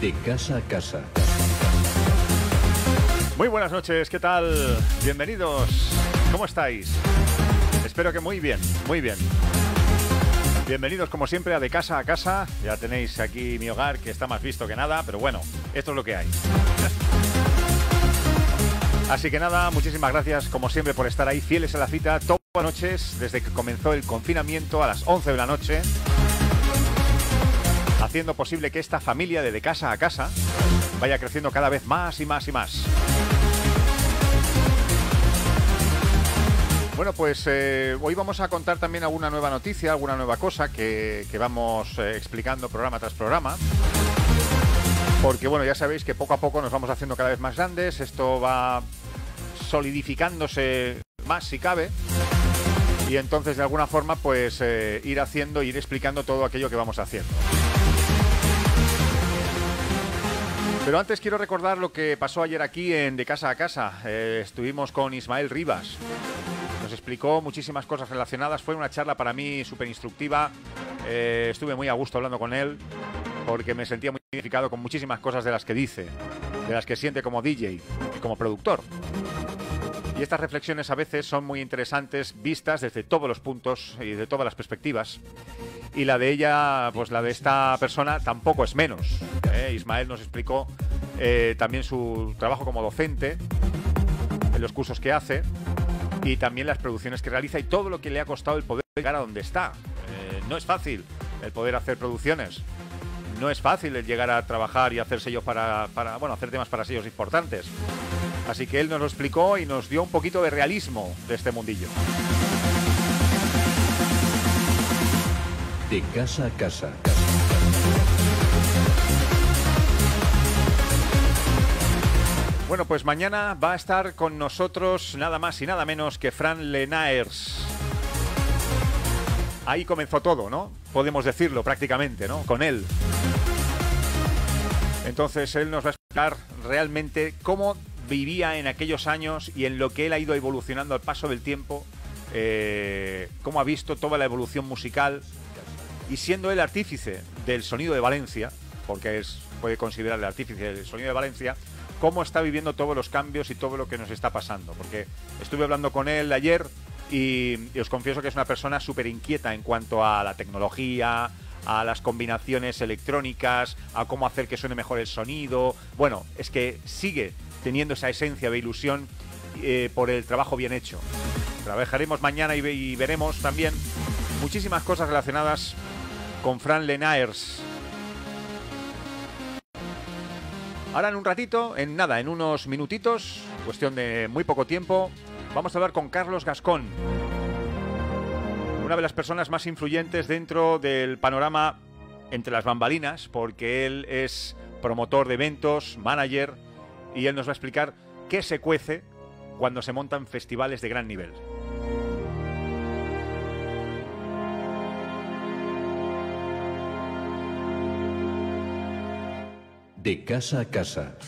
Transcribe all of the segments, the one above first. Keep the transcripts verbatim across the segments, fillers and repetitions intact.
De casa a casa. Muy buenas noches, ¿qué tal? Bienvenidos. ¿Cómo estáis? Espero que muy bien, muy bien. Bienvenidos como siempre a De Casa a Casa. Ya tenéis aquí mi hogar, que está más visto que nada, pero bueno, esto es lo que hay. Así que nada, muchísimas gracias como siempre por estar ahí fieles a la cita todas las noches desde que comenzó el confinamiento a las once de la noche, haciendo posible que esta familia de De Casa a Casa vaya creciendo cada vez más y más y más. Bueno, pues eh, hoy vamos a contar también alguna nueva noticia, alguna nueva cosa que, que vamos eh, explicando programa tras programa. Porque bueno, ya sabéis que poco a poco nos vamos haciendo cada vez más grandes, esto va solidificándose más si cabe. Y entonces de alguna forma pues eh, ir haciendo, ir explicando todo aquello que vamos haciendo. Pero antes quiero recordar lo que pasó ayer aquí en De Casa a Casa. Eh, estuvimos con Ismael Rivas. Nos explicó muchísimas cosas relacionadas. Fue una charla para mí súper instructiva. Eh, estuve muy a gusto hablando con él porque me sentía muy identificado con muchísimas cosas de las que dice, de las que siente como D J y como productor. Y estas reflexiones a veces son muy interesantes vistas desde todos los puntos y de todas las perspectivas. Y la de ella, pues la de esta persona tampoco es menos. ¿eh? Ismael nos explicó eh, también su trabajo como docente, en los cursos que hace y también las producciones que realiza y todo lo que le ha costado el poder llegar a donde está. Eh, no es fácil el poder hacer producciones. No es fácil el llegar a trabajar y hacer sellos para, para, bueno, hacer temas para sellos importantes. Así que él nos lo explicó y nos dio un poquito de realismo de este mundillo. De casa a casa. Bueno, pues mañana va a estar con nosotros nada más y nada menos que Fran Lenaers. Ahí comenzó todo, ¿no? Podemos decirlo prácticamente, ¿no? Con él. Entonces él nos va a explicar realmente cómo vivía en aquellos años y en lo que él ha ido evolucionando al paso del tiempo, eh, cómo ha visto toda la evolución musical y siendo él artífice del sonido de Valencia, porque es, puede considerar el artífice del sonido de Valencia, cómo está viviendo todos los cambios y todo lo que nos está pasando. Porque estuve hablando con él ayer y, y os confieso que es una persona súper inquieta en cuanto a la tecnología, a las combinaciones electrónicas, a cómo hacer que suene mejor el sonido. Bueno, es que sigue teniendo esa esencia de ilusión eh, por el trabajo bien hecho. Trabajaremos mañana y, y veremos también muchísimas cosas relacionadas con Fran Lenaers. Ahora en un ratito, en nada, en unos minutitos, cuestión de muy poco tiempo, vamos a hablar con Carlos Gascón, una de las personas más influyentes dentro del panorama entre las bambalinas, porque él es promotor de eventos, manager, y él nos va a explicar qué se cuece cuando se montan festivales de gran nivel. De casa a casa.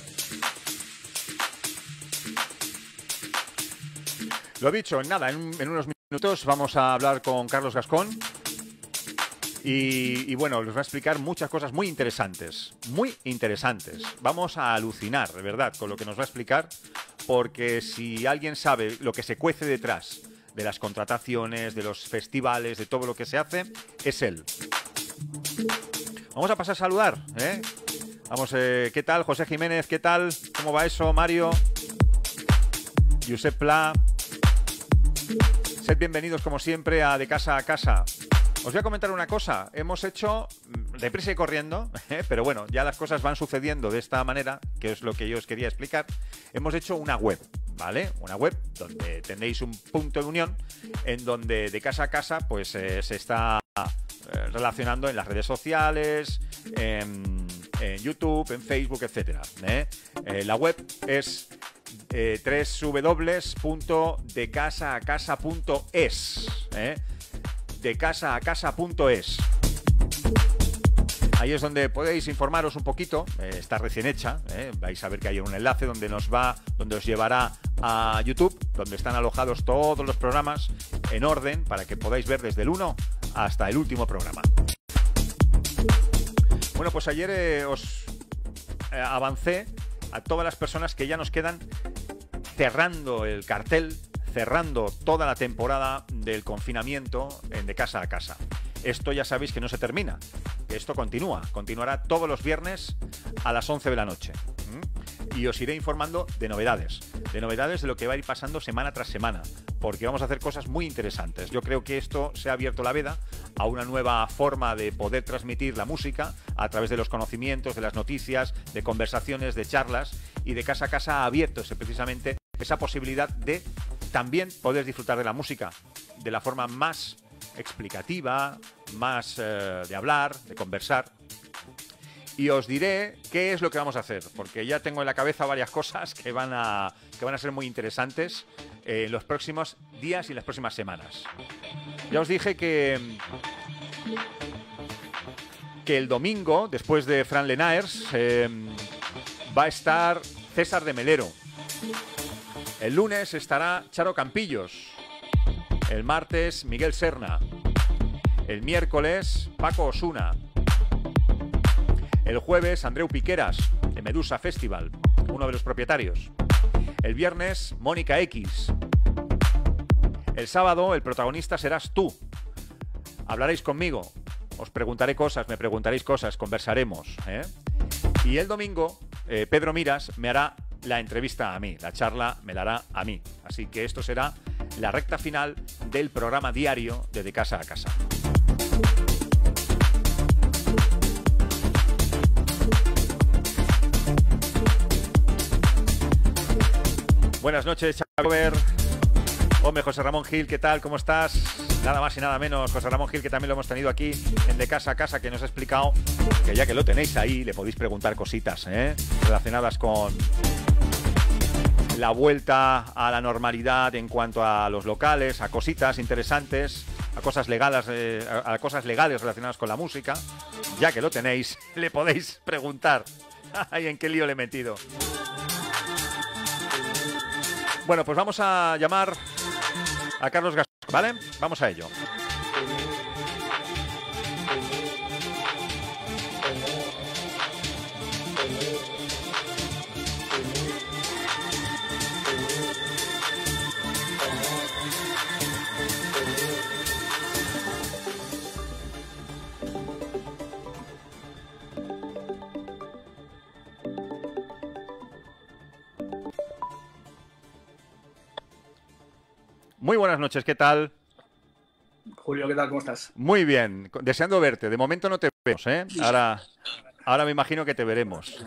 Lo dicho, en nada, en, en unos minutos vamos a hablar con Carlos Gascón y, y bueno, les va a explicar muchas cosas muy interesantes, muy interesantes. Vamos a alucinar, de verdad, con lo que nos va a explicar, porque si alguien sabe lo que se cuece detrás de las contrataciones, de los festivales, de todo lo que se hace, es él. Vamos a pasar a saludar, ¿eh? Vamos, eh, ¿qué tal? José Jiménez, ¿qué tal? ¿Cómo va eso? Mario, Josep Pla. Sed bienvenidos como siempre a De Casa a Casa. Os voy a comentar una cosa. Hemos hecho deprisa y corriendo, ¿eh? Pero bueno, ya las cosas van sucediendo de esta manera, que es lo que yo os quería explicar. Hemos hecho una web, ¿vale? Una web donde tenéis un punto de unión en donde De Casa a Casa pues eh, se está eh, relacionando en las redes sociales, en, en YouTube, en Facebook, etcétera. ¿eh? Eh, la web es eh, doble u doble u doble u punto de casa a casa punto es, ¿eh? de casa a casa punto es. Ahí es donde podéis informaros un poquito, eh, está recién hecha, eh, vais a ver que hay un enlace donde nos va, donde os llevará a YouTube, donde están alojados todos los programas en orden para que podáis ver desde el uno hasta el último programa. Bueno, pues ayer eh, os eh, avancé a todas las personas que ya nos quedan cerrando el cartel, cerrando toda la temporada del confinamiento en De Casa a Casa. Esto ya sabéis que no se termina, que esto continúa, continuará todos los viernes a las once de la noche. ¿Mm? Y os iré informando de novedades, de novedades de lo que va a ir pasando semana tras semana, porque vamos a hacer cosas muy interesantes. Yo creo que esto se ha abierto la veda a una nueva forma de poder transmitir la música a través de los conocimientos, de las noticias, de conversaciones, de charlas, y De Casa a Casa ha abierto ese, precisamente esa posibilidad de también poder disfrutar de la música de la forma más explicativa, más eh, de hablar, de conversar. Y os diré qué es lo que vamos a hacer, porque ya tengo en la cabeza varias cosas que van a, que van a ser muy interesantes eh, en los próximos días y en las próximas semanas. Ya os dije que, que el domingo, después de Fran Lenaers, eh, va a estar César de Melero. El lunes estará Charo Campillos. El martes, Miguel Serna. El miércoles, Paco Osuna. El jueves, Andreu Piqueras, de Medusa Festival, uno de los propietarios. El viernes, Mónica X. El sábado, el protagonista serás tú. Hablaréis conmigo, os preguntaré cosas, me preguntaréis cosas, conversaremos, ¿eh? Y el domingo, eh, Pedro Miras me hará la entrevista a mí, la charla me la hará a mí. Así que esto será la recta final del programa diario de De Casa a Casa. Buenas noches, Xavier. Hombre, José Ramón Gil, ¿qué tal? ¿Cómo estás? Nada más y nada menos, José Ramón Gil, que también lo hemos tenido aquí en De Casa a Casa, que nos ha explicado que ya que lo tenéis ahí, le podéis preguntar cositas, ¿eh? relacionadas con la vuelta a la normalidad en cuanto a los locales, a cositas interesantes, a cosas legales, eh, a, a cosas legales relacionadas con la música. Ya que lo tenéis, le podéis preguntar. Ay, ¿en qué lío le he metido? Bueno, pues vamos a llamar a Carlos Gascón, ¿vale? Vamos a ello. Muy buenas noches, ¿qué tal? Julio, ¿qué tal? ¿Cómo estás? Muy bien, deseando verte. De momento no te vemos, ¿eh? Ahora, ahora me imagino que te veremos.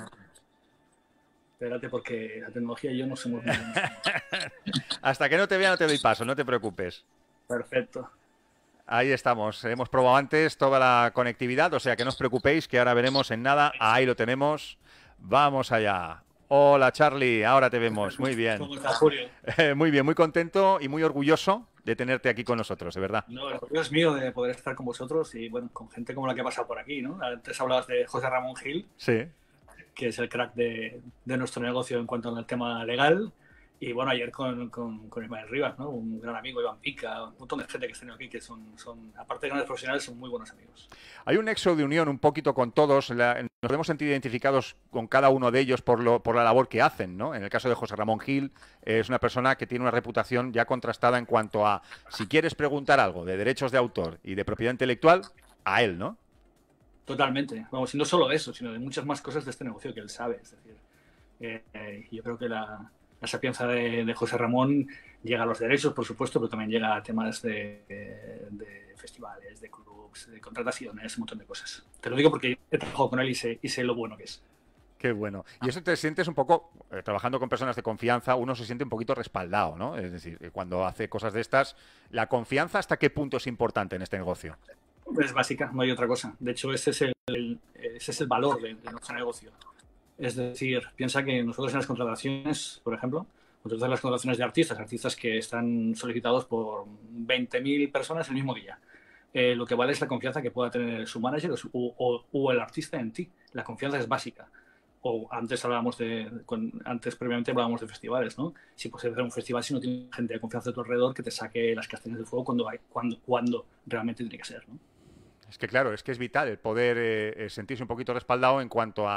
Espérate, porque la tecnología y yo no somos muy buenos. Hasta que no te vea no te doy paso, no te preocupes. Perfecto. Ahí estamos. Hemos probado antes toda la conectividad, o sea que no os preocupéis, que ahora veremos en nada. Ahí lo tenemos. Vamos allá. Hola, Charlie, ahora te vemos. Muy bien. ¿Cómo estás, Julio? Eh, muy bien, muy contento y muy orgulloso de tenerte aquí con nosotros, de verdad. No, el orgullo es mío de poder estar con vosotros y, bueno, con gente como la que ha pasado por aquí, ¿no? Antes hablabas de José Ramón Gil, Sí. que es el crack de, de nuestro negocio en cuanto al tema legal. Y, bueno, ayer con, con, con Ismael Rivas, ¿no? Un gran amigo, Iván Pica, un montón de gente que está aquí que son, son, aparte de grandes profesionales, son muy buenos amigos. Hay un nexo de unión un poquito con todos. La, nos hemos sentido identificados con cada uno de ellos por, lo, por la labor que hacen, ¿no? En el caso de José Ramón Gil, eh, es una persona que tiene una reputación ya contrastada en cuanto a, si quieres preguntar algo de derechos de autor y de propiedad intelectual, a él, ¿no? Totalmente. Vamos, y no solo eso, sino de muchas más cosas de este negocio que él sabe. Es decir, eh, eh, yo creo que la... La sapienza de, de José Ramón llega a los derechos, por supuesto, pero también llega a temas de, de, de festivales, de clubs, de contrataciones, un montón de cosas. Te lo digo porque he trabajado con él y sé, y sé lo bueno que es. Qué bueno. Y eso te sientes un poco, eh, trabajando con personas de confianza, uno se siente un poquito respaldado, ¿no? Es decir, cuando hace cosas de estas, ¿la confianza hasta qué punto es importante en este negocio? Es básica, no hay otra cosa. De hecho, ese es el, el, ese es el valor de, de nuestro negocio. Es decir, piensa que nosotros en las contrataciones, por ejemplo, nosotros en las contrataciones de artistas, artistas que están solicitados por veinte mil personas el mismo día, eh, lo que vale es la confianza que pueda tener su manager o, su, o, o el artista en ti. La confianza es básica. O antes hablábamos de, con, antes previamente hablábamos de festivales, ¿no? Si puedes hacer un festival si no tienes gente de confianza a tu alrededor que te saque las castañas del fuego cuando, hay, cuando, cuando realmente tiene que ser, ¿no? Es que claro, es que es vital el poder eh, sentirse un poquito respaldado en cuanto a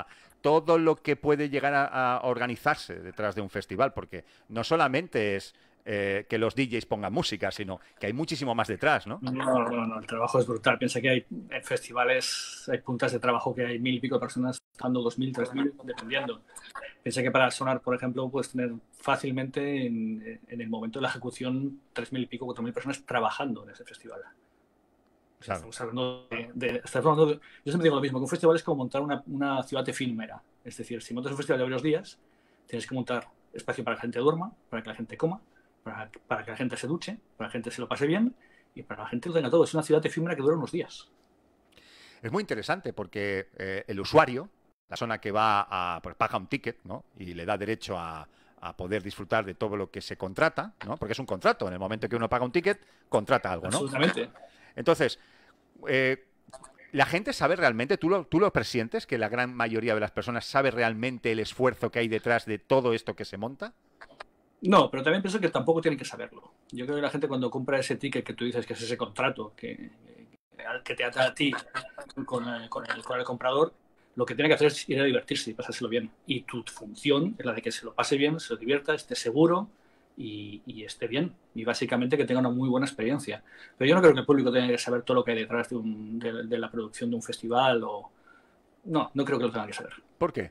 todo lo que puede llegar a, a organizarse detrás de un festival, porque no solamente es eh, que los D Js pongan música, sino que hay muchísimo más detrás, ¿no? No, no, no, el trabajo es brutal. Piensa que hay en festivales, hay puntas de trabajo que hay mil y pico de personas trabajando, dos mil, tres mil, dependiendo. Piensa que para sonar, por ejemplo, puedes tener fácilmente en, en el momento de la ejecución tres mil y pico, cuatro mil personas trabajando en ese festival. O sea, Claro. estamos hablando de, de, estamos hablando de, yo siempre digo lo mismo, que un festival es como montar una, una ciudad efímera. Es decir, si montas un festival de varios días, tienes que montar espacio para que la gente duerma, para que la gente coma, para, para que la gente se duche, para que la gente se lo pase bien y para que la gente lo tenga todo. Es una ciudad efímera que dura unos días. Es muy interesante porque eh, el usuario, la persona que va a, pues paga un ticket, ¿no? Y le da derecho a, a poder disfrutar de todo lo que se contrata, ¿no? Porque es un contrato. En el momento que uno paga un ticket, contrata algo, ¿no? Absolutamente. Entonces, eh, la gente sabe realmente, ¿tú lo, tú lo presientes, que la gran mayoría de las personas sabe realmente el esfuerzo que hay detrás de todo esto que se monta? No, pero también pienso que tampoco tienen que saberlo. Yo creo que la gente cuando compra ese ticket que tú dices que es ese contrato que, que te ata a ti con el, con, el, con el comprador, lo que tiene que hacer es ir a divertirse y pasárselo bien. Y tu función es la de que se lo pase bien, se lo divierta, esté seguro y, y esté bien. Y básicamente que tenga una muy buena experiencia. Pero yo no creo que el público tenga que saber todo lo que hay detrás de, un, de, de la producción de un festival o... No, no creo que lo tenga que saber. ¿Por qué?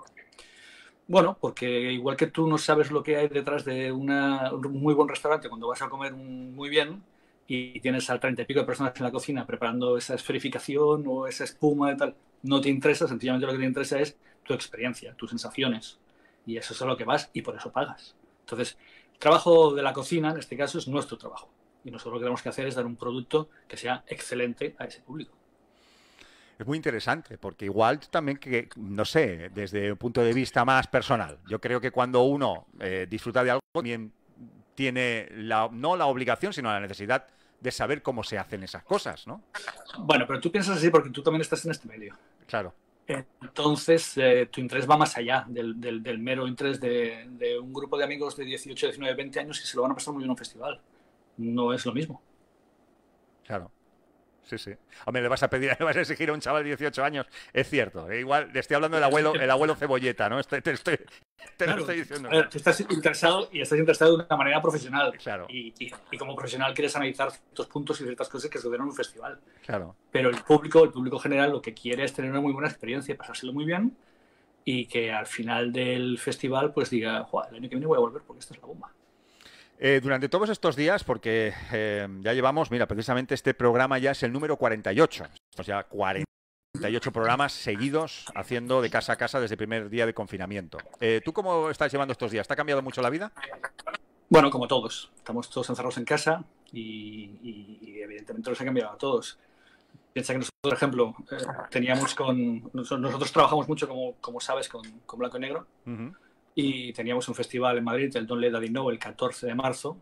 Bueno, porque igual que tú no sabes lo que hay detrás de una, un muy buen restaurante cuando vas a comer muy bien y tienes a treinta y pico de personas en la cocina preparando esa esferificación o esa espuma y tal, no te interesa, sencillamente lo que te interesa es tu experiencia, tus sensaciones. Y eso es a lo que vas y por eso pagas. Entonces, el trabajo de la cocina, en este caso, es nuestro trabajo. Y nosotros lo que tenemos que hacer es dar un producto que sea excelente a ese público. Es muy interesante, porque igual también que, no sé, desde un punto de vista más personal, yo creo que cuando uno eh, disfruta de algo, también tiene la, no la obligación, sino la necesidad de saber cómo se hacen esas cosas, ¿no? Bueno, pero tú piensas así porque tú también estás en este medio. Claro. Entonces, eh, tu interés va más allá del, del, del mero interés de, de un grupo de amigos de dieciocho, diecinueve, veinte años que se lo van a pasar muy bien en un festival. No es lo mismo. Claro. Sí, sí. Hombre, le vas a pedir, le vas a exigir a un chaval de dieciocho años, es cierto. ¿eh? Igual le estoy hablando del abuelo, el abuelo cebolleta, ¿no? Estoy, te estoy, te Claro, lo estoy diciendo. a ver, tú estás interesado y estás interesado de una manera profesional. Claro. Y, y, y como profesional quieres analizar ciertos puntos y ciertas cosas que se ven en un festival. Claro. Pero el público, el público general, lo que quiere es tener una muy buena experiencia, pasárselo muy bien y que al final del festival pues diga, el año que viene voy a volver porque esta es la bomba. Eh, durante todos estos días, porque eh, ya llevamos, mira, precisamente este programa ya es el número cuarenta y ocho. Estos ya cuarenta y ocho programas seguidos haciendo de casa a casa desde el primer día de confinamiento. Eh, ¿Tú cómo estás llevando estos días? ¿Te ha cambiado mucho la vida? Bueno, como todos. Estamos todos encerrados en casa y, y, y evidentemente nos ha cambiado a todos. Piensa que nosotros, por ejemplo, eh, teníamos con... Nosotros trabajamos mucho, como, como sabes, con, con Blanco y Negro. Uh-huh. Y teníamos un festival en Madrid, el Don't Let Daddy Know, el catorce de marzo,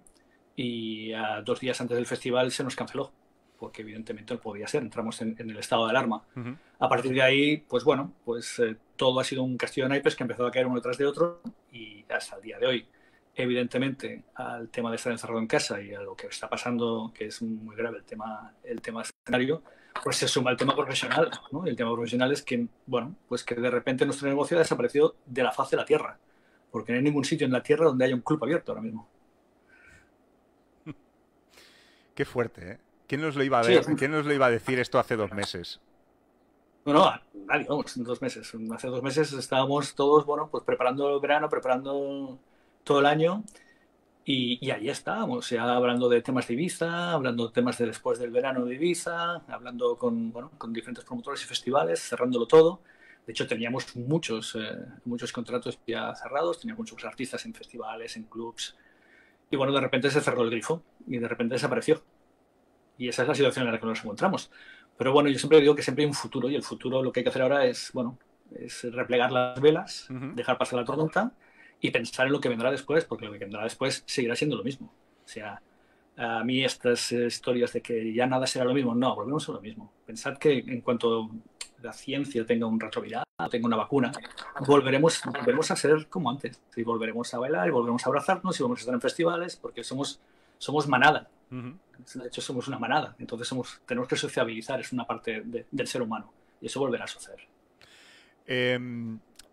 y uh, dos días antes del festival se nos canceló, porque evidentemente no podía ser, entramos en, en el estado de alarma. Uh-huh. A partir de ahí, pues bueno, pues eh, todo ha sido un castillo de naipes que ha empezado a caer uno tras de otro, y hasta el día de hoy, evidentemente, al tema de estar encerrado en casa y a lo que está pasando, que es muy grave el tema, el tema escenario, pues se suma el tema profesional, ¿no? Y el tema profesional es que, bueno, pues que de repente nuestro negocio ha desaparecido de la faz de la tierra. Porque no hay ningún sitio en la Tierra donde haya un club abierto ahora mismo. Qué fuerte, ¿eh? ¿Quién nos lo iba a ver? Sí, ¿Quién nos lo iba a decir esto hace dos meses? No, no, nadie, vamos, en dos meses. Hace dos meses estábamos todos, bueno, pues preparando el verano, preparando todo el año y, y ahí estábamos, ya hablando de temas de Ibiza, hablando de temas de después del verano de Ibiza, hablando con, bueno, con diferentes promotores y festivales, cerrándolo todo. De hecho, teníamos muchos, eh, muchos contratos ya cerrados, teníamos muchos artistas en festivales, en clubs. Y bueno, de repente se cerró el grifo y de repente desapareció. Y esa es la situación en la que nos encontramos. Pero bueno, yo siempre digo que siempre hay un futuro y el futuro lo que hay que hacer ahora es, bueno, es replegar las velas, uh-huh. dejar pasar la tormenta y pensar en lo que vendrá después, porque lo que vendrá después seguirá siendo lo mismo. O sea, a mí estas historias de que ya nada será lo mismo, no, volvemos a lo mismo. Pensad que en cuanto la ciencia tenga un retroviral, tenga una vacuna, volveremos, volveremos a ser como antes. Y volveremos a bailar, y volveremos a abrazarnos, y volveremos a estar en festivales, porque somos, somos manada. Uh-huh. De hecho, somos una manada. Entonces somos, tenemos que sociabilizar, es una parte de, del ser humano. Y eso volverá a suceder. Eh,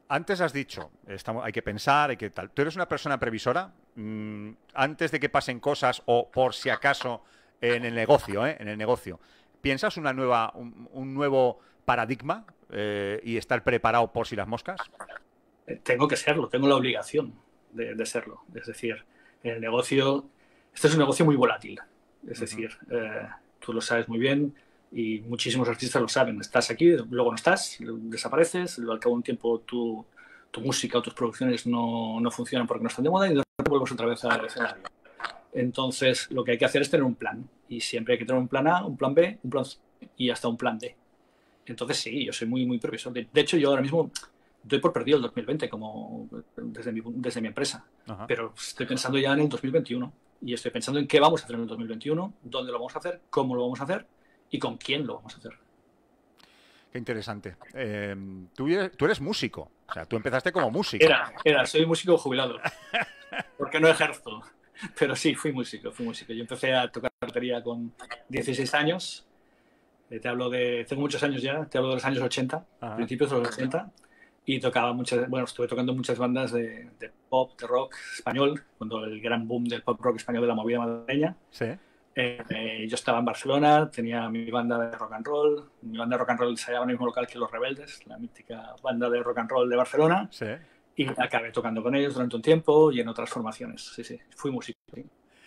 Antes has dicho, estamos, hay que pensar, hay que tal. ¿Tú eres una persona previsora? Mm, antes de que pasen cosas o por si acaso en el negocio, ¿eh? En el negocio, ¿piensas una nueva, un, un nuevo paradigma eh, y estar preparado por si las moscas? Tengo que serlo, tengo la obligación de, de serlo. Es decir, en el negocio, este es un negocio muy volátil. Es decir, uh-huh. eh, tú lo sabes muy bien y muchísimos artistas lo saben. Estás aquí, luego no estás, desapareces, al cabo de un tiempo tu, tu música o tus producciones no, no funcionan porque no están de moda y de repente vuelves otra vez al escenario. Entonces, lo que hay que hacer es tener un plan. Y siempre hay que tener un plan A, un plan B, un plan C y hasta un plan D. Entonces, sí, yo soy muy, muy previsor. De, de hecho, yo ahora mismo doy por perdido el dos mil veinte como desde mi, desde mi empresa. Ajá. Pero estoy pensando ya en el dos mil veintiuno. Y estoy pensando en qué vamos a hacer en el dos mil veintiuno, dónde lo vamos a hacer, cómo lo vamos a hacer y con quién lo vamos a hacer. Qué interesante. Eh, tú, tú eres músico. O sea, tú empezaste como músico. Era, era. Soy músico jubilado. Porque no ejerzo. Pero sí, fui músico, fui músico. Yo empecé a tocar batería con dieciséis años. Eh, te hablo de... Tengo muchos años ya. Te hablo de los años ochenta, Ajá. principios de los ochenta. Y tocaba muchas... Bueno, estuve tocando muchas bandas de, de pop, de rock español, cuando el gran boom del pop rock español de la movida madrileña. Sí. Eh, eh, yo estaba en Barcelona, tenía mi banda de rock and roll. Mi banda de rock and roll ensayaba en el mismo local que Los Rebeldes, la mítica banda de rock and roll de Barcelona. Sí. Y acabé tocando con ellos durante un tiempo y en otras formaciones. Sí, sí, fui músico. Sí.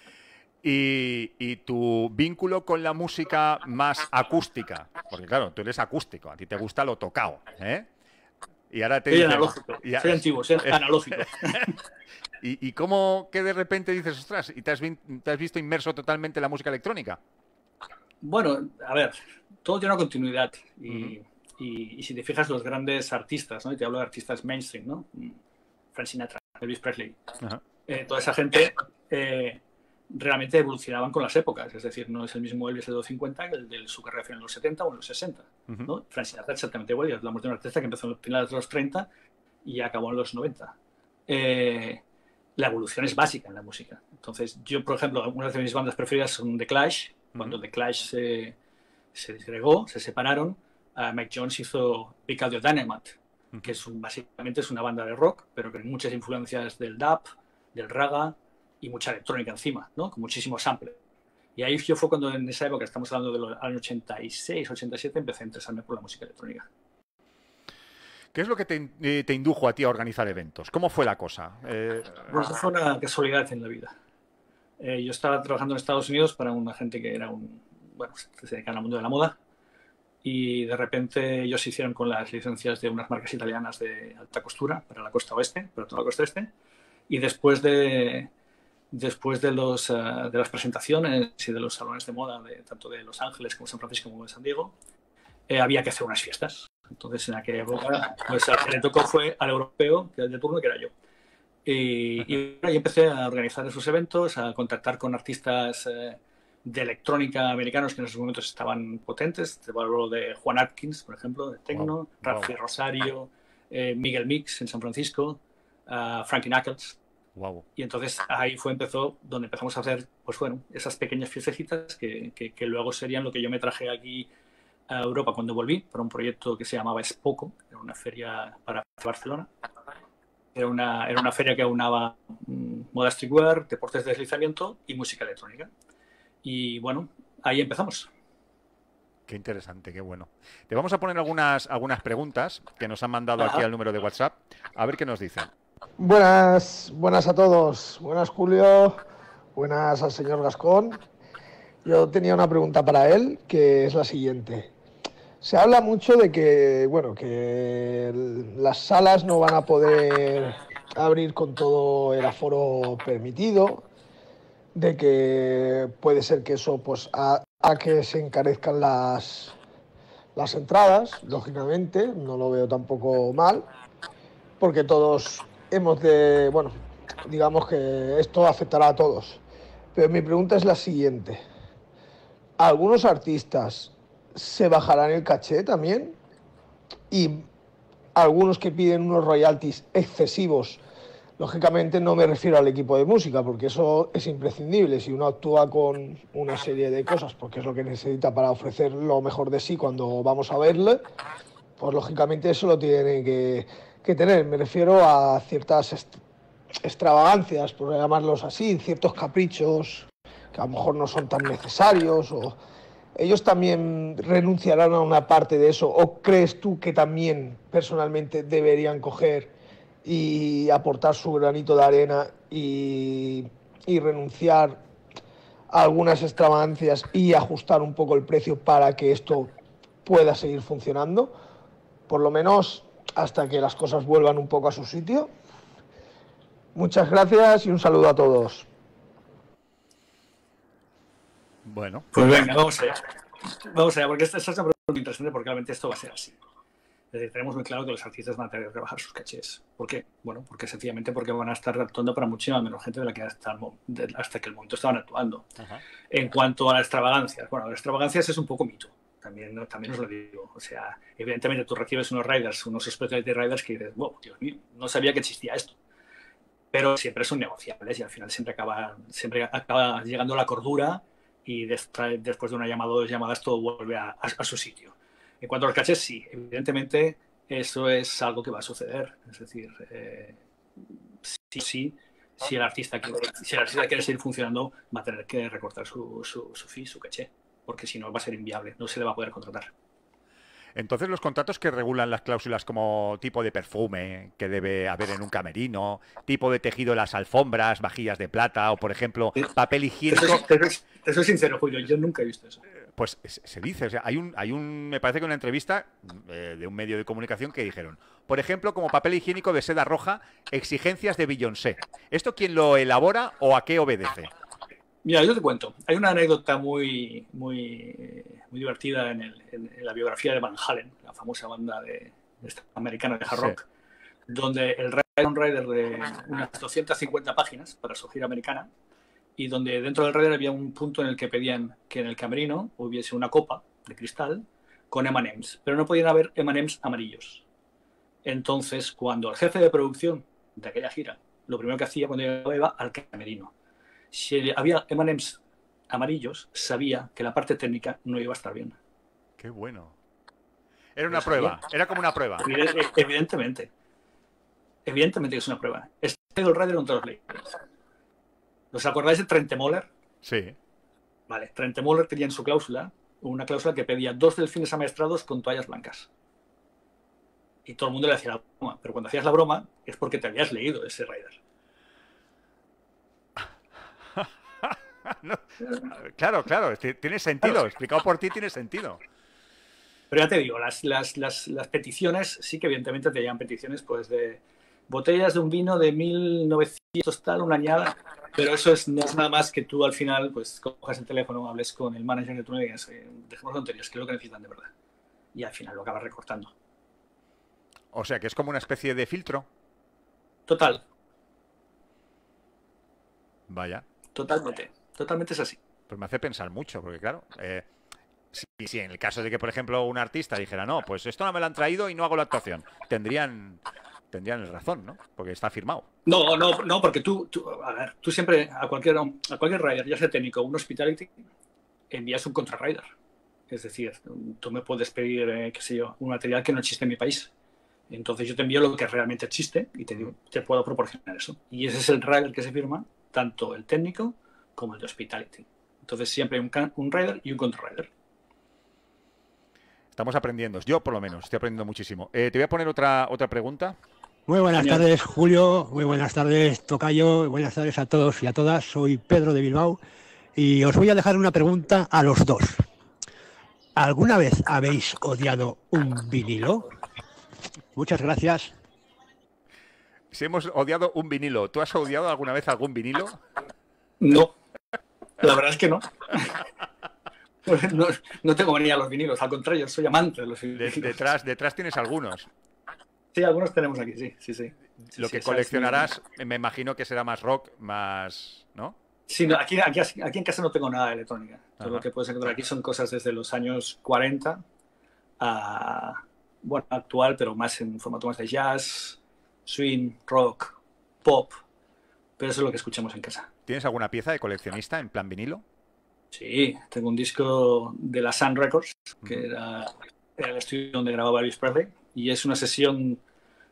Y, y tu vínculo con la música más acústica, porque claro, tú eres acústico, a ti te gusta lo tocado, ¿eh? Y ahora te soy dices, analógico, ya, soy antiguo, soy analógico. ¿Y, ¿Y cómo que de repente dices, ostras, y te has, te has visto inmerso totalmente en la música electrónica? Bueno, a ver, todo tiene una continuidad y... Uh-huh. Y, y si te fijas, los grandes artistas, ¿no? Y te hablo de artistas mainstream, ¿no? Frank Sinatra, Elvis Presley. Uh-huh. Eh, toda esa gente eh, realmente evolucionaban con las épocas. Es decir, no es el mismo Elvis de los cincuenta que el de su carrera en los setenta o en los sesenta. Uh-huh. ¿No? Frank Sinatra exactamente igual. Y hablamos de un artista que empezó en los finales de los treinta y acabó en los noventa. Eh, la evolución es básica en la música. Entonces, yo, por ejemplo, una de mis bandas preferidas son The Clash. Uh-huh. Cuando The Clash se, se disgregó, se separaron, Uh, Mike Jones hizo Big Audio Dynamite, uh-huh. que es un, básicamente es una banda de rock, pero con muchas influencias del dub, del raga y mucha electrónica encima, ¿no? Con muchísimos samples. Y ahí yo fue cuando en esa época, estamos hablando del año ochenta y seis, ochenta y siete, empecé a interesarme por la música electrónica. ¿Qué es lo que te, te indujo a ti a organizar eventos? ¿Cómo fue la cosa? Eh... Pues fue una casualidad en la vida. Eh, yo estaba trabajando en Estados Unidos para una gente que era un, bueno, se dedica al mundo de la moda. Y de repente ellos se hicieron con las licencias de unas marcas italianas de alta costura para la costa oeste, para toda la costa este. Y después de, después de, los, uh, de las presentaciones y de los salones de moda, de, tanto de Los Ángeles como San Francisco como de San Diego, eh, había que hacer unas fiestas. Entonces en aquella época, pues al que le tocó fue al europeo, que era el de turno, que era yo. Y, y ahí empecé a organizar esos eventos, a contactar con artistas eh, de electrónica americanos que en esos momentos estaban potentes. Te hablo de Juan Atkins, por ejemplo, de Tecno, wow, Rafi wow. Rosario, eh, Miguel Mix en San Francisco, uh, Frankie Knuckles. Wow. Y entonces ahí fue empezó donde empezamos a hacer, pues bueno, esas pequeñas fiestecitas que, que, que luego serían lo que yo me traje aquí a Europa cuando volví para un proyecto que se llamaba Spoco, era una feria para Barcelona. Era una, era una feria que aunaba um, moda streetwear, deportes de deslizamiento y música electrónica. Y bueno, ahí empezamos. Qué interesante, qué bueno. Te vamos a poner algunas, algunas preguntas que nos han mandado Ajá. aquí al número de WhatsApp. A ver qué nos dicen. Buenas, buenas a todos. Buenas, Julio. Buenas al señor Gascón. Yo tenía una pregunta para él, que es la siguiente. Se habla mucho de que, bueno, que las salas no van a poder abrir con todo el aforo permitido, de que puede ser que eso pues a, a que se encarezcan las, las entradas, lógicamente, no lo veo tampoco mal, porque todos hemos de, bueno, digamos que esto afectará a todos. Pero mi pregunta es la siguiente. ¿Algunos artistas se bajarán el caché también? Y algunos que piden unos royalties excesivos. Lógicamente no me refiero al equipo de música, porque eso es imprescindible. Si uno actúa con una serie de cosas, porque es lo que necesita para ofrecer lo mejor de sí cuando vamos a verle, pues lógicamente eso lo tiene que, que tener. Me refiero a ciertas est extravagancias, por llamarlos así, ciertos caprichos que a lo mejor no son tan necesarios, o ellos también renunciarán a una parte de eso, o crees tú que también personalmente deberían coger y aportar su granito de arena y, y renunciar a algunas extravagancias y ajustar un poco el precio para que esto pueda seguir funcionando, por lo menos hasta que las cosas vuelvan un poco a su sitio? Muchas gracias y un saludo a todos. Bueno. Pues venga, vamos allá. Vamos allá, porque esta, esta es una pregunta muy interesante, porque realmente esto va a ser así. Es decir, tenemos muy claro que los artistas van a tener que rebajar sus cachés. ¿Por qué? Bueno, porque sencillamente porque van a estar actuando para muchísima menos gente de la que hasta, el, hasta que el momento estaban actuando. Ajá. En cuanto a las extravagancias, bueno, las extravagancias es un poco mito. También, también os lo digo. O sea, evidentemente tú recibes unos riders, unos specialty riders que dices, wow, Dios mío, no sabía que existía esto. Pero siempre son negociables y al final siempre acaba, siempre acaba llegando la cordura y después de una llamada o dos llamadas todo vuelve a, a, a su sitio. En cuanto a los cachés, sí, evidentemente eso es algo que va a suceder. Es decir, eh, sí, sí, si el artista quiere, si el artista quiere seguir funcionando, va a tener que recortar su, su, su fee, su caché, porque si no va a ser inviable, no se le va a poder contratar. Entonces, los contratos que regulan las cláusulas como tipo de perfume que debe haber en un camerino, tipo de tejido en las alfombras, vajillas de plata o, por ejemplo, papel higiénico... Te soy sincero, Julio, yo nunca he visto eso. Pues se dice, o sea, hay un, hay un, me parece que una entrevista eh, de un medio de comunicación que dijeron, por ejemplo, como papel higiénico de seda roja, exigencias de Beyoncé. ¿Esto quién lo elabora o a qué obedece? Mira, yo te cuento. Hay una anécdota muy, muy, muy divertida en, el, en, en la biografía de Van Halen, la famosa banda de, de americana de hard rock, sí, donde el rider era un rider de unas doscientas cincuenta páginas para su gira americana, y donde dentro del rider había un punto en el que pedían que en el camerino hubiese una copa de cristal con eme and eme's, pero no podían haber eme and eme's amarillos. Entonces, cuando el jefe de producción de aquella gira, lo primero que hacía cuando llegaba iba al camerino, si había eme and eme's amarillos, sabía que la parte técnica no iba a estar bien. Qué bueno. Era una prueba, era como una prueba. Evidentemente. Evidentemente que es una prueba. Este es el rider contra los Lakers. ¿Os acordáis de Trentemøller? Sí. Vale, Trentemøller tenía en su cláusula una cláusula que pedía dos delfines amaestrados con toallas blancas. Y todo el mundo le hacía la broma. Pero cuando hacías la broma es porque te habías leído ese rider. No, claro, claro, tiene sentido. Claro. Explicado por ti tiene sentido. Pero ya te digo, las, las, las, las peticiones, sí que evidentemente te llegan peticiones pues de botellas de un vino de mil novecientos tal, una añada, pero eso es, no es nada más que tú al final pues cojas el teléfono, hables con el manager de tu y digas, eh, dejemos tonterías, que es lo que necesitan de verdad. Y al final lo acabas recortando. O sea, que es como una especie de filtro. Total. Vaya. Totalmente. Totalmente es así. Pues me hace pensar mucho, porque claro, eh, si, si en el caso de que, por ejemplo, un artista dijera, no, pues esto no me lo han traído y no hago la actuación, tendrían... tendrían razón, ¿no? Porque está firmado. No, no, no, porque tú, tú a ver, tú siempre a cualquier, a cualquier rider, ya sea técnico o un hospitality, envías un contra-rider. Es decir, tú me puedes pedir, eh, qué sé yo, un material que no existe en mi país. Entonces yo te envío lo que realmente existe y te digo, te puedo proporcionar eso. Y ese es el rider que se firma, tanto el técnico como el de hospitality. Entonces siempre hay un, un rider y un contra-rider. Estamos aprendiendo, yo por lo menos, estoy aprendiendo muchísimo. Eh, te voy a poner otra, otra pregunta. Muy buenas tardes, Julio. Muy buenas tardes, Tocayo. Buenas tardes a todos y a todas. Soy Pedro de Bilbao y os voy a dejar una pregunta a los dos. ¿Alguna vez habéis odiado un vinilo? Muchas gracias. Si hemos odiado un vinilo, ¿tú has odiado alguna vez algún vinilo? No, la verdad es que no. No, no tengo manía a los vinilos, al contrario, soy amante de los vinilos. De, detrás, detrás tienes algunos. Sí, algunos tenemos aquí, sí, sí, sí. Lo sí, que sí, coleccionarás, sí, me imagino que será más rock, más... ¿no? Sí, no, aquí, aquí, aquí en casa no tengo nada de electrónica. Todo Ajá. Lo que puedes encontrar aquí son cosas desde los años cuarenta a... bueno, actual, pero más en formato más de jazz, swing, rock, pop. Pero eso es lo que escuchamos en casa. ¿Tienes alguna pieza de coleccionista en plan vinilo? Sí, tengo un disco de la Sun Records, que era, era el estudio donde grababa Elvis Presley, y es una sesión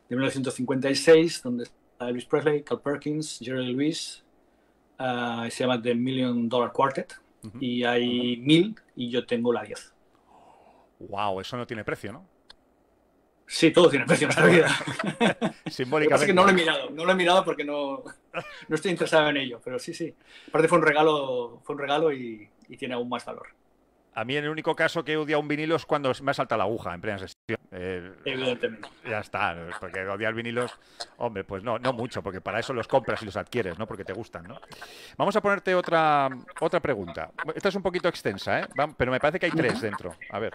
de mil novecientos cincuenta y seis, donde está Elvis Presley, Carl Perkins, Jerry Lee Lewis, uh, se llama The Million Dollar Quartet, uh-huh. y hay mil y yo tengo la diez. Wow, eso no tiene precio, ¿no? Sí, todo tiene precio en esta vida. Simbólicamente. Es que no lo he mirado, no lo he mirado porque no, no estoy interesado en ello, pero sí, sí. Aparte fue un regalo, fue un regalo y, y tiene aún más valor. A mí, en el único caso que he odiado un vinilo es cuando me ha saltado la aguja en plena sesión. Eh, Evidentemente. Ya está, porque odiar vinilos, hombre, pues no, no mucho, porque para eso los compras y los adquieres, ¿no? Porque te gustan, ¿no? Vamos a ponerte otra, otra pregunta. Esta es un poquito extensa, ¿eh? Pero me parece que hay tres dentro. A ver.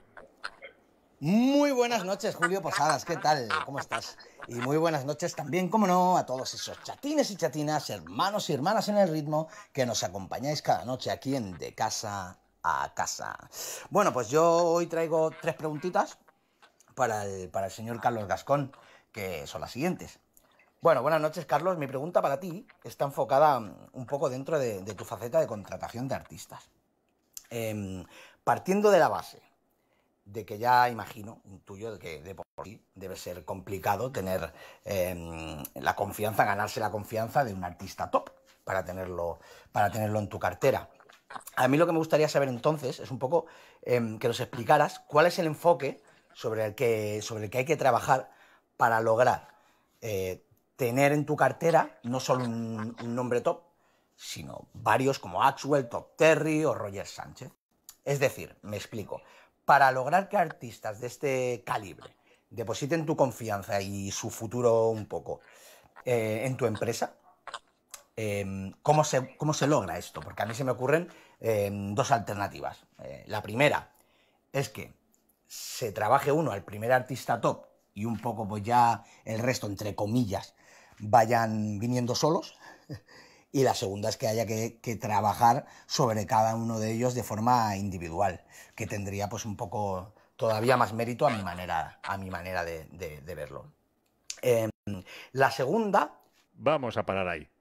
Muy buenas noches, Julio Posadas, ¿qué tal? ¿Cómo estás? Y muy buenas noches también, como no, a todos esos chatines y chatinas, hermanos y hermanas en el ritmo que nos acompañáis cada noche aquí en De Casa a Casa. Bueno, pues yo hoy traigo tres preguntitas para el, para el señor Carlos Gascón, que son las siguientes. Bueno, buenas noches, Carlos. Mi pregunta para ti está enfocada un poco dentro de, de tu faceta de contratación de artistas. Eh, partiendo de la base de que ya imagino, intuyo, de que de por sí debe ser complicado tener eh, la confianza, ganarse la confianza de un artista top para tenerlo, para tenerlo en tu cartera. A mí lo que me gustaría saber entonces es un poco eh, que nos explicaras cuál es el enfoque sobre el que, sobre el que hay que trabajar para lograr eh, tener en tu cartera no solo un, un nombre top, sino varios como Axwell, Top Terry o Roger Sánchez. Es decir, me explico. Para lograr que artistas de este calibre depositen tu confianza y su futuro un poco eh, en tu empresa, eh, ¿cómo, se, ¿cómo se logra esto? Porque a mí se me ocurren eh, dos alternativas. Eh, la primera es que se trabaje uno al primer artista top y un poco pues ya el resto, entre comillas, vayan viniendo solos. Y la segunda es que haya que, que trabajar sobre cada uno de ellos de forma individual, que tendría pues un poco todavía más mérito a mi manera, a mi manera de, de, de verlo. Eh, la segunda... Vamos a parar ahí.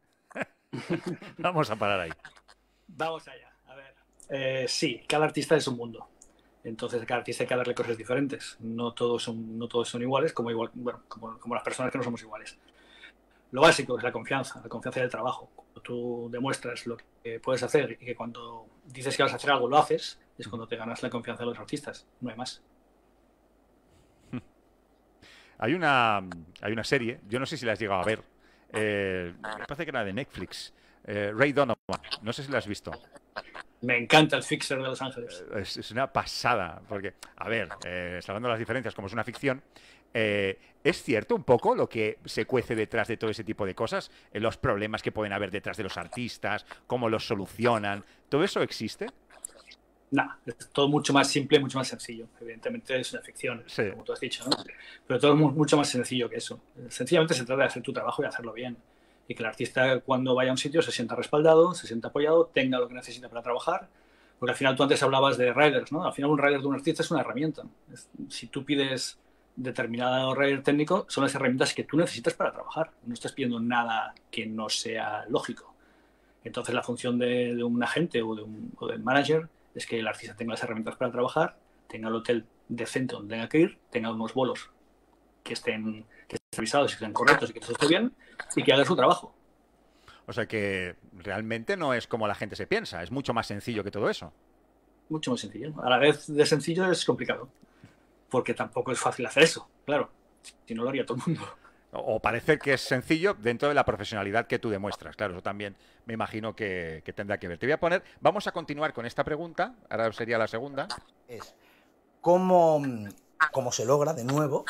Vamos a parar ahí. Vamos allá. A ver. Eh, sí, cada artista es un mundo. Entonces, a cada artista hay que darle cosas diferentes. No todos son, no todos son iguales, como, igual, bueno, como, como las personas que no somos iguales. Lo básico es la confianza, la confianza del trabajo. Cuando tú demuestras lo que puedes hacer y que cuando dices que vas a hacer algo lo haces, es cuando te ganas la confianza de los artistas. No hay más. Hay una, hay una serie, yo no sé si la has llegado a ver, eh, me parece que era de Netflix, eh, Ray Donovan, no sé si la has visto. Me encanta el Fixer de Los Ángeles. Es, es una pasada, porque, a ver, eh, hablando de las diferencias, como es una ficción, eh, ¿es cierto un poco lo que se cuece detrás de todo ese tipo de cosas? Eh, los problemas que pueden haber detrás de los artistas, cómo los solucionan, ¿todo eso existe? No, es todo mucho más simple, mucho más sencillo. Evidentemente es una ficción, sí, como tú has dicho, ¿no? Pero todo es mucho más sencillo que eso. Sencillamente se trata de hacer tu trabajo y hacerlo bien. Y que el artista, cuando vaya a un sitio, se sienta respaldado, se sienta apoyado, tenga lo que necesita para trabajar. Porque al final tú antes hablabas de riders, ¿no? Al final un rider de un artista es una herramienta. Es, si tú pides determinado rider técnico, son las herramientas que tú necesitas para trabajar. No estás pidiendo nada que no sea lógico. Entonces la función de, de un agente o, de un, o del manager es que el artista tenga las herramientas para trabajar, tenga el hotel decente donde tenga que ir, tenga unos vuelos que estén, que estén revisados y que estén correctos y que todo esté bien, y que haga su trabajo. O sea que realmente no es como la gente se piensa, es mucho más sencillo que todo eso. Mucho más sencillo. A la vez de sencillo es complicado, porque tampoco es fácil hacer eso, claro. Si no, lo haría todo el mundo. O parece que es sencillo dentro de la profesionalidad que tú demuestras. Claro, eso también me imagino que, que tendrá que ver. Te voy a poner, vamos a continuar con esta pregunta, ahora sería la segunda. Es, ¿cómo, cómo se logra, de nuevo,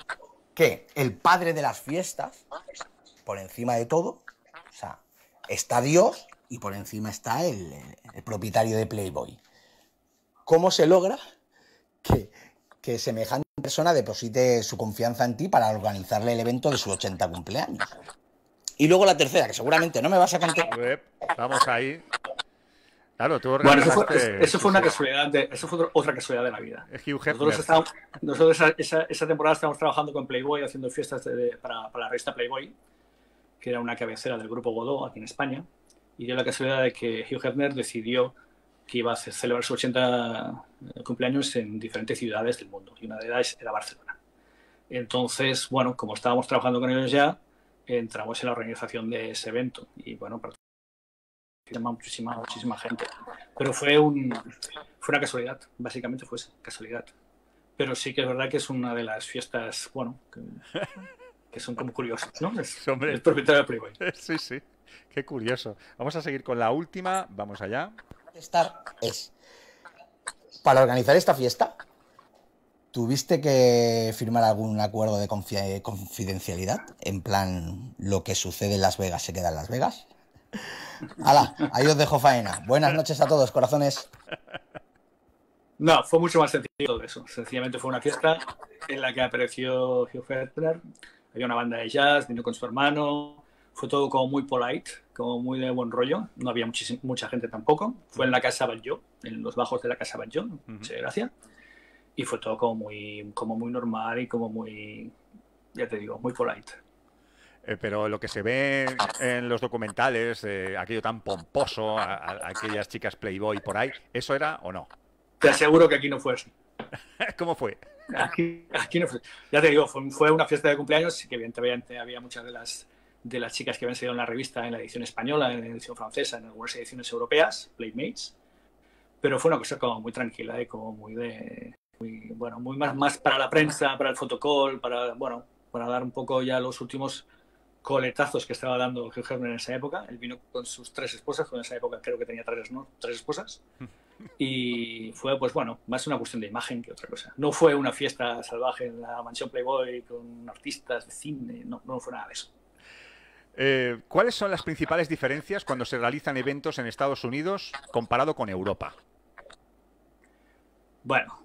que el padre de las fiestas, por encima de todo, o sea, está Dios y por encima está el, el propietario de Playboy? ¿Cómo se logra que, que semejante persona deposite su confianza en ti para organizarle el evento de sus ochenta cumpleaños? Y luego la tercera, que seguramente no me vas a contestar. Vamos ahí. Claro, tú bueno, eso fue, eso fue una casualidad, de, eso fue otra casualidad de la vida. Hugh nosotros estábamos, nosotros esa, esa, esa temporada estábamos trabajando con Playboy, haciendo fiestas de, de, para, para la revista Playboy, que era una cabecera del grupo Godot aquí en España, y dio la casualidad de que Hugh Hefner decidió que iba a celebrar sus ochenta cumpleaños en diferentes ciudades del mundo, y una de ellas era Barcelona. Entonces, bueno, como estábamos trabajando con ellos ya, entramos en la organización de ese evento y bueno, muchísima, muchísima gente. Pero fue, un, fue una casualidad, básicamente fue esa, casualidad. Pero sí que es verdad que es una de las fiestas, bueno, que, que son como curiosas, ¿no? Es, Hombre. el propietario del Playboy. Sí, sí, qué curioso. Vamos a seguir con la última, vamos allá. Estar es, para organizar esta fiesta, ¿tuviste que firmar algún acuerdo de confi- confidencialidad? En plan, lo que sucede en Las Vegas se queda en Las Vegas. ¡Hala! Ahí os dejo faena. Buenas noches a todos, corazones. No, fue mucho más sencillo todo eso. Sencillamente fue una fiesta en la que apareció Hugh Hefner, había una banda de jazz, vino con su hermano, fue todo como muy polite, como muy de buen rollo, no había mucha gente tampoco. Fue en la Casa Batlló, en los bajos de la Casa Batlló, muchas gracias. Y fue todo como muy, como muy normal y como muy, ya te digo, muy polite. Eh, pero lo que se ve en los documentales, eh, aquello tan pomposo, a, a, aquellas chicas Playboy por ahí, ¿eso era o no? Te aseguro que aquí no fue así. ¿Cómo fue? Aquí, aquí no fue. Ya te digo, fue, fue una fiesta de cumpleaños, sí que evidentemente había muchas de las, de las chicas que habían salido en la revista, en la edición española, en la edición francesa, en algunas ediciones europeas, Playmates, pero fue una cosa como muy tranquila y como muy de... Muy, bueno, muy más, más para la prensa, para el fotocall, para, bueno, para dar un poco ya los últimos coletazos que estaba dando Hugh Hefner en esa época. Él vino con sus tres esposas, en esa época creo que tenía tres, ¿no? tres esposas. Y fue, pues bueno, más una cuestión de imagen que otra cosa. No fue una fiesta salvaje en la mansión Playboy con artistas de cine, no, no fue nada de eso. Eh, ¿Cuáles son las principales diferencias cuando se realizan eventos en Estados Unidos comparado con Europa? Bueno,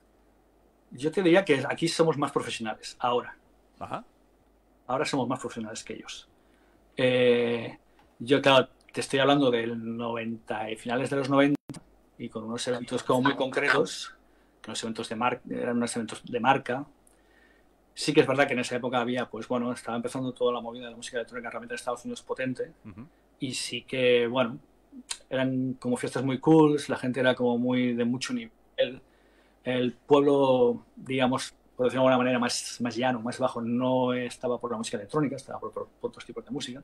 yo te diría que aquí somos más profesionales, ahora. Ajá. Ahora somos más profesionales que ellos. Eh, yo, claro, te estoy hablando del noventa y finales de los noventa y con unos eventos como muy concretos, que los eventos de mar eran unos eventos de marca. Sí que es verdad que en esa época había, pues bueno, estaba empezando toda la movida de la música electrónica realmente en Estados Unidos potente. Uh-huh. Y sí que, bueno, eran como fiestas muy cool, la gente era como muy de mucho nivel. El pueblo, digamos, por decirlo de alguna manera, más, más llano, más bajo, no estaba por la música electrónica, estaba por, por, por otros tipos de música.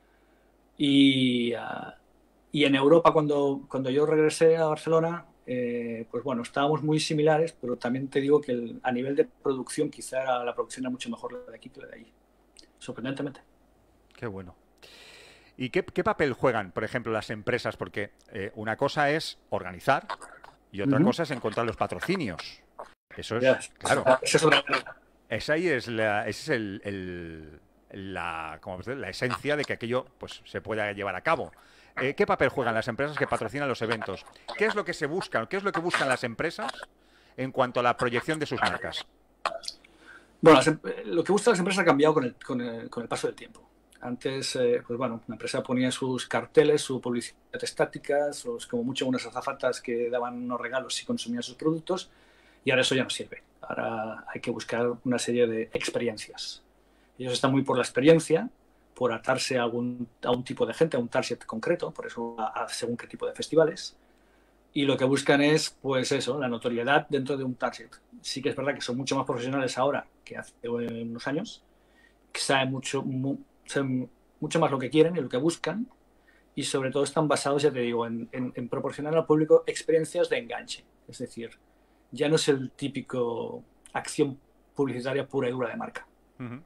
Y, uh, y en Europa, cuando, cuando yo regresé a Barcelona, eh, pues bueno, estábamos muy similares, pero también te digo que el, a nivel de producción, quizá era, la producción era mucho mejor la de aquí que la de allí. Sorprendentemente. Qué bueno. ¿Y qué, qué papel juegan, por ejemplo, las empresas? Porque eh, una cosa es organizar y otra uh-huh. cosa es encontrar los patrocinios. Eso es, yes. claro. Esa es, una... Esa ahí es la, ese es el, el, la, ¿cómo se dice? La esencia de que aquello pues, se pueda llevar a cabo. Eh, ¿Qué papel juegan las empresas que patrocinan los eventos? ¿Qué es lo que se buscan? ¿Qué es lo que buscan las empresas en cuanto a la proyección de sus marcas? Bueno, las, lo que buscan las empresas ha cambiado con el, con el, con el paso del tiempo. Antes, eh, pues bueno, la empresa ponía sus carteles, su publicidad estática, sus, como mucho unas azafatas que daban unos regalos si consumían sus productos. Y ahora eso ya no sirve. Ahora hay que buscar una serie de experiencias. Ellos están muy por la experiencia, por atarse a, algún, a un tipo de gente, a un target concreto, por eso a, a según qué tipo de festivales. Y lo que buscan es, pues eso, la notoriedad dentro de un target. Sí que es verdad que son mucho más profesionales ahora que hace unos años, que saben mucho, mu, saben mucho más lo que quieren y lo que buscan, y sobre todo están basados, ya te digo, en, en, en proporcionar al público experiencias de enganche. Es decir, ya no es el típico acción publicitaria pura y dura de marca. Uh-huh.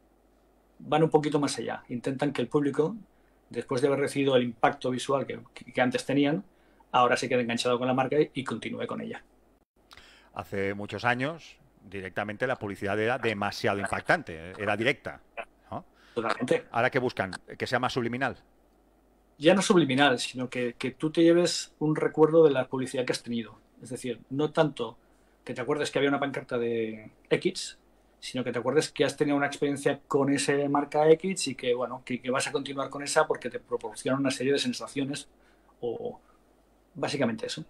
Van un poquito más allá. Intentan que el público, después de haber recibido el impacto visual que, que antes tenían, ahora se quede enganchado con la marca y, y continúe con ella. Hace muchos años, directamente la publicidad era demasiado impactante, era directa, ¿no? Totalmente. ¿Ahora qué buscan? ¿Que sea más subliminal? Ya no subliminal, sino que, que tú te lleves un recuerdo de la publicidad que has tenido. Es decir, no tanto que te acuerdes que había una pancarta de X, sino que te acuerdes que has tenido una experiencia con esa marca X y que, bueno, que, que vas a continuar con esa porque te proporciona una serie de sensaciones o básicamente eso.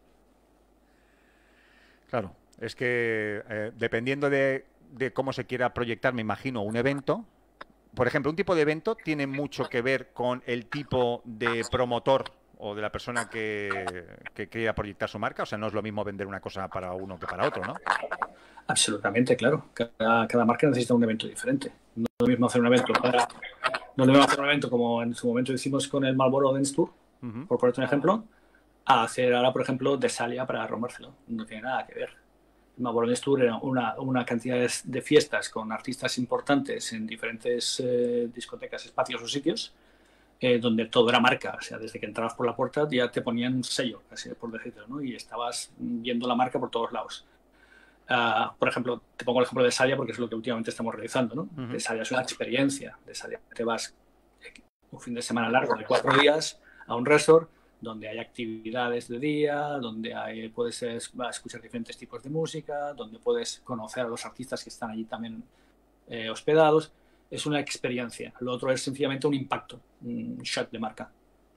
Claro, es que eh, dependiendo de, de cómo se quiera proyectar, me imagino, un evento, por ejemplo, un tipo de evento tiene mucho que ver con el tipo de promotor o de la persona que, que quiera proyectar su marca. O sea, no es lo mismo vender una cosa para uno que para otro, ¿no? Absolutamente, claro. Cada, cada marca necesita un evento diferente. No es lo mismo hacer un evento para, no es lo mismo hacer un evento como en su momento hicimos con el Marlboro Dance Tour, uh-huh. por ponerte un ejemplo, a hacer ahora, por ejemplo, Desalia para Ron Barceló. No tiene nada que ver. El Marlboro Dance Tour era una, una cantidad de, de fiestas con artistas importantes en diferentes eh, discotecas, espacios o sitios, eh, donde todo era marca. O sea, desde que entrabas por la puerta ya te ponían un sello, así por decirlo, ¿no? Y estabas viendo la marca por todos lados. Uh, por ejemplo, te pongo el ejemplo de Desalia porque es lo que últimamente estamos realizando, ¿no? Uh-huh. Desalia es una experiencia. Desalia te vas un fin de semana largo de cuatro días a un resort donde hay actividades de día, donde hay, puedes escuchar diferentes tipos de música, donde puedes conocer a los artistas que están allí también eh, hospedados. Es una experiencia. Lo otro es sencillamente un impacto, un shot de marca.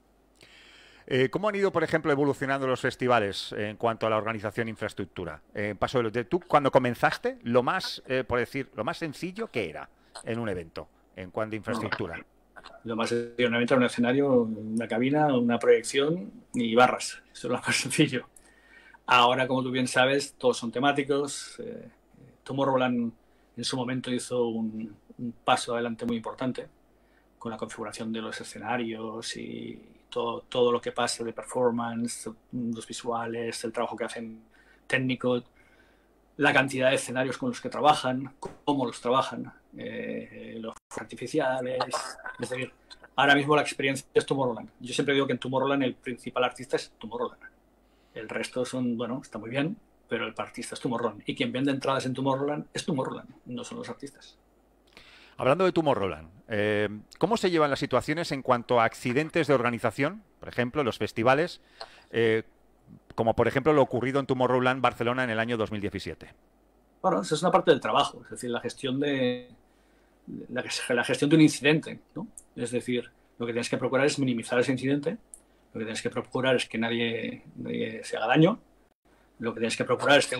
Eh, ¿Cómo han ido, por ejemplo, evolucionando los festivales en cuanto a la organización e infraestructura? Eh, paso de, tú, cuando comenzaste, lo más, eh, por decir, lo más sencillo, ¿qué era en un evento en cuanto a infraestructura? No. Lo más sencillo, un evento, un escenario, una cabina, una proyección y barras. Eso es lo más sencillo. Ahora, como tú bien sabes, todos son temáticos. Eh, Tomorrowland en su momento hizo un, un paso adelante muy importante con la configuración de los escenarios y todo, todo lo que pasa de performance, los visuales, el trabajo que hacen técnicos, la cantidad de escenarios con los que trabajan, cómo los trabajan, eh, los artificiales. Es decir, ahora mismo la experiencia es Tomorrowland. Yo siempre digo que en Tomorrowland el principal artista es Tomorrowland. El resto son, bueno, está muy bien, pero el artista es Tomorrowland. Y quien vende entradas en Tomorrowland es Tomorrowland, no son los artistas. Hablando de Tomorrowland, eh, ¿cómo se llevan las situaciones en cuanto a accidentes de organización? Por ejemplo, los festivales, eh, como por ejemplo lo ocurrido en Tomorrowland Barcelona en el año dos mil diecisiete. Bueno, eso es una parte del trabajo, es decir, la gestión de la, la gestión de un incidente, ¿no? Es decir, lo que tienes que procurar es minimizar ese incidente, lo que tienes que procurar es que nadie, nadie se haga daño, lo que tienes que procurar es que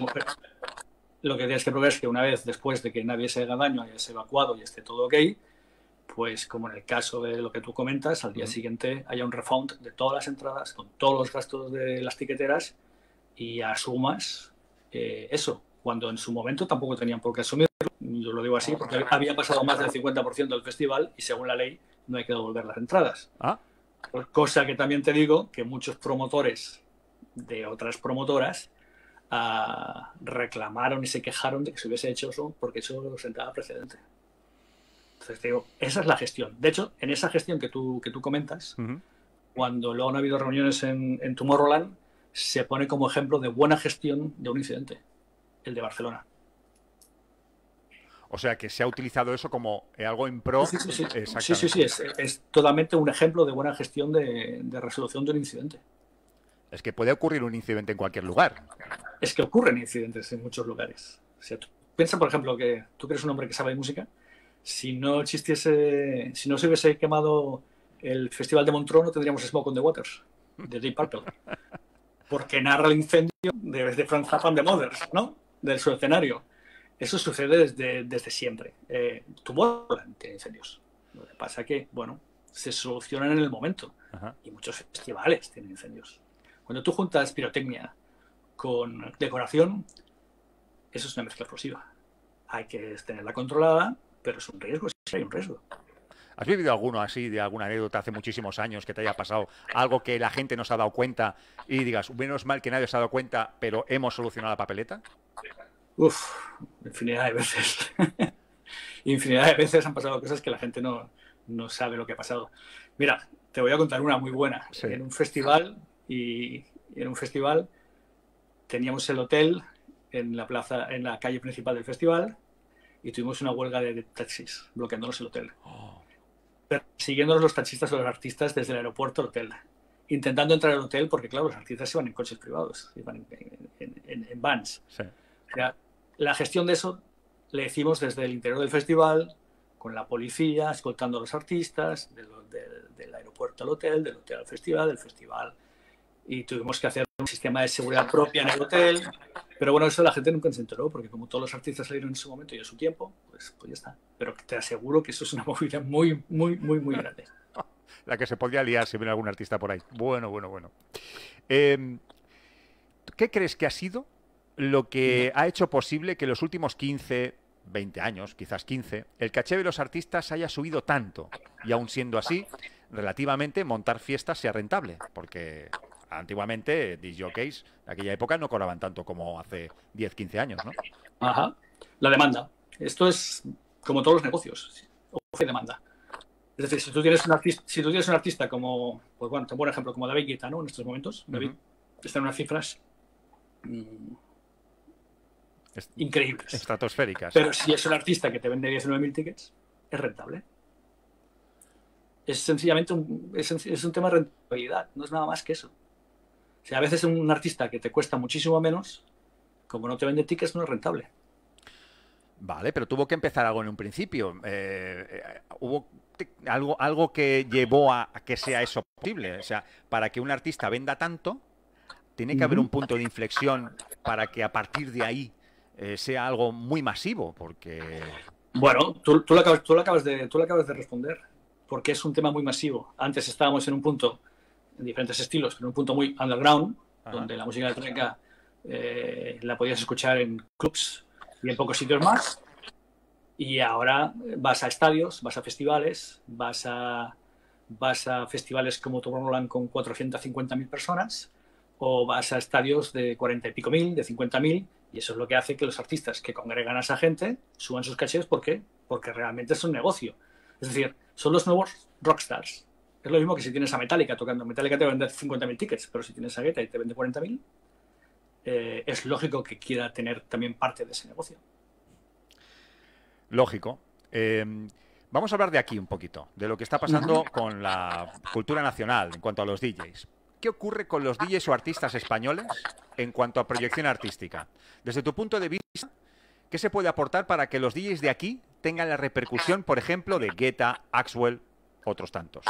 Lo que tienes que probar es que una vez después de que nadie se haga daño, hayas evacuado y esté todo ok, pues como en el caso de lo que tú comentas, al día uh-huh. siguiente haya un refund de todas las entradas, con todos los gastos de las tiqueteras y asumas eh, eso, cuando en su momento tampoco tenían por qué asumirlo. Yo lo digo así porque había pasado más del cincuenta por ciento del festival y según la ley no hay que devolver las entradas. ¿Ah? Cosa que también te digo que muchos promotores de otras promotoras Uh, reclamaron y se quejaron de que se hubiese hecho eso porque eso sentaba precedente. Entonces te digo, esa es la gestión. De hecho, en esa gestión que tú, que tú comentas, uh-huh. cuando luego han habido reuniones en, en Tomorrowland, se pone como ejemplo de buena gestión de un incidente, el de Barcelona. O sea, que se ha utilizado eso como algo en pro. Sí, sí, sí, sí, sí, sí es, es totalmente un ejemplo de buena gestión de, de resolución de un incidente. Es que puede ocurrir un incidente en cualquier lugar. Es que ocurren incidentes en muchos lugares. O sea, tú, piensa, por ejemplo, que tú que eres un hombre que sabe de música, si no existiese, si no se hubiese quemado el Festival de Montreux, no tendríamos Smoke on the Waters, de Deep Purple. Porque narra el incendio de, de Franz Zappa and the Mothers, ¿no? Del su escenario. Eso sucede desde, desde siempre. Eh, Tomorrowland tiene incendios. Lo que pasa es que, bueno, se solucionan en el momento. Ajá. Y muchos festivales tienen incendios. Cuando tú juntas pirotecnia con decoración, eso es una mezcla explosiva. Hay que tenerla controlada, pero es un riesgo, sí hay un riesgo. ¿Has vivido alguno así, de alguna anécdota hace muchísimos años que te haya pasado? Algo que la gente no se ha dado cuenta y digas, menos mal que nadie se ha dado cuenta, pero hemos solucionado la papeleta. Uf, infinidad de veces. Infinidad de veces han pasado cosas que la gente no, no sabe lo que ha pasado. Mira, te voy a contar una muy buena. Sí. En un festival... Y en un festival teníamos el hotel en la plaza, en la calle principal del festival y tuvimos una huelga de taxis bloqueándonos el hotel. Oh. Siguiéndonos los taxistas o los artistas desde el aeropuerto al hotel. Intentando entrar al hotel porque, claro, los artistas iban en coches privados, iban en, en, en, en vans. Sí. O sea, la gestión de eso le hicimos desde el interior del festival, con la policía, escoltando a los artistas, del, del, del aeropuerto al hotel, del hotel al festival, del festival... Y tuvimos que hacer un sistema de seguridad propia en el hotel. Pero bueno, eso la gente nunca se enteró, porque como todos los artistas salieron en su momento y en su tiempo, pues, pues ya está. Pero te aseguro que eso es una movida muy, muy, muy, muy grande. La que se podría liar si viene algún artista por ahí. Bueno, bueno, bueno. Eh, ¿Qué crees que ha sido lo que ha hecho posible que los últimos quince, veinte años, quizás quince, el caché de los artistas haya subido tanto. Y aún siendo así, relativamente montar fiestas sea rentable. Porque antiguamente disc jockeys de aquella época no cobraban tanto como hace diez, quince años, ¿no? Ajá. La demanda. Esto es como todos los negocios. Oferta y demanda. Es decir, si tú tienes un artista, si tú tienes un artista como, pues bueno, te pongo un ejemplo, como David Guetta, ¿no? En estos momentos, David uh-huh. está en unas cifras mmm, Est increíbles. Estratosféricas. Pero si es un artista que te vende diecinueve mil tickets, es rentable. Es sencillamente un, es, es un tema de rentabilidad, no es nada más que eso. O sea, a veces un artista que te cuesta muchísimo menos, como no te vende tickets, no es rentable. Vale, pero tuvo que empezar algo en un principio. Eh, eh, hubo algo, algo que llevó a, a que sea eso posible. O sea, para que un artista venda tanto, tiene que haber un punto de inflexión para que a partir de ahí eh, sea algo muy masivo, porque... Bueno, tú, tú, lo acabas, tú, lo acabas de, tú lo acabas de responder, porque es un tema muy masivo. Antes estábamos en un punto, en diferentes estilos, pero en un punto muy underground, Ajá. donde la música electrónica eh, la podías escuchar en clubs y en pocos sitios más. Y ahora vas a estadios, vas a festivales, vas a, vas a festivales como Tomorrowland con cuatrocientas cincuenta mil personas, o vas a estadios de cuarenta y pico mil, de cincuenta mil, y eso es lo que hace que los artistas que congregan a esa gente suban sus cachés. ¿Por qué? Porque realmente es un negocio. Es decir, son los nuevos rockstars. Es lo mismo que si tienes a Metallica tocando. Metallica te va a vender cincuenta mil tickets, pero si tienes a Guetta y te vende cuarenta mil, eh, es lógico que quiera tener también parte de ese negocio. Lógico. Eh, vamos a hablar de aquí un poquito, de lo que está pasando con la cultura nacional en cuanto a los D Js. ¿Qué ocurre con los D Js o artistas españoles en cuanto a proyección artística? Desde tu punto de vista, ¿qué se puede aportar para que los D Js de aquí tengan la repercusión, por ejemplo, de Guetta, Axwell, otros tantos?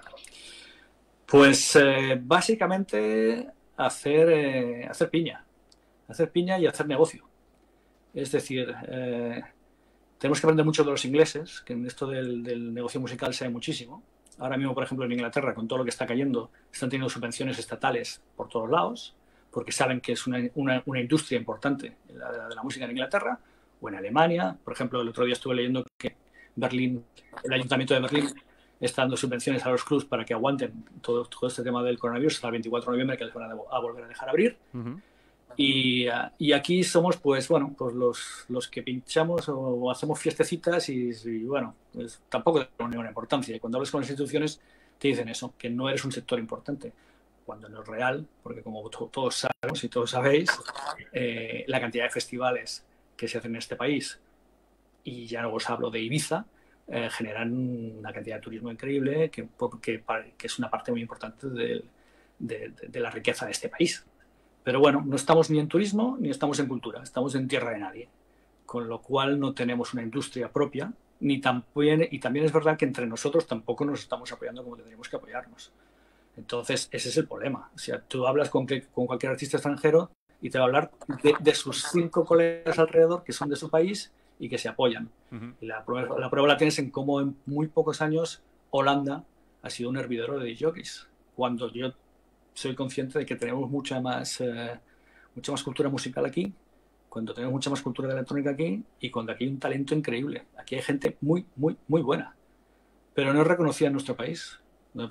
Pues eh, básicamente hacer, eh, hacer piña. Hacer piña y hacer negocio. Es decir, eh, tenemos que aprender mucho de los ingleses, que en esto del, del negocio musical se ve muchísimo. Ahora mismo, por ejemplo, en Inglaterra, con todo lo que está cayendo, están teniendo subvenciones estatales por todos lados, porque saben que es una, una, una industria importante la de, la de la música en Inglaterra, o en Alemania. Por ejemplo, el otro día estuve leyendo que Berlín, el Ayuntamiento de Berlín está dando subvenciones a los clubs para que aguanten todo, todo este tema del coronavirus hasta el veinticuatro de noviembre, que les van a, a volver a dejar abrir. Uh-huh. Y, y aquí somos, pues bueno, pues los, los que pinchamos o, o hacemos fiestecitas y, y bueno, pues tampoco tenemos ninguna importancia. Y cuando hablas con las instituciones te dicen eso, que no eres un sector importante, cuando no es real, porque como todos sabemos y todos sabéis, eh, la cantidad de festivales que se hacen en este país, y ya no os hablo de Ibiza, eh, generan una cantidad de turismo increíble que, que, que es una parte muy importante de, de, de, de la riqueza de este país. Pero bueno, no estamos ni en turismo ni estamos en cultura, estamos en tierra de nadie, con lo cual no tenemos una industria propia, ni también, y también es verdad que entre nosotros tampoco nos estamos apoyando como tendríamos que apoyarnos. Entonces, ese es el problema. O sea, tú hablas con, que, con cualquier artista extranjero y te va a hablar de, de sus cinco colegas alrededor que son de su país y que se apoyan. Uh-huh. Y la prueba, la prueba la tienes en cómo en muy pocos años Holanda ha sido un hervidero de disc jockeys, cuando yo soy consciente de que tenemos mucha más, eh, mucha más cultura musical aquí, cuando tenemos mucha más cultura electrónica aquí y cuando aquí hay un talento increíble. Aquí hay gente muy, muy, muy buena, pero no es reconocida en nuestro país.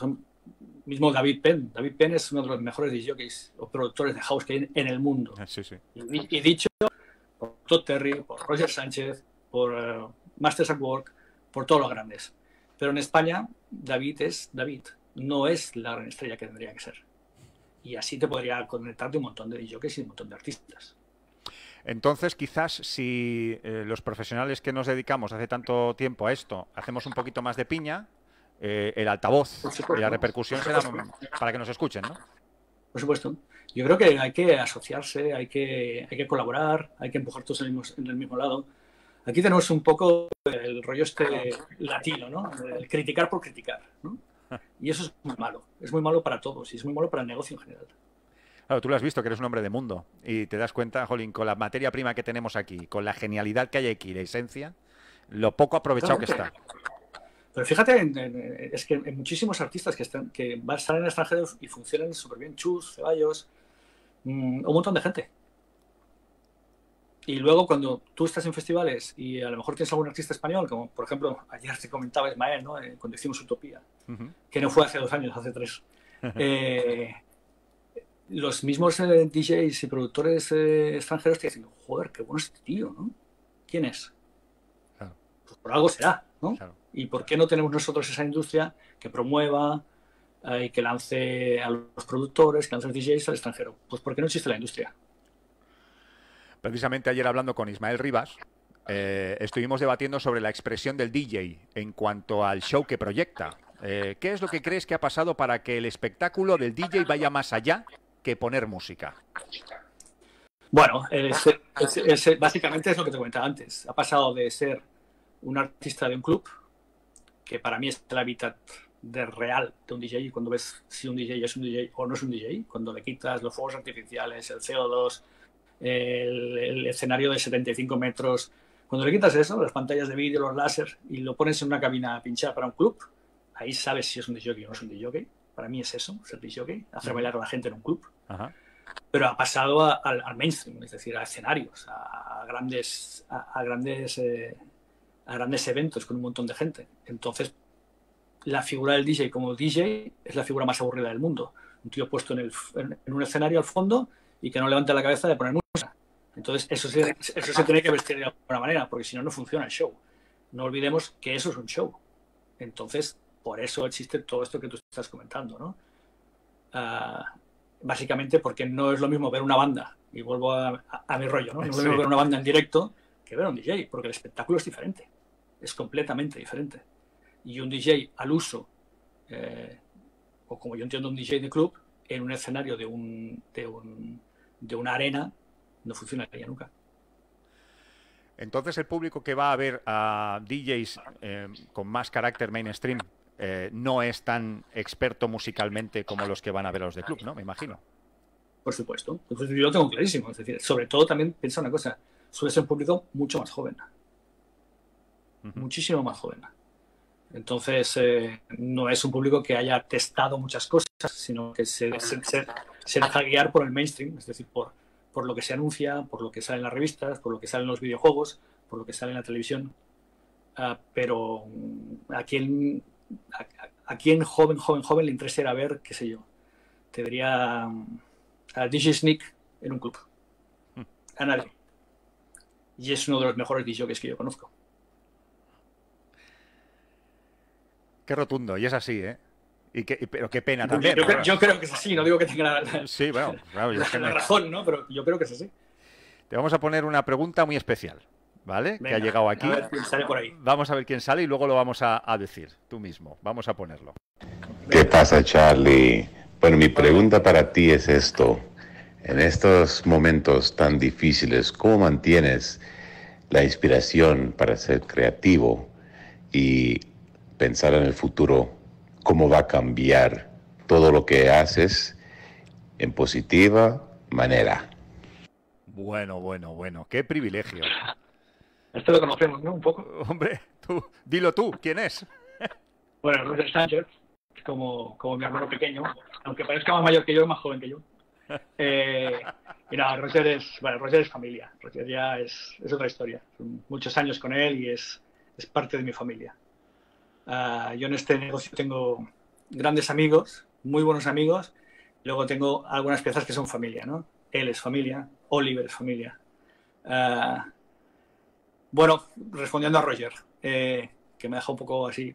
Mismo David Penn. David Penn es uno de los mejores disc jockeys o productores de house que hay en el mundo. Sí, sí. Y, y dicho por Todd Terry, por Roger Sánchez, por uh, Masters at Work, por todos los grandes. Pero en España, David es David. No es la gran estrella que tendría que ser. Y así te podría conectar de un montón de disc jockeys y un montón de artistas. Entonces, quizás si eh, los profesionales que nos dedicamos hace tanto tiempo a esto hacemos un poquito más de piña, eh, el altavoz y la repercusión será para que nos escuchen, ¿no? Por supuesto. Yo creo que hay que asociarse, hay que, hay que colaborar, hay que empujar todos en el, mismo, en el mismo lado. Aquí tenemos un poco el rollo este latino, ¿no? El criticar por criticar, ¿no? Y eso es muy malo. Es muy malo para todos y es muy malo para el negocio en general. Claro, tú lo has visto, que eres un hombre de mundo y te das cuenta, jolín, con la materia prima que tenemos aquí, con la genialidad que hay aquí, la esencia, lo poco aprovechado claro, que está. Pero fíjate, en, en, es que en muchísimos artistas que, están, que van a estar en extranjeros y funcionan súper bien, Chus, Ceballos, mmm, un montón de gente. Y luego cuando tú estás en festivales y a lo mejor tienes algún artista español, como por ejemplo ayer te comentaba Ismael, ¿no? Eh, cuando hicimos Utopía, uh-huh. que no fue hace dos años, hace tres. eh, los mismos eh, D Js y productores eh, extranjeros te dicen, joder, qué bueno este tío, ¿no? ¿Quién es? Claro. Pues por algo será, ¿no? Claro. ¿Y por qué no tenemos nosotros esa industria que promueva eh, y que lance a los productores, que lance a los D Js al extranjero? Pues porque no existe la industria. Precisamente ayer hablando con Ismael Rivas, eh, estuvimos debatiendo sobre la expresión del D J en cuanto al show que proyecta. Eh, ¿Qué es lo que crees que ha pasado para que el espectáculo del D J vaya más allá que poner música? Bueno, es, es, es, básicamente es lo que te comentaba antes. Ha pasado de ser un artista de un club, que para mí es el hábitat de real de un D J, y cuando ves si un D J es un D J o no es un D J, cuando le quitas los fuegos artificiales, el C O dos, el, el escenario de setenta y cinco metros, cuando le quitas eso, las pantallas de vídeo, los láser, y lo pones en una cabina pinchada para un club, ahí sabes si es un D J o no es un D J. Para mí es eso, ser D J, hacer bailar a la gente en un club. Ajá. Pero ha pasado a, a, al mainstream, es decir, a escenarios, a, a grandes, a, a grandes, eh, a grandes eventos con un montón de gente. Entonces, la figura del D J como D J es la figura más aburrida del mundo. Un tío puesto en, el, en, en un escenario al fondo y que no levanta la cabeza de poner música. Entonces, eso se, eso se tiene que vestir de alguna manera, porque si no, no funciona el show. No olvidemos que eso es un show. Entonces, por eso existe todo esto que tú estás comentando, ¿no? Uh, básicamente porque no es lo mismo ver una banda, y vuelvo a, a, a mi rollo, ¿no? No es lo mismo ver una banda en directo que ver a un D J, porque el espectáculo es diferente, es completamente diferente. Y un D J al uso, eh, o como yo entiendo un D J de club, en un escenario de, un, de, un, de una arena, no funcionaría nunca. Entonces el público que va a ver a D Js eh, con más carácter mainstream eh, no es tan experto musicalmente como los que van a ver a los de club, ¿no? Me imagino. Por supuesto. Entonces, yo lo tengo clarísimo. Es decir, sobre todo también piensa una cosa, suele ser un público mucho más joven. Uh-huh. Muchísimo más joven. Entonces, eh, no es un público que haya testado muchas cosas, sino que se, se, se, se deja guiar por el mainstream, es decir, por, por lo que se anuncia, por lo que sale en las revistas, por lo que sale en los videojuegos, por lo que sale en la televisión. Uh, pero a quien, a, a quien joven, joven, joven le interesa ir a ver, qué sé yo, te diría um, a D J Sneak en un club. Hmm. A nadie. Y es uno de los mejores D Js que yo conozco. Qué rotundo, y es así, ¿eh? Y qué, pero qué pena también. Yo, yo, yo creo que es así, no digo que tenga la, sí, bueno, claro, yo la, es que la me... razón, ¿no? Pero yo creo que es así. Te vamos a poner una pregunta muy especial, ¿vale? Venga, que ha llegado aquí. A ver quién sale por ahí. Vamos a ver quién sale y luego lo vamos a, a decir, tú mismo. Vamos a ponerlo. ¿Qué pasa, Charlie? Bueno, mi pregunta para ti es esto. En estos momentos tan difíciles, ¿cómo mantienes la inspiración para ser creativo y pensar en el futuro? ¿Cómo va a cambiar todo lo que haces en positiva manera? Bueno, bueno, bueno. Qué privilegio. Esto lo conocemos, ¿no? Un poco. Hombre, tú, dilo tú. ¿Quién es? Bueno, Roger Sánchez, como, como mi hermano pequeño. Aunque parezca más mayor que yo, es más joven que yo. Eh, y nada, Roger es, bueno, Roger es familia. Roger ya es, es otra historia. Son muchos años con él y es, es parte de mi familia. Uh, yo en este negocio tengo grandes amigos, muy buenos amigos. Luego tengo algunas piezas que son familia, ¿no? Él es familia, Oliver es familia. Uh, bueno, respondiendo a Roger, eh, que me ha dejado un poco así.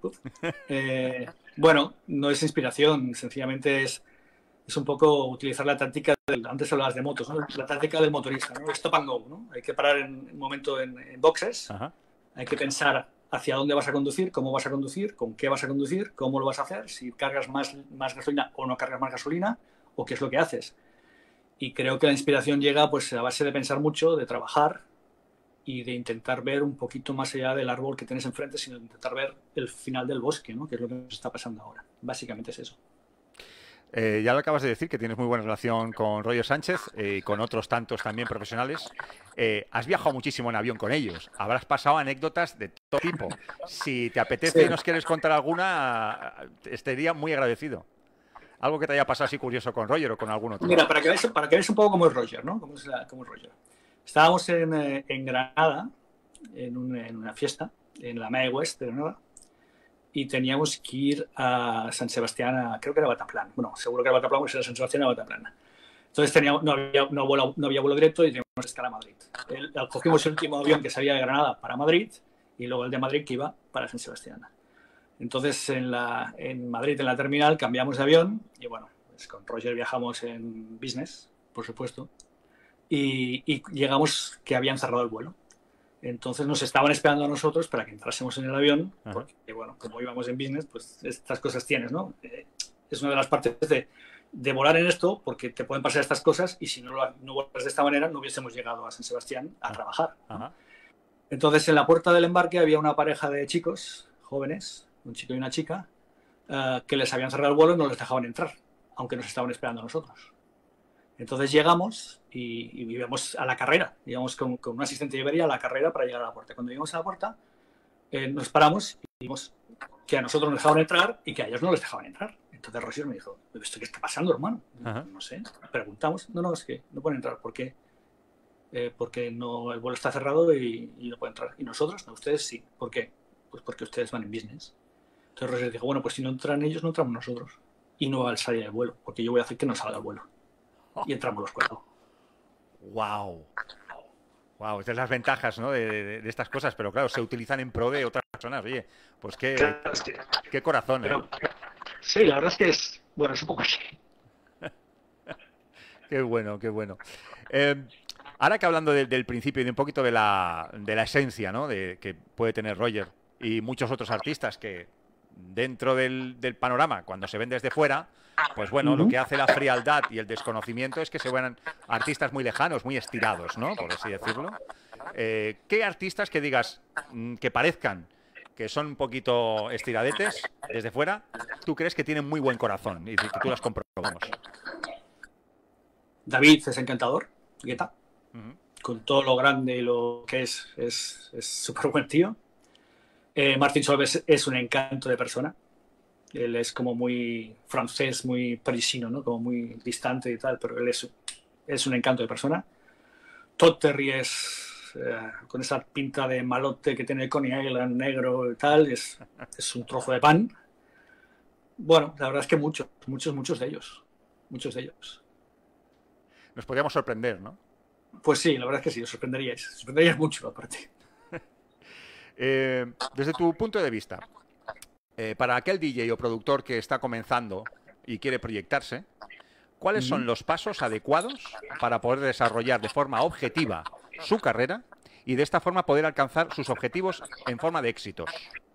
Eh, bueno, no es inspiración, sencillamente es, es un poco utilizar la táctica, del, antes hablabas de motos, ¿no? La táctica del motorista, ¿no? Stop and go, ¿no? Hay que parar en un momento en, en boxes, Ajá. Hay que pensar hacia dónde vas a conducir, cómo vas a conducir, con qué vas a conducir, cómo lo vas a hacer, si cargas más, más gasolina o no cargas más gasolina, o qué es lo que haces. Y creo que la inspiración llega pues a base de pensar mucho, de trabajar y de intentar ver un poquito más allá del árbol que tienes enfrente, sino de intentar ver el final del bosque, ¿no? Que es lo que nos está pasando ahora. Básicamente es eso. Eh, ya lo acabas de decir, que tienes muy buena relación con Roger Sánchez y eh, con otros tantos también profesionales. Eh, has viajado muchísimo en avión con ellos. Habrás pasado anécdotas de todo tipo. Si te apetece sí. y nos quieres contar alguna, estaría muy agradecido. Algo que te haya pasado así curioso con Roger o con algún otro. Mira, para que veas, para que veas un poco cómo es Roger, ¿no? Cómo es, la, cómo es Roger. Estábamos en, eh, en Granada, en, un, en una fiesta, en la Mae West de Granada, y teníamos que ir a San Sebastián, a, creo que era Bataplan. Bueno, seguro que era Bataplan, pues era San Sebastián a Bataplan. Entonces teníamos, no, había, no, vuelo, no había vuelo directo y teníamos que estar a Madrid. El, cogimos el último avión que salía de Granada para Madrid y luego el de Madrid que iba para San Sebastián. Entonces en, la, en Madrid, en la terminal, cambiamos de avión y bueno, pues con Roger viajamos en business, por supuesto, y, y llegamos que habían cerrado el vuelo. Entonces nos estaban esperando a nosotros para que entrásemos en el avión, porque, bueno, como íbamos en business, pues estas cosas tienes, ¿no? Eh, es una de las partes de, de volar en esto, porque te pueden pasar estas cosas y si no, no volas de esta manera no hubiésemos llegado a San Sebastián a trabajar, ¿no? Ajá. Entonces en la puerta del embarque había una pareja de chicos jóvenes, un chico y una chica, uh, que les habían cerrado el vuelo y no les dejaban entrar, aunque nos estaban esperando a nosotros. Entonces llegamos y, y íbamos a la carrera, íbamos con, con un asistente de Iberia a la carrera para llegar a la puerta. Cuando llegamos a la puerta, eh, nos paramos y vimos que a nosotros nos dejaban entrar y que a ellos no les dejaban entrar. Entonces Roger me dijo, ¿esto qué está pasando, hermano? Ajá. No sé, preguntamos. No, no, es que no pueden entrar. ¿Por qué? Eh, porque no, el vuelo está cerrado y, y no pueden entrar. ¿Y nosotros? No, ustedes sí. ¿Por qué? Pues porque ustedes van en business. Entonces Roger dijo, bueno, pues si no entran ellos, no entramos nosotros. Y no va a salir el vuelo, porque yo voy a hacer que no salga el vuelo. Y entramos los cuatro. Wow. Wow, estas son las ventajas, ¿no? de, de, de estas cosas, pero claro, se utilizan en pro de otras personas. Oye, pues qué, claro, es que, qué corazón, pero, ¿eh? Sí, la verdad es que es, bueno, es un poco así. Qué bueno, qué bueno. Eh, ahora que hablando de, del principio y de un poquito de la, de la esencia, ¿no? De, que puede tener Roger y muchos otros artistas que dentro del, del panorama, cuando se ven desde fuera, pues bueno, uh-huh. lo que hace la frialdad y el desconocimiento es que se ven artistas muy lejanos, muy estirados, ¿no? Por así decirlo. Eh, ¿Qué artistas que digas mmm, que parezcan que son un poquito estiradetes desde fuera, tú crees que tienen muy buen corazón y que tú las comprobamos? David es encantador, Guetta, uh-huh. con todo lo grande y lo que es, es súper buen tío. Eh, Martín Solves es un encanto de persona. Él es como muy francés, muy parisino, ¿no? Como muy distante y tal, pero él es, es un encanto de persona. Todd Terry es, eh, con esa pinta de malote que tiene Coney Island negro y tal, es, es un trozo de pan. Bueno, la verdad es que muchos, muchos, muchos de ellos. Muchos de ellos. Nos podríamos sorprender, ¿no? Pues sí, la verdad es que sí, os sorprenderíais. Os sorprenderíais mucho, aparte. eh, desde tu punto de vista, Eh, para aquel D J o productor que está comenzando y quiere proyectarse, ¿cuáles son los pasos adecuados para poder desarrollar de forma objetiva su carrera y de esta forma poder alcanzar sus objetivos en forma de éxitos?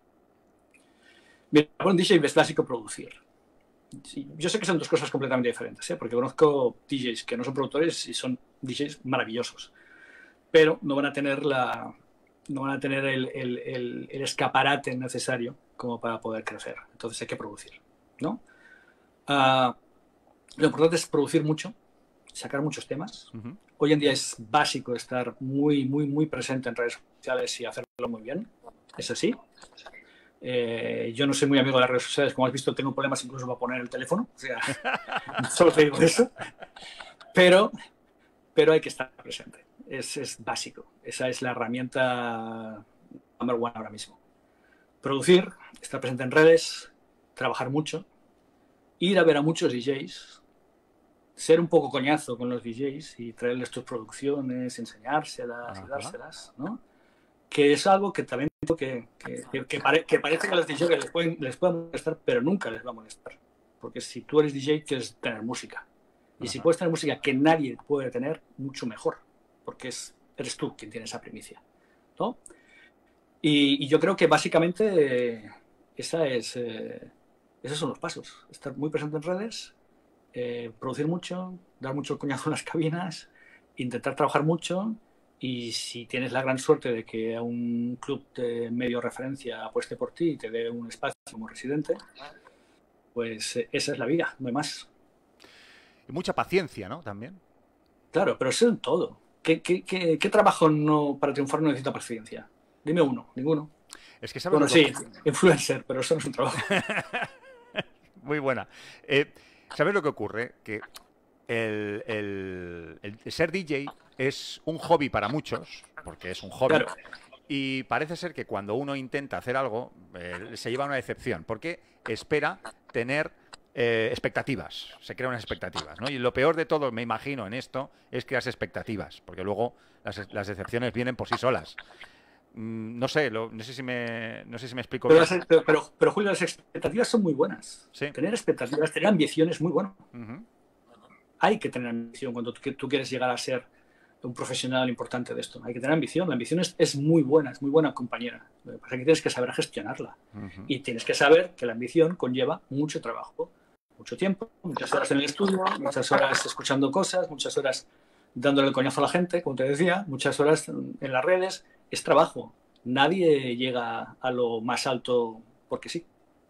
Mira, para un D J es básico producir. Sí, yo sé que son dos cosas completamente diferentes, ¿eh? Porque conozco D Js que no son productores y son D Js maravillosos, pero no van a tener la... no van a tener el, el, el, el escaparate necesario como para poder crecer. Entonces hay que producir, ¿no? Uh, lo importante es producir mucho, sacar muchos temas. Uh-huh. Hoy en día es básico estar muy, muy, muy presente en redes sociales y hacerlo muy bien. Es así. Eh, yo no soy muy amigo de las redes sociales. Como has visto, tengo problemas incluso para poner el teléfono. O sea, solo te digo eso. Pero, pero hay que estar presente. Es, es básico. Esa es la herramienta number one ahora mismo. Producir, estar presente en redes, trabajar mucho, ir a ver a muchos D Js, ser un poco coñazo con los D Js y traerles tus producciones, enseñárselas Ajá. y dárselas, ¿no? Que es algo que también que, que, que, que, pare, que parece que a los D Js les pueden, les pueden molestar, pero nunca les va a molestar. Porque si tú eres D J, quieres tener música. Y Ajá. si puedes tener música que nadie puede tener, mucho mejor. Porque es, eres tú quien tiene esa primicia, ¿no? Y, y yo creo que básicamente eh, esa es, eh, esos son los pasos. Estar muy presente en redes, eh, producir mucho, dar mucho coñazo en las cabinas, intentar trabajar mucho y si tienes la gran suerte de que un club de medio referencia apueste por ti y te dé un espacio como residente, pues eh, esa es la vida, no hay más. Y mucha paciencia, ¿no? También. Claro, pero eso en todo. ¿Qué, qué, qué, qué trabajo no, para triunfar no necesita paciencia? Dime uno, ninguno. Es que sabes bueno, sí, que... influencer, pero eso no es un trabajo. Muy buena. Eh, ¿Sabes lo que ocurre? Que el, el, el ser D J es un hobby para muchos, porque es un hobby. Claro. Y parece ser que cuando uno intenta hacer algo, eh, se lleva una decepción, porque espera tener eh, expectativas, se crean unas expectativas, ¿no? Y lo peor de todo, me imagino, en esto, es crear expectativas, porque luego las, las decepciones vienen por sí solas. Mm, no sé, lo, no sé si me, no sé si me explico pero, bien. las, pero, pero, pero, Julio, las expectativas son muy buenas. Sí. Tener expectativas, tener ambición es muy bueno. Uh-huh. Hay que tener ambición cuando tú, tú quieres llegar a ser un profesional importante de esto. Hay que tener ambición. La ambición es, es muy buena, es muy buena compañera. Lo que pasa es que tienes que saber gestionarla. Uh-huh. Y tienes que saber que la ambición conlleva mucho trabajo, mucho tiempo, muchas horas en el estudio, muchas horas escuchando cosas, muchas horas dándole el coñazo a la gente, como te decía, muchas horas en las redes. Es trabajo. Nadie llega a lo más alto porque sí.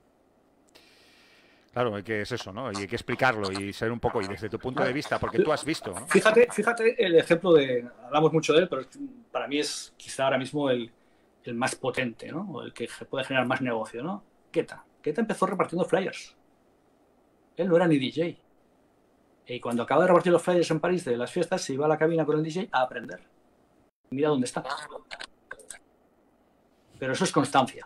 Claro, hay que es eso, ¿no? Y hay que explicarlo y ser un poco, y desde tu punto de vista, porque tú has visto, ¿no? Fíjate, fíjate el ejemplo de, hablamos mucho de él, pero para mí es quizá ahora mismo el, el más potente, ¿no? O el que puede generar más negocio, ¿no? Guetta. Guetta empezó repartiendo flyers. Él no era ni D J. Y cuando acaba de repartir los flyers en París de las fiestas, se iba a la cabina con el D J a aprender. Mira dónde está. Pero eso es constancia.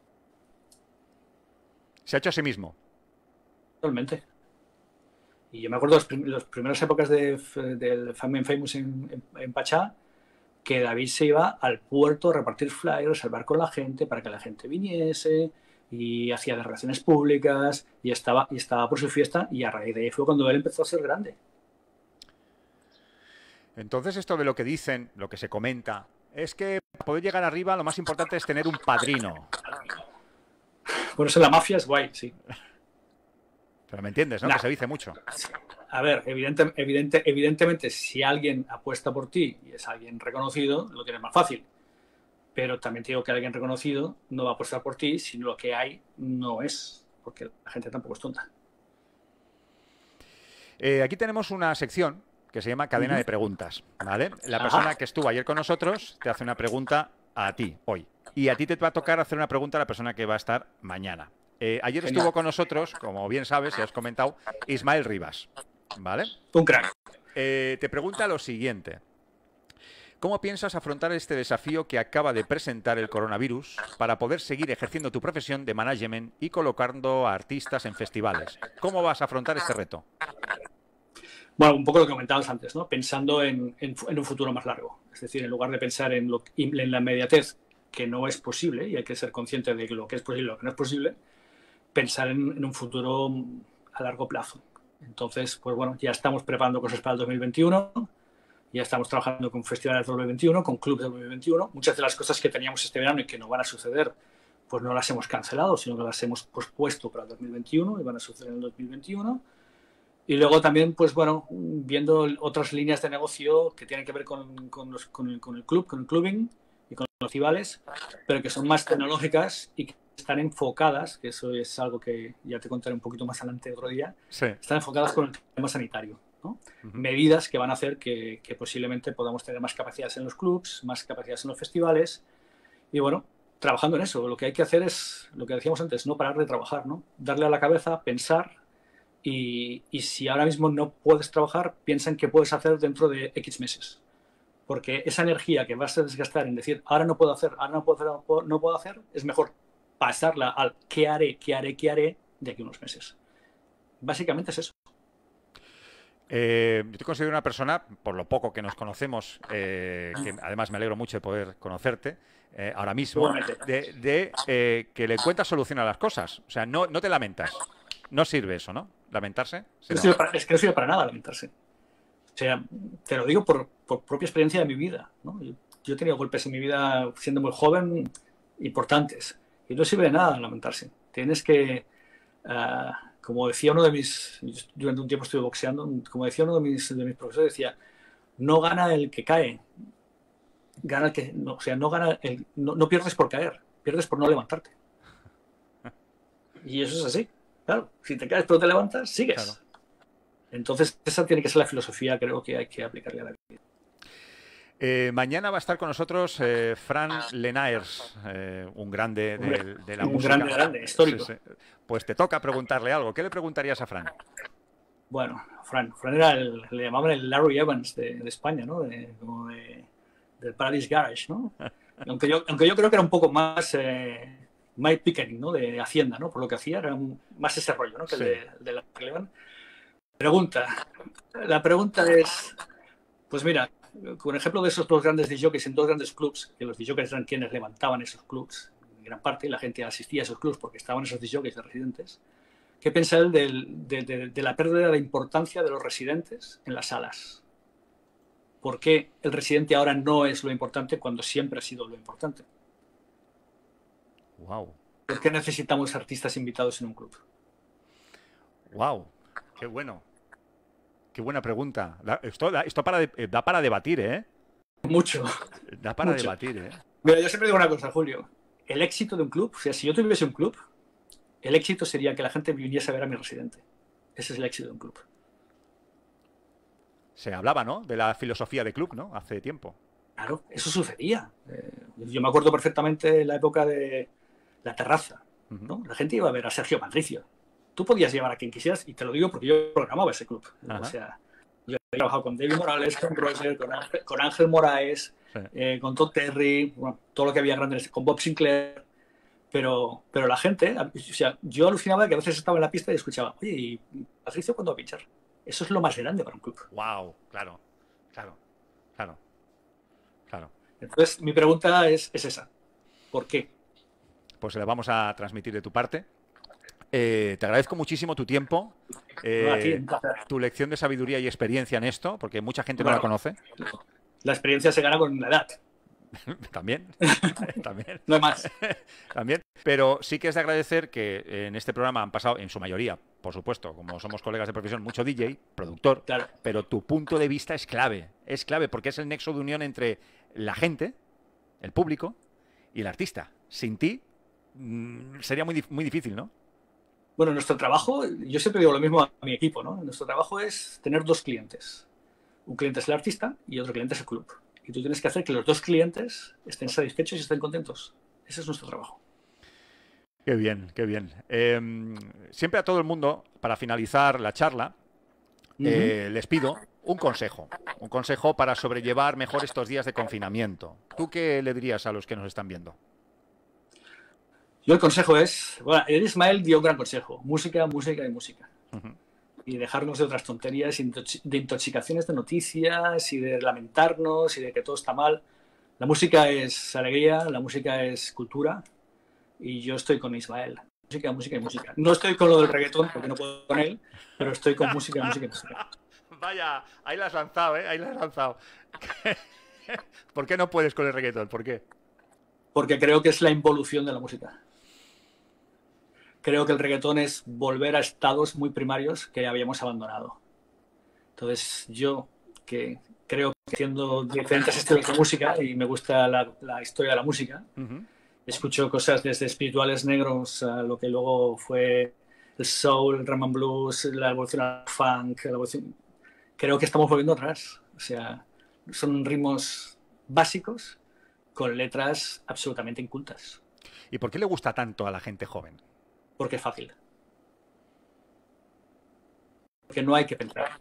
Se ha hecho a sí mismo. Totalmente. Y yo me acuerdo de las prim las primeras épocas del de Fame and Famous en, en, en Pachá, que David se iba al puerto a repartir flyers, a hablar con la gente para que la gente viniese, y hacía de relaciones públicas, y estaba, y estaba por su fiesta, y a raíz de ahí fue cuando él empezó a ser grande. Entonces, esto de lo que dicen, lo que se comenta, es que para poder llegar arriba lo más importante es tener un padrino. Bueno, eso en la mafia es guay, sí. Pero me entiendes, ¿no? Nah. Que se dice mucho. A ver, evidente, evidente, evidentemente, si alguien apuesta por ti y es alguien reconocido, lo tienes más fácil. Pero también te digo que alguien reconocido no va a apostar por ti si lo que hay no es, porque la gente tampoco es tonta. Eh, aquí tenemos una sección que se llama cadena uh-huh. de preguntas, ¿vale? La persona Ajá. que estuvo ayer con nosotros te hace una pregunta a ti, hoy. Y a ti te va a tocar hacer una pregunta a la persona que va a estar mañana. Eh, ayer Genial. estuvo con nosotros, como bien sabes, ya has comentado, Ismael Rivas, ¿vale? Un crack. Eh, te pregunta lo siguiente. ¿Cómo piensas afrontar este desafío que acaba de presentar el coronavirus para poder seguir ejerciendo tu profesión de management y colocando a artistas en festivales? ¿Cómo vas a afrontar este reto? Bueno, un poco lo que comentabas antes, ¿no? Pensando en, en, en un futuro más largo. Es decir, en lugar de pensar en, lo, en la inmediatez, que no es posible, y hay que ser consciente de lo que es posible y lo que no es posible, pensar en, en un futuro a largo plazo. Entonces, pues bueno, ya estamos preparando cosas para el dos mil veintiuno, ya estamos trabajando con festivales del dos mil veintiuno, con clubes del dos mil veintiuno. Muchas de las cosas que teníamos este verano y que no van a suceder, pues no las hemos cancelado, sino que las hemos pospuesto para el dos mil veintiuno y van a suceder en el dos mil veintiuno. Y luego también, pues bueno, viendo otras líneas de negocio que tienen que ver con, con, los, con, el, con el club, con el clubbing y con los festivales, pero que son más tecnológicas y que están enfocadas, que eso es algo que ya te contaré un poquito más adelante otro día, sí. están enfocadas con el tema sanitario, ¿no? Uh-huh. Medidas que van a hacer que, que posiblemente podamos tener más capacidades en los clubs, más capacidades en los festivales, y bueno, trabajando en eso. Lo que hay que hacer es, lo que decíamos antes, no parar de trabajar, ¿no? Darle a la cabeza, pensar, y, y si ahora mismo no puedes trabajar, piensa en qué puedes hacer dentro de X meses. Porque esa energía que vas a desgastar en decir, ahora no puedo hacer, ahora no puedo hacer, no puedo hacer, es mejor pasarla al qué haré, qué haré, qué haré de aquí a unos meses. Básicamente es eso. Eh, yo te considero una persona, por lo poco que nos conocemos, eh, que además me alegro mucho de poder conocerte eh, ahora mismo, de, de eh, que le encuentras solución a las cosas. O sea, no, no te lamentas. No sirve eso, ¿no? Lamentarse. Es que, no para, es que no sirve para nada lamentarse. O sea, te lo digo por, por propia experiencia de mi vida, ¿no? Yo, yo he tenido golpes en mi vida siendo muy joven importantes. Y no sirve de nada lamentarse. Tienes que, uh, como decía uno de mis, durante un tiempo estuve boxeando, como decía uno de mis, de mis profesores, decía, no gana el que cae, gana el que, no, o sea, no gana el, no, no pierdes por caer, pierdes por no levantarte. Y eso es así, claro. Si te caes pero te levantas, sigues. Claro. Entonces esa tiene que ser la filosofía, creo que hay que aplicarle a la vida. Eh, mañana va a estar con nosotros eh, Fran Lenaers, eh, un grande de, de la un música. Un grande, grande, histórico. Sí, sí. Pues te toca preguntarle algo. ¿Qué le preguntarías a Fran? Bueno, Fran, Fran era el, le llamaban el Larry Evans de, de España, ¿no? De, como de, del Paradise Garage, ¿no? Aunque yo, aunque yo creo que era un poco más eh, Mike Pickering, ¿no? De Hacienda, ¿no? Por lo que hacía, era un, más ese rollo, ¿no? Que sí. el de, de Larry Evans. Pregunta. La pregunta es, pues mira, con ejemplo de esos dos grandes discjockeys en dos grandes clubs, que los discjockeys eran quienes levantaban esos clubs, en gran parte, y la gente asistía a esos clubs porque estaban esos discjockeys de residentes. ¿Qué piensa él del, de, de, de la pérdida de importancia de los residentes en las salas? ¿Por qué el residente ahora no es lo importante cuando siempre ha sido lo importante? Wow. ¿Por qué necesitamos artistas invitados en un club? Wow, qué bueno. Qué buena pregunta. Esto, esto para, da para debatir, ¿eh? Mucho. Da para Mucho. debatir, ¿eh? Mira, yo siempre digo una cosa, Julio. El éxito de un club, o sea, si yo tuviese un club, el éxito sería que la gente viniese a ver a mi residente. Ese es el éxito de un club. Se hablaba, ¿no? De la filosofía de club, ¿no? Hace tiempo. Claro, eso sucedía. Eh, yo me acuerdo perfectamente de la época de la terraza, ¿no? La gente iba a ver a Sergio Patricio. Tú podías llevar a quien quisieras, y te lo digo porque yo programaba ese club. Ajá. O sea, yo he trabajado con David Morales, con Roger, con Ángel, con Ángel Moraes, sí. eh, con Todd Terry, bueno, todo lo que había grande, con Bob Sinclair. Pero, pero la gente, o sea, yo alucinaba de que a veces estaba en la pista y escuchaba, oye, ¿y Patricio cuándo va a pinchar? Eso es lo más grande para un club. Wow, claro, claro, claro, claro. Entonces, mi pregunta es, es esa. ¿Por qué? Pues se la vamos a transmitir de tu parte. Eh, te agradezco muchísimo tu tiempo, eh, no, tu lección de sabiduría y experiencia en esto, porque mucha gente bueno, no la conoce. La experiencia se gana con la edad. También, también. No hay más. También. Pero sí que es de agradecer que en este programa han pasado, en su mayoría, por supuesto, como somos colegas de profesión, mucho D J, productor, claro. Pero tu punto de vista es clave. Es clave porque es el nexo de unión entre la gente, el público y el artista. Sin ti mmm, sería muy, muy difícil, ¿no? Bueno, nuestro trabajo, yo siempre digo lo mismo a mi equipo, ¿no? Nuestro trabajo es tener dos clientes. Un cliente es el artista y otro cliente es el club. Y tú tienes que hacer que los dos clientes estén satisfechos y estén contentos. Ese es nuestro trabajo. Qué bien, qué bien. Eh, siempre a todo el mundo, para finalizar la charla, uh-huh. eh, les pido un consejo. Un consejo para sobrellevar mejor estos días de confinamiento. ¿Tú qué le dirías a los que nos están viendo? Yo el consejo es... Bueno, el Ismael dio un gran consejo. Música, música y música. Uh-huh. Y dejarnos de otras tonterías, de intoxicaciones de noticias y de lamentarnos y de que todo está mal. La música es alegría, la música es cultura y yo estoy con Ismael. Música, música y música. No estoy con lo del reggaetón porque no puedo con él, pero estoy con música, música y música. Vaya, ahí la has lanzado, ¿eh? Ahí la has lanzado. ¿Por qué no puedes con el reggaetón? ¿Por qué? Porque creo que es la involución de la música. Creo que el reggaetón es volver a estados muy primarios que habíamos abandonado. Entonces, yo, que creo que haciendo diferentes estilos de música y me gusta la, la historia de la música, uh-huh. escucho cosas desde espirituales negros a lo que luego fue el soul, el rhythm and blues, la evolución al funk, la evolución... Creo que estamos volviendo atrás. O sea, son ritmos básicos con letras absolutamente incultas. ¿Y por qué le gusta tanto a la gente joven? Porque es fácil. Porque no hay que pensar.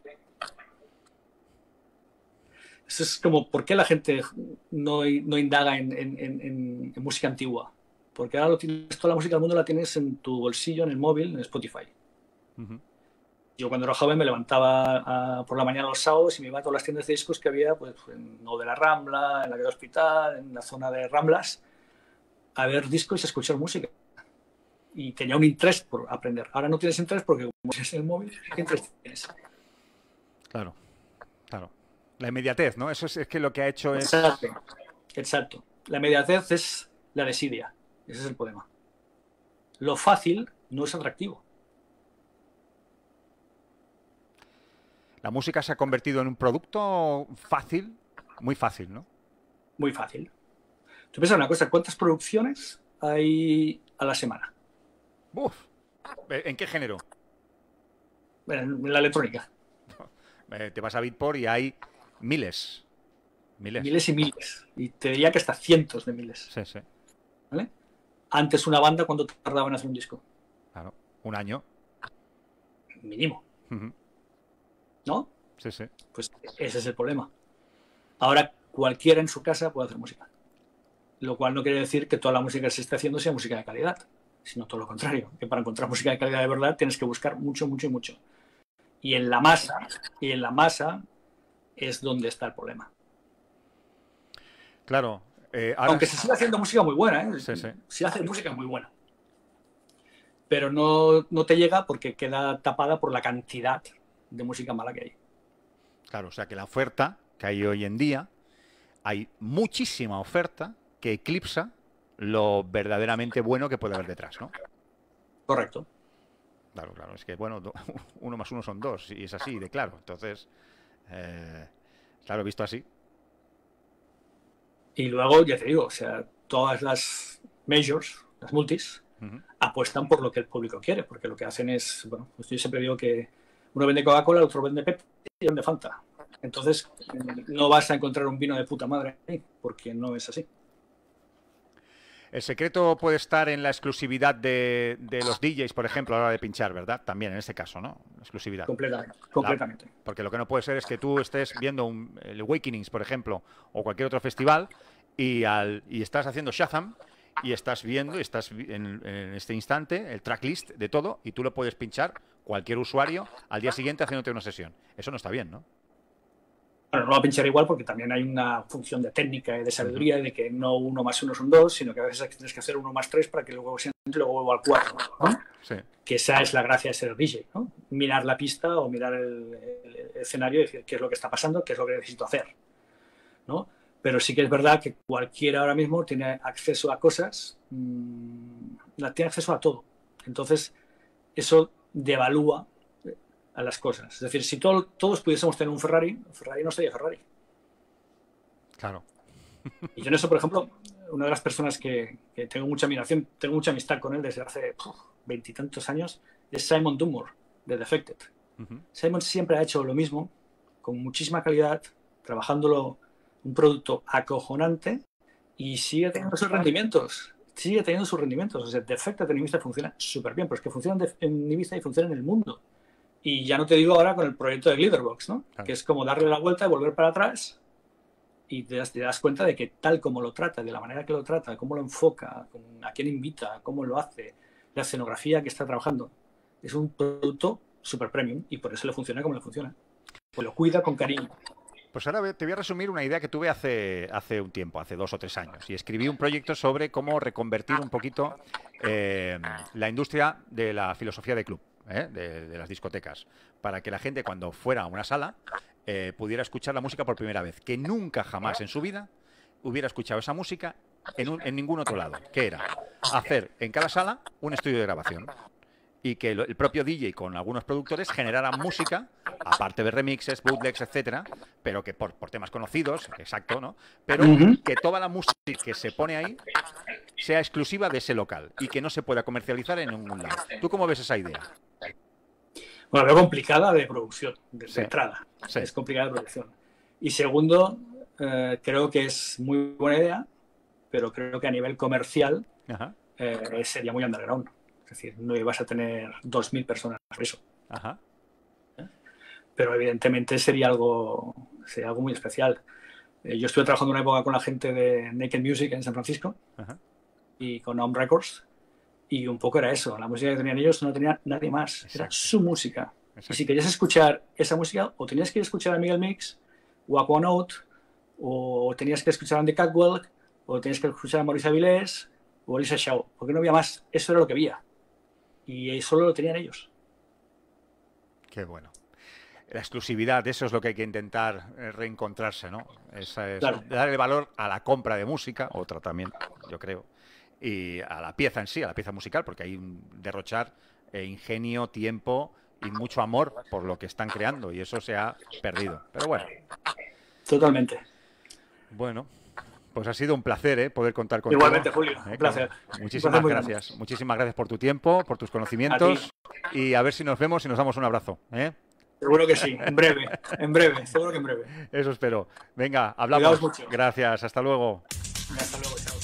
Eso es como, ¿por qué la gente no, no indaga en, en, en, en música antigua? Porque ahora lo tienes, toda la música del mundo la tienes en tu bolsillo, en el móvil, en Spotify. Uh-huh. Yo cuando era joven me levantaba a, por la mañana los sábados y me iba a todas las tiendas de discos que había, pues en O de la Rambla, en la Calle Hospital, en la zona de Ramblas, a ver discos y a escuchar música. Y tenía un interés por aprender. Ahora no tienes interés porque como tienes el móvil, ¿qué interés tienes? Claro, claro. La inmediatez, ¿no? Eso es, es que lo que ha hecho es... Exacto, exacto. La inmediatez es la desidia. Ese es el problema. Lo fácil no es atractivo. La música se ha convertido en un producto fácil, muy fácil, ¿no? Muy fácil. Tú piensas una cosa, ¿cuántas producciones hay a la semana? Uf, ¿en qué género? En la electrónica. Te vas a Beatport y hay miles. Miles. Miles y miles. Y te diría que hasta cientos de miles. Sí, sí. ¿Vale? Antes una banda, ¿cuánto tardaba en hacer un disco? Claro, un año. Mínimo. Uh-huh. Sí, sí. Pues ese es el problema. Ahora cualquiera en su casa puede hacer música. Lo cual no quiere decir que toda la música que se esté haciendo sea música de calidad, sino todo lo contrario. Que para encontrar música de calidad de verdad tienes que buscar mucho, mucho y mucho. Y en la masa, y en la masa es donde está el problema. Claro. Eh, ahora... Aunque se sigue haciendo música muy buena, ¿eh? Sí, sí. Se hace música muy buena. Pero no, no te llega porque queda tapada por la cantidad de música mala que hay. Claro, o sea que la oferta que hay hoy en día, hay muchísima oferta que eclipsa lo verdaderamente bueno que puede haber detrás, ¿no? Correcto. Claro, claro, es que, bueno, do, uno más uno son dos, y es así de claro. Entonces, eh, claro, visto así. Y luego, ya te digo, o sea, todas las majors, las multis, uh-huh. apuestan por lo que el público quiere, porque lo que hacen es, bueno, pues yo siempre digo que uno vende Coca-Cola, el otro vende Pepsi y vende Fanta. Entonces, no vas a encontrar un vino de puta madre ahí, porque no es así. El secreto puede estar en la exclusividad de, de los D Js, por ejemplo, a la hora de pinchar, ¿verdad? También en este caso, ¿no? Exclusividad. Completamente. completamente. La, porque lo que no puede ser es que tú estés viendo un, el Awakenings, por ejemplo, o cualquier otro festival, y, al, y estás haciendo Shazam, y estás viendo, estás en, en este instante, el tracklist de todo, y tú lo puedes pinchar, cualquier usuario, al día siguiente haciéndote una sesión. Eso no está bien, ¿no? Bueno, no va a pinchar igual porque también hay una función de técnica y de sabiduría, de que no uno más uno son dos, sino que a veces tienes que hacer uno más tres para que luego sea y luego vuelva al cuatro, ¿no? Sí. Que esa es la gracia de ser D J, ¿no? Mirar la pista o mirar el, el, el escenario y decir qué es lo que está pasando, qué es lo que necesito hacer, ¿no? Pero sí que es verdad que cualquiera ahora mismo tiene acceso a cosas, mmm, tiene acceso a todo. Entonces, eso devalúa a las cosas. Es decir, si todo, todos pudiésemos tener un Ferrari, Ferrari no sería Ferrari. Claro. Y yo en eso, por ejemplo, una de las personas que, que tengo mucha admiración, tengo mucha amistad con él desde hace veintitantos años, es Simon Dunmore, de Defected. Uh-huh. Simon siempre ha hecho lo mismo, con muchísima calidad, trabajándolo un producto acojonante y sigue teniendo sus rendimientos. Sigue teniendo sus rendimientos. O sea, Defected en Ibiza funciona súper bien, pero es que funciona en Ibiza y funciona en el mundo. Y ya no te digo ahora con el proyecto de Glitterbox, ¿no? Claro. Que es como darle la vuelta y volver para atrás y te das, te das cuenta de que tal como lo trata, de la manera que lo trata, cómo lo enfoca, a quién invita, cómo lo hace, la escenografía que está trabajando, es un producto super premium y por eso le funciona como le funciona. Pues lo cuida con cariño. Pues ahora te voy a resumir una idea que tuve hace, hace un tiempo, hace dos o tres años, y escribí un proyecto sobre cómo reconvertir un poquito eh, la industria de la filosofía de club. ¿Eh? De, de las discotecas, para que la gente cuando fuera a una sala eh, pudiera escuchar la música por primera vez, que nunca jamás en su vida hubiera escuchado esa música en, un, en ningún otro lado, que era hacer en cada sala un estudio de grabación y que el propio D J con algunos productores generaran música, aparte de remixes, bootlegs, etcétera, pero que por, por temas conocidos, exacto, ¿no? Pero uh-huh. que toda la música que se pone ahí sea exclusiva de ese local y que no se pueda comercializar en ningún lado. ¿Tú cómo ves esa idea? Bueno, veo complicada de producción, de, sí. de entrada. Sí. Es complicada de producción. Y segundo, eh, creo que es muy buena idea, pero creo que a nivel comercial eh, sería muy underground. Es decir, no ibas a tener dos mil personas por eso. Ajá. ¿Eh? Pero evidentemente sería algo, sería algo muy especial. Eh, yo estuve trabajando una época con la gente de Naked Music en San Francisco. Ajá. Y con Home Records. Y un poco era eso, la música que tenían ellos no tenía nadie más, Exacto. Era su música. Exacto. Y si querías escuchar esa música, o tenías que escuchar a Miguel Mix, o a Quanote, o tenías que escuchar a Andy Catwalk, o tenías que escuchar a Maurice Avilés, o a Lisa Shaw, porque no había más, eso era lo que había. Y solo lo tenían ellos. Qué bueno. La exclusividad, eso es lo que hay que intentar reencontrarse, ¿no? Esa es claro. Darle valor a la compra de música, otra también, yo creo. Y a la pieza en sí, a la pieza musical, porque hay un derrochar eh, ingenio, tiempo y mucho amor por lo que están creando, y eso se ha perdido. Pero bueno. Totalmente. Bueno, pues ha sido un placer ¿eh? poder contar contigo. Igualmente, Julio, ¿Eh? un placer. Muchísimas un placer gracias. Muchísimas gracias por tu tiempo, por tus conocimientos, a y a ver si nos vemos y nos damos un abrazo. ¿eh? Seguro que sí, en breve, en breve, seguro que en breve. Eso espero. Venga, hablamos. Mucho. Gracias, hasta luego. Hasta luego, chao.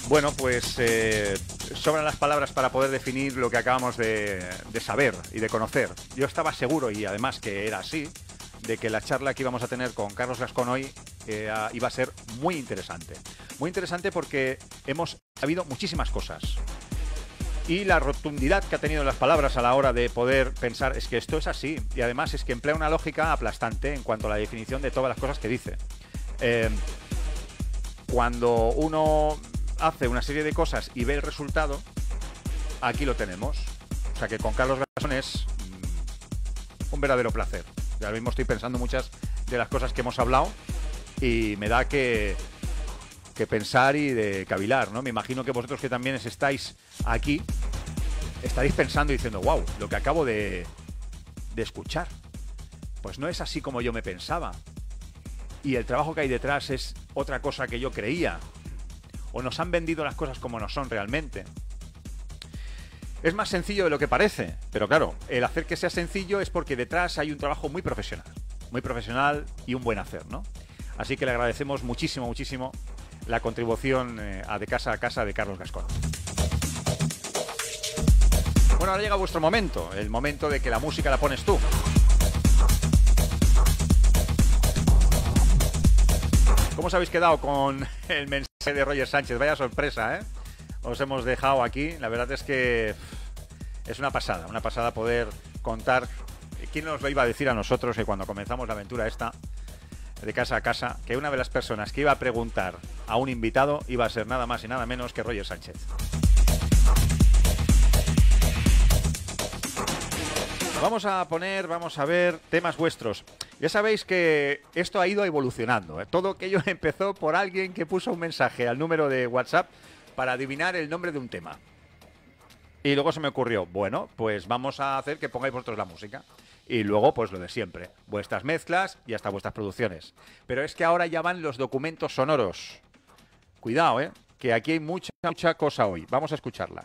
Bueno, pues eh, sobran las palabras para poder definir lo que acabamos de, de saber y de conocer. Yo estaba seguro, y además que era así, de que la charla que íbamos a tener con Carlos Gascón hoy eh, iba a ser muy interesante. Muy interesante porque hemos sabido muchísimas cosas. Y la rotundidad que ha tenido las palabras a la hora de poder pensar es que esto es así. Y además es que emplea una lógica aplastante en cuanto a la definición de todas las cosas que dice. Eh, cuando uno hace una serie de cosas y ve el resultado, aquí lo tenemos. O sea que con Carlos Gascón es mm, un verdadero placer. Ya mismo estoy pensando muchas de las cosas que hemos hablado y me da que, que pensar y de cavilar, ¿no? Me imagino que vosotros que también estáis aquí estaréis pensando y diciendo, wow, lo que acabo de, de escuchar, pues no es así como yo me pensaba. Y el trabajo que hay detrás es otra cosa que yo creía. O nos han vendido las cosas como no son realmente. Es más sencillo de lo que parece, pero claro, el hacer que sea sencillo es porque detrás hay un trabajo muy profesional. Muy profesional y un buen hacer, ¿no? Así que le agradecemos muchísimo, muchísimo la contribución eh, a De Casa a Casa de Carlos Gascón. Bueno, ahora llega vuestro momento, el momento de que la música la pones tú. ¿Cómo os habéis quedado con el mensaje de Roger Sánchez? Vaya sorpresa, ¿eh? Os hemos dejado aquí. La verdad es que es una pasada, una pasada poder contar. ¿Quién nos lo iba a decir a nosotros que cuando comenzamos la aventura esta de Casa a Casa, que una de las personas que iba a preguntar a un invitado iba a ser nada más y nada menos que Roger Sánchez? Vamos a poner, vamos a ver temas vuestros. Ya sabéis que esto ha ido evolucionando, ¿eh? Todo aquello empezó por alguien que puso un mensaje al número de WhatsApp para adivinar el nombre de un tema. Y luego se me ocurrió, bueno, pues vamos a hacer que pongáis vosotros la música. Y luego, pues lo de siempre, vuestras mezclas y hasta vuestras producciones. Pero es que ahora ya van los documentos sonoros. Cuidado, ¿eh? Que aquí hay mucha, mucha cosa hoy. Vamos a escucharla.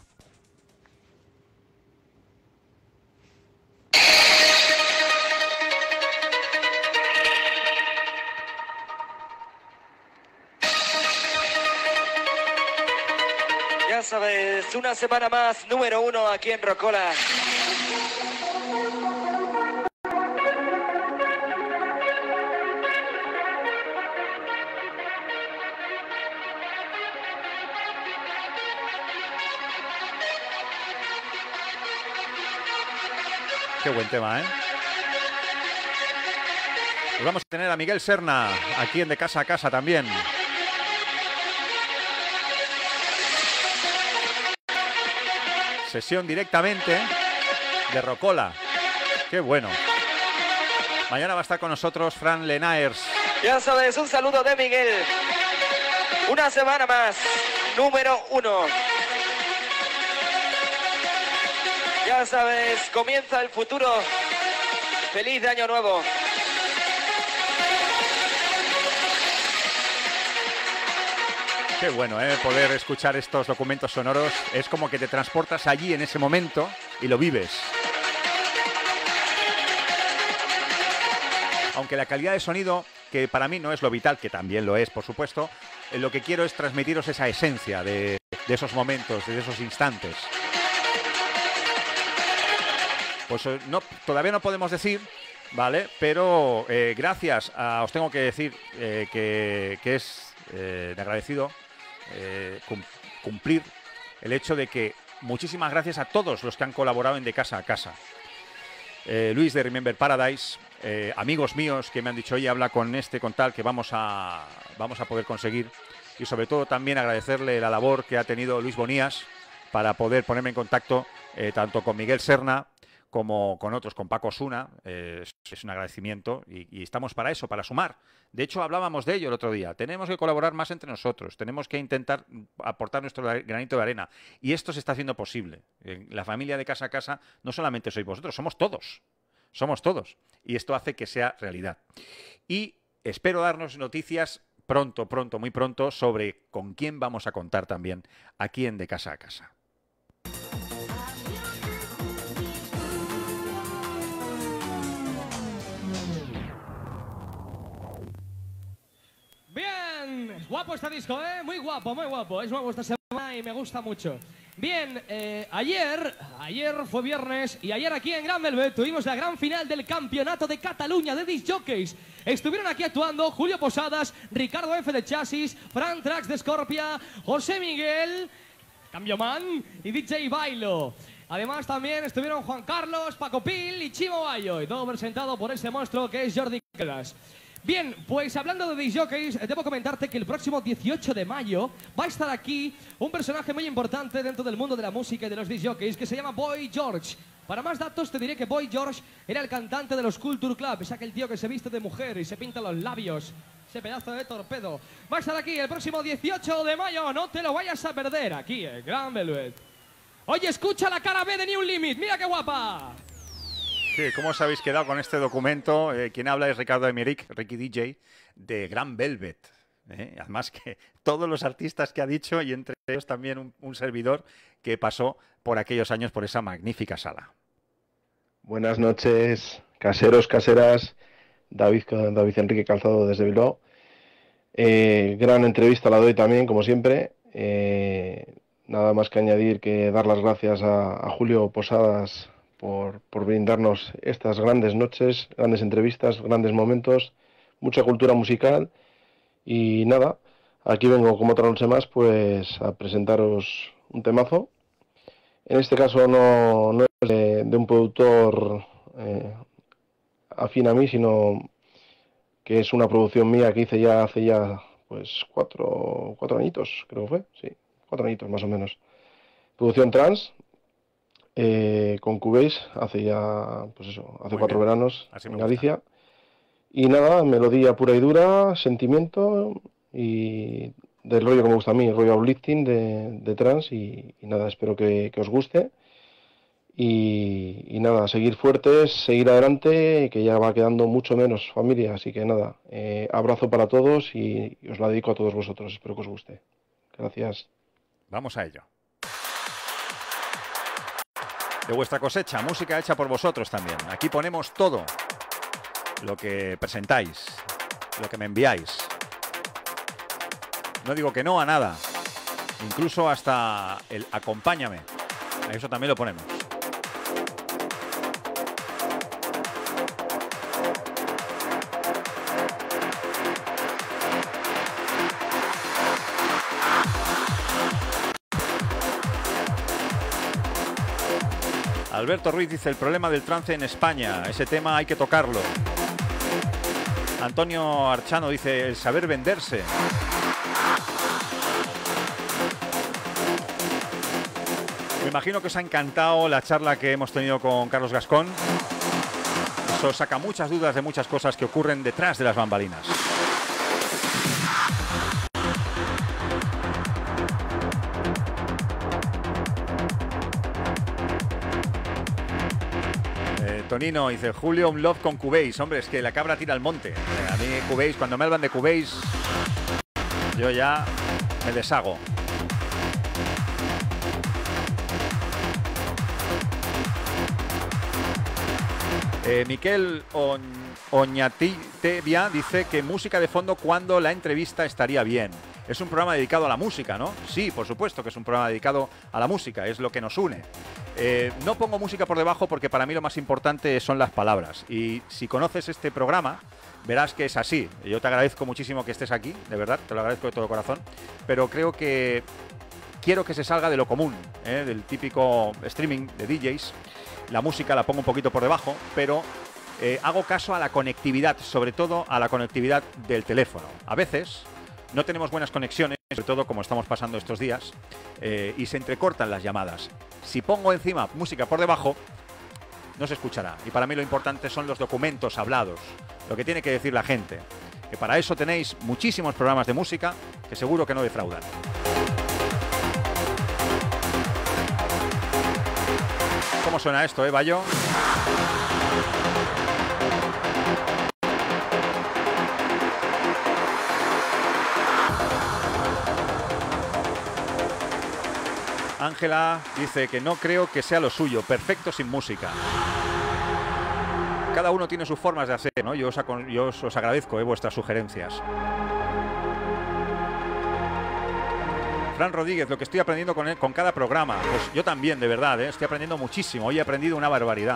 Ya sabes, una semana más, número uno aquí en Rocola. Qué buen tema, ¿eh? Pues vamos a tener a Miguel Serna aquí en De Casa a Casa también. Sesión directamente de Rocola. Qué bueno. Mañana va a estar con nosotros Fran Lenaers. Ya sabes, un saludo de Miguel. Una semana más, número uno. Ya sabes, comienza el futuro. Feliz de año nuevo. Qué bueno, ¿eh? Poder escuchar estos documentos sonoros. Es como que te transportas allí en ese momento y lo vives. Aunque la calidad de sonido, que para mí no es lo vital, que también lo es, por supuesto, eh, lo que quiero es transmitiros esa esencia de, de esos momentos, de esos instantes. Pues no, todavía no podemos decir, ¿vale? Pero eh, gracias a, os tengo que decir eh, que, que es eh, de agradecido eh, cum, cumplir el hecho de que muchísimas gracias a todos los que han colaborado en De Casa a Casa. Eh, Luis de Remember Paradise, eh, amigos míos que me han dicho, oye, habla con este, con tal, que vamos a, vamos a poder conseguir. Y sobre todo también agradecerle la labor que ha tenido Luis Bonías para poder ponerme en contacto eh, tanto con Miguel Serna como con otros, con Paco Osuna. Eh, es, es un agradecimiento y, y estamos para eso, para sumar. De hecho, hablábamos de ello el otro día. Tenemos que colaborar más entre nosotros, tenemos que intentar aportar nuestro granito de arena. Y esto se está haciendo posible. En la familia de Casa a Casa no solamente sois vosotros, somos todos. Somos todos. Y esto hace que sea realidad. Y espero darnos noticias pronto, pronto, muy pronto, sobre con quién vamos a contar también aquí en De Casa a Casa. Bien, es guapo este disco, ¿eh? Muy guapo, muy guapo. Es nuevo esta semana. y me gusta mucho. Bien, eh, ayer, ayer fue viernes y ayer aquí en Gran Velvet tuvimos la gran final del Campeonato de Cataluña de Disc Jockeys. Estuvieron aquí actuando Julio Posadas, Ricardo F de Chasis, Fran Trax de Scorpia, José Miguel, Cambioman y D J Bailo. Además también estuvieron Juan Carlos, Paco Pil y Chimo Bayo, y todo presentado por ese monstruo que es Jordi Calas. Bien, pues hablando de disc jockeys, debo comentarte que el próximo dieciocho de mayo va a estar aquí un personaje muy importante dentro del mundo de la música y de los disc jockeys que se llama Boy George. Para más datos te diré que Boy George era el cantante de los Culture Club, es aquel tío que se viste de mujer y se pinta los labios, ese pedazo de torpedo. Va a estar aquí el próximo dieciocho de mayo, no te lo vayas a perder, aquí en Gran Velvet. Oye, escucha la cara B de New Limit, mira qué guapa. Sí, ¿cómo os habéis quedado con este documento? Eh, quien habla es Ricardo Emerick, Ricky D J, de Gran Velvet. ¿eh? Además que todos los artistas que ha dicho, y entre ellos también un, un servidor que pasó por aquellos años por esa magnífica sala. Buenas noches, caseros, caseras. David, David Enrique Calzado desde Bilbao. Eh, gran entrevista la doy también, como siempre. Eh, nada más que añadir que dar las gracias a, a Julio Posadas Por, por brindarnos estas grandes noches, grandes entrevistas, grandes momentos, mucha cultura musical. Y nada, aquí vengo como otra noche más pues a presentaros un temazo. En este caso no, no es de, de un productor eh, afín a mí, sino que es una producción mía que hice ya hace ya pues cuatro, cuatro añitos, creo que fue, sí, cuatro añitos más o menos. Producción trans. Eh, con Cubase hace ya, pues eso, hace Muy cuatro bien. veranos Así en Galicia. Y nada, melodía pura y dura, sentimiento y del rollo que me gusta a mí, rollo uplifting de, de trance y, y nada, espero que, que os guste. Y, y nada, seguir fuertes, seguir adelante, que ya va quedando mucho menos familia, así que nada, eh, abrazo para todos y, y os la dedico a todos vosotros, espero que os guste. Gracias. Vamos a ello. De vuestra cosecha, música hecha por vosotros también. Aquí ponemos todo lo que presentáis, lo que me enviáis. No digo que no a nada, incluso hasta el acompáñame. A eso también lo ponemos. Alberto Ruiz dice, el problema del trance en España, ese tema hay que tocarlo. Antonio Archano dice, el saber venderse. Me imagino que os ha encantado la charla que hemos tenido con Carlos Gascón. Eso saca muchas dudas de muchas cosas que ocurren detrás de las bambalinas. Tonino dice, Julio, un love con Cubase. Hombre, es que la cabra tira al monte. A mí Cubase, cuando me hablan de Cubase, yo ya me deshago. Eh, Miquel On Oñatitevia dice que música de fondo cuando la entrevista estaría bien. Es un programa dedicado a la música, ¿no? Sí, por supuesto que es un programa dedicado a la música, es lo que nos une. Eh, no pongo música por debajo porque para mí lo más importante son las palabras. Y si conoces este programa, verás que es así. Yo te agradezco muchísimo que estés aquí, de verdad, te lo agradezco de todo corazón. Pero creo que quiero que se salga de lo común, ¿eh? Del típico streaming de D Js. La música la pongo un poquito por debajo, pero eh, hago caso a la conectividad, sobre todo a la conectividad del teléfono. A veces no tenemos buenas conexiones, sobre todo como estamos pasando estos días, eh, y se entrecortan las llamadas. Si pongo encima música por debajo, no se escuchará. Y para mí lo importante son los documentos hablados, lo que tiene que decir la gente. Que para eso tenéis muchísimos programas de música que seguro que no defraudan. ¿Cómo suena esto, eh, Bayo? Ángela dice que no creo que sea lo suyo, perfecto sin música. Cada uno tiene sus formas de hacer, ¿no? Yo os, yo os, os agradezco eh, vuestras sugerencias. Fran Rodríguez, lo que estoy aprendiendo con, él, con cada programa. Pues yo también, de verdad, ¿eh? Estoy aprendiendo muchísimo. Hoy he aprendido una barbaridad.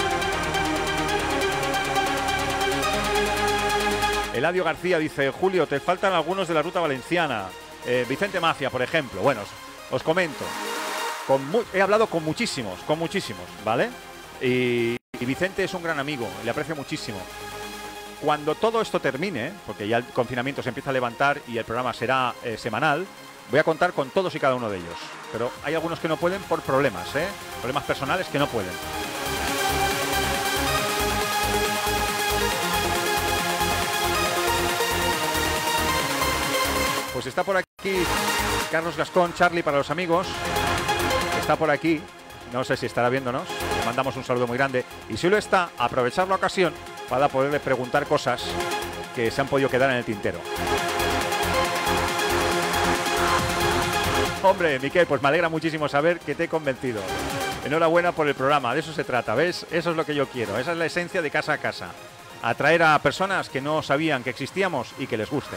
Eladio García dice, Julio, te faltan algunos de la ruta valenciana. Eh, Vicente Mafia, por ejemplo. Bueno, os, os comento. Con mu he hablado con muchísimos, con muchísimos, ¿vale? Y, y Vicente es un gran amigo, le aprecio muchísimo. Cuando todo esto termine, porque ya el confinamiento se empieza a levantar y el programa será eh, semanal, voy a contar con todos y cada uno de ellos. Pero hay algunos que no pueden por problemas, ¿eh? Problemas personales que no pueden. Pues está por aquí Carlos Gascón, Charlie para los amigos. Está por aquí, no sé si estará viéndonos. Le mandamos un saludo muy grande. Y si lo está, aprovechar la ocasión para poderle preguntar cosas que se han podido quedar en el tintero. Hombre, Miquel, pues me alegra muchísimo saber que te he convencido. Enhorabuena por el programa, de eso se trata, ¿ves? Eso es lo que yo quiero, esa es la esencia de Casa a Casa. Atraer a personas que no sabían que existíamos y que les guste.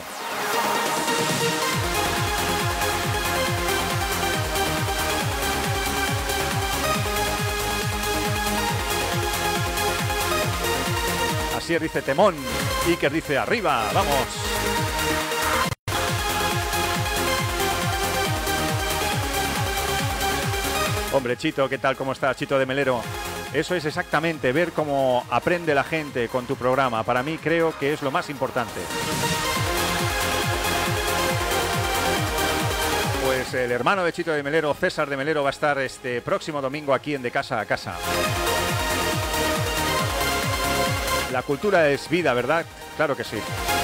Asier dice temón, Iker dice arriba, vamos. Hombre, Chito, ¿qué tal? ¿Cómo estás, Chito de Melero? Eso es exactamente, ver cómo aprende la gente con tu programa. Para mí creo que es lo más importante. Pues el hermano de Chito de Melero, César de Melero, va a estar este próximo domingo aquí en De Casa a Casa. La cultura es vida, ¿verdad? Claro que sí.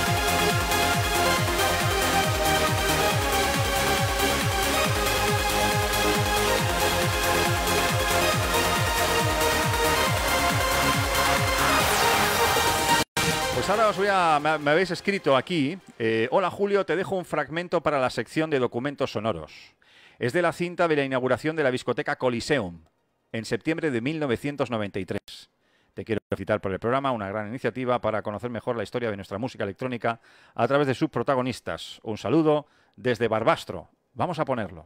Pues ahora os voy a... Me, me habéis escrito aquí. Eh, Hola Julio, te dejo un fragmento para la sección de documentos sonoros. Es de la cinta de la inauguración de la discoteca Coliseum en septiembre de mil novecientos noventa y tres. Te quiero felicitar por el programa, una gran iniciativa para conocer mejor la historia de nuestra música electrónica a través de sus protagonistas. Un saludo desde Barbastro. Vamos a ponerlo.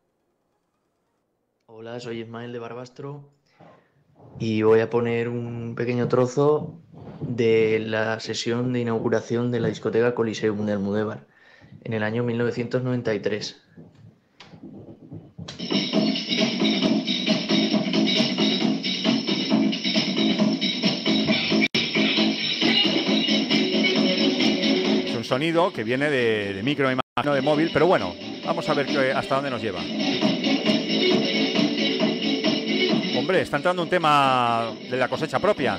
Hola, soy Ismael de Barbastro y voy a poner un pequeño trozo de la sesión de inauguración de la discoteca Coliseum de Almudévar en el año mil novecientos noventa y tres. Sonido que viene de, de micro, imagino, de móvil, pero bueno, vamos a ver que, hasta dónde nos lleva. Hombre, está entrando un tema de la cosecha propia.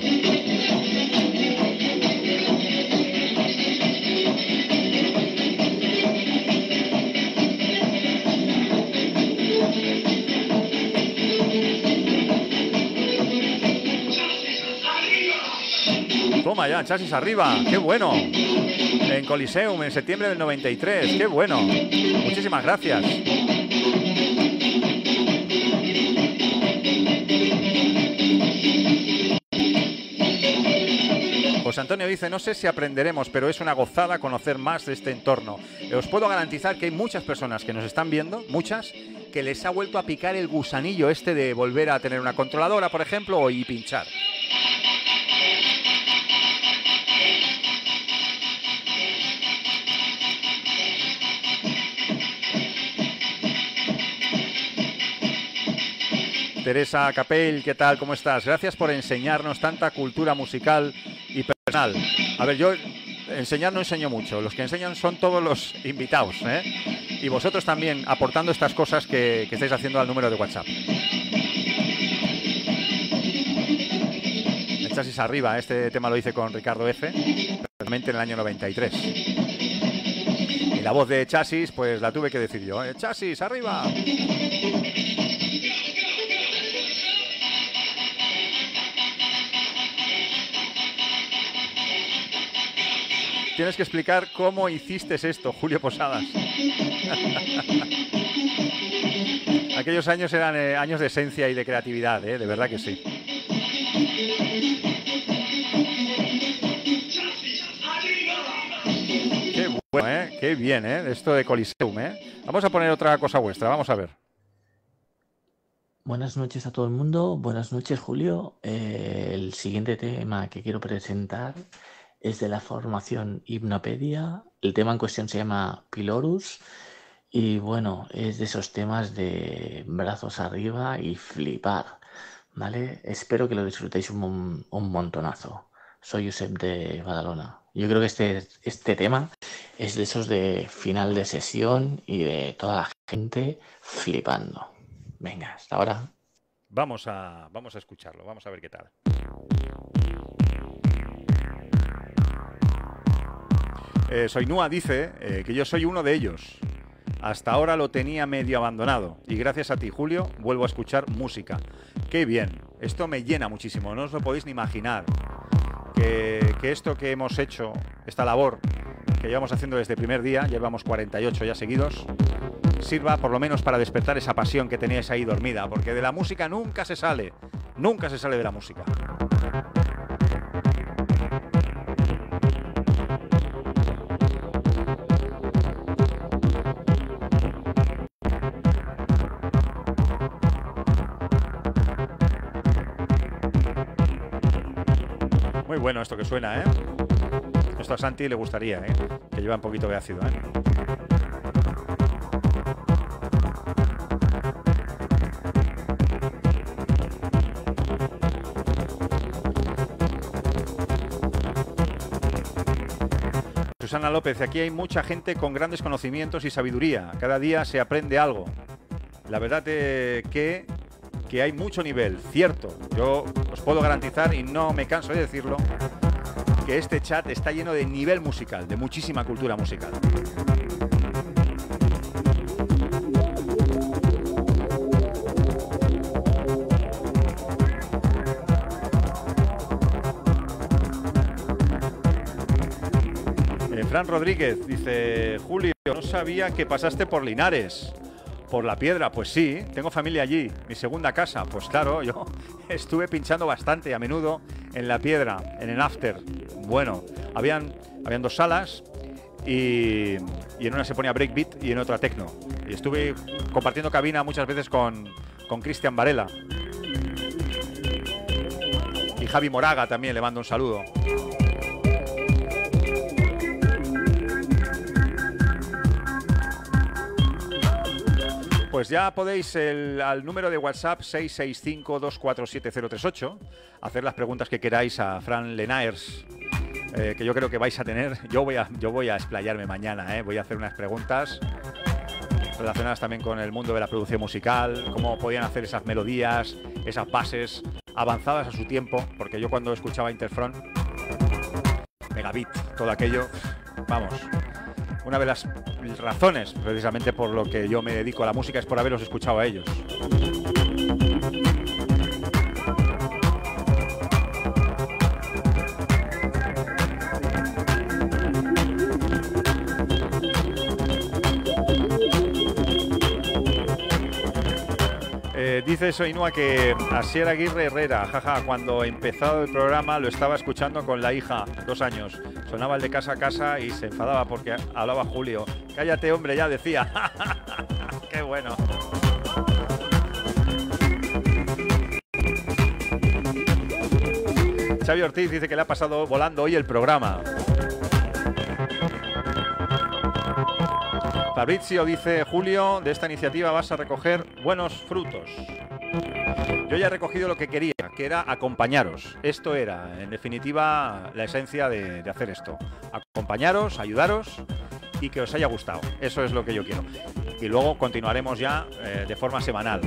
Toma ya, chasis arriba, qué bueno. En Coliseum, en septiembre del noventa y tres. ¡Qué bueno! Muchísimas gracias. José Antonio dice, no sé si aprenderemos, pero es una gozada conocer más de este entorno. Os puedo garantizar que hay muchas personas que nos están viendo, muchas, que les ha vuelto a picar el gusanillo este de volver a tener una controladora, por ejemplo, y pinchar. Teresa Capell, ¿qué tal? ¿Cómo estás? Gracias por enseñarnos tanta cultura musical y personal. A ver, yo enseñar no enseño mucho. Los que enseñan son todos los invitados, ¿eh? Y vosotros también aportando estas cosas que, que estáis haciendo al número de WhatsApp. El chasis arriba, este tema lo hice con Ricardo F., realmente en el año noventa y tres. Y la voz de Chasis, pues la tuve que decir yo, ¿eh? ¡Chasis, arriba! Tienes que explicar cómo hiciste esto, Julio Posadas. Aquellos años eran eh, años de esencia y de creatividad, ¿eh? De verdad que sí. Qué bueno, ¿eh? Qué Qué bien, ¿eh? Esto de Coliseum, ¿eh? Vamos a poner otra cosa vuestra, vamos a ver. Buenas noches a todo el mundo, buenas noches Julio. Eh, el siguiente tema que quiero presentar es de la formación Hipnopedia. El tema en cuestión se llama Pylorus y bueno, es de esos temas de brazos arriba y flipar, ¿vale? Espero que lo disfrutéis un, mon un montonazo. Soy Josep de Badalona. Yo creo que este, este tema es de esos de final de sesión y de toda la gente flipando. Venga, hasta ahora. Vamos a, vamos a escucharlo, vamos a ver qué tal. Eh, Soinúa dice eh, que yo soy uno de ellos. Hasta ahora lo tenía medio abandonado y gracias a ti, Julio, vuelvo a escuchar música. ¡Qué bien! Esto me llena muchísimo, no os lo podéis ni imaginar. Que, que esto que hemos hecho, esta labor que llevamos haciendo desde el primer día, llevamos cuarenta y ocho ya seguidos, sirva por lo menos para despertar esa pasión que teníais ahí dormida, porque de la música nunca se sale, nunca se sale de la música. Muy bueno esto que suena, ¿eh? Esto a Santi le gustaría, ¿eh? Que lleva un poquito de ácido, ¿eh? Susana López, aquí hay mucha gente con grandes conocimientos y sabiduría. Cada día se aprende algo. La verdad es que, que hay mucho nivel, cierto. Yo os puedo garantizar, y no me canso de decirlo, que este chat está lleno de nivel musical, de muchísima cultura musical. Fran Rodríguez dice: Julio, no sabía que pasaste por Linares, por La Piedra. Pues sí, tengo familia allí, mi segunda casa. Pues claro, yo estuve pinchando bastante a menudo en La Piedra, en el After. Bueno, habían, habían dos salas y, y en una se ponía breakbeat y en otra techno. Y estuve compartiendo cabina muchas veces con, con Cristian Varela. Y Javi Moraga también, le mando un saludo. Pues ya podéis el, al número de WhatsApp seis seis cinco, dos cuatro siete cero tres ocho hacer las preguntas que queráis a Fran Lenaers, eh, que yo creo que vais a tener. Yo voy a, yo voy a explayarme mañana, eh, voy a hacer unas preguntas relacionadas también con el mundo de la producción musical, cómo podían hacer esas melodías, esas bases avanzadas a su tiempo, porque yo cuando escuchaba Interfront, Megabit, todo aquello, vamos... Una de las razones, precisamente por lo que yo me dedico a la música, es por haberlos escuchado a ellos. Eh, dice Soinúa que Asier Aguirre Herrera, jaja, cuando empezó el programa lo estaba escuchando con la hija, dos años. Sonaba el de casa a casa y se enfadaba porque hablaba Julio. Cállate, hombre, ya decía. Qué bueno. Xavi Ortiz dice que le ha pasado volando hoy el programa. Fabrizio dice: Julio, de esta iniciativa vas a recoger buenos frutos. Yo ya he recogido lo que quería, que era acompañaros. Esto era, en definitiva, la esencia de, de hacer esto. Acompañaros, ayudaros y que os haya gustado. Eso es lo que yo quiero. Y luego continuaremos ya eh, de forma semanal.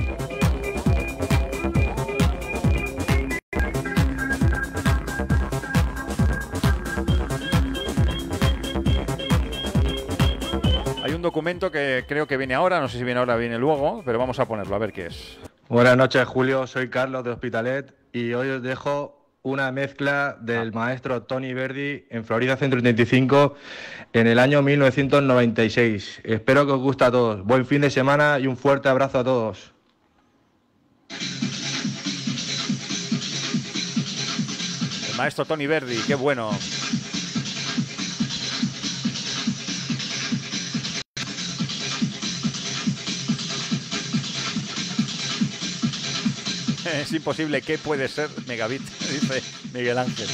Hay un documento que creo que viene ahora, no sé si viene ahora o viene luego, pero vamos a ponerlo, a ver qué es. Buenas noches, Julio. Soy Carlos de Hospitalet y hoy os dejo una mezcla del maestro Tony Verdi en Florida ciento treinta y cinco en el año mil novecientos noventa y seis. Espero que os guste a todos. Buen fin de semana y un fuerte abrazo a todos. El maestro Tony Verdi, qué bueno. Es imposible. ¿Qué puede ser megabit? Dice Miguel Ángel.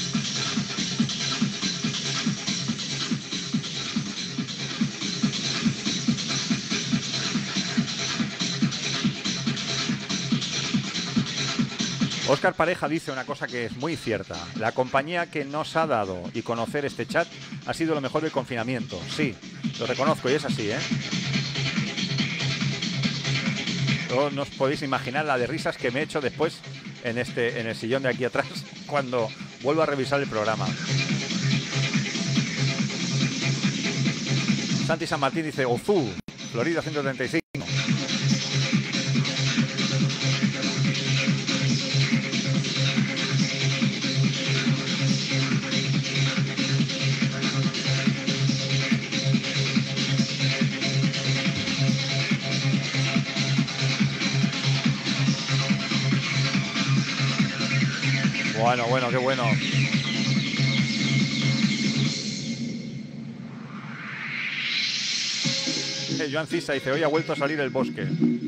Óscar Pareja dice una cosa que es muy cierta. La compañía que nos ha dado y conocer este chat ha sido lo mejor del confinamiento. Sí, lo reconozco y es así, ¿eh? No, no os podéis imaginar la de risas que me he hecho después en, este, en el sillón de aquí atrás cuando vuelvo a revisar el programa. Santi San Martín dice Ozú, Florida ciento treinta y cinco. Bueno, bueno, qué bueno. Eh, Joan Cisa dice, hoy ha vuelto a salir el bosque.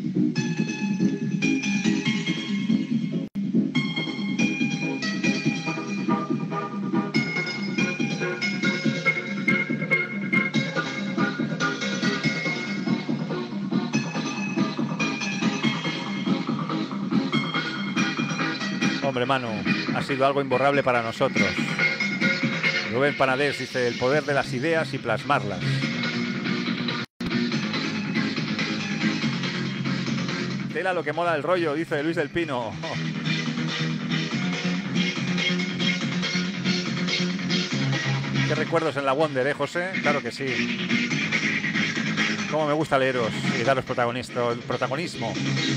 Hombre, Manu, ha sido algo imborrable para nosotros. Rubén Panadés dice, el poder de las ideas y plasmarlas. Tela lo que mola el rollo, dice Luis del Pino. Oh. Qué recuerdos en la Wonder, ¿eh, José? Claro que sí. Cómo me gusta leeros y daros protagonista, protagonismo.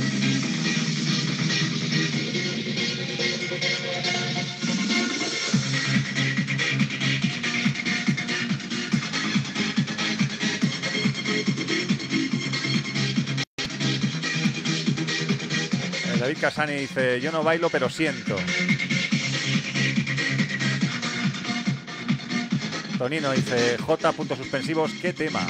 David Casani dice, yo no bailo pero siento. Tonino dice, J. puntos suspensivos, ¿qué tema?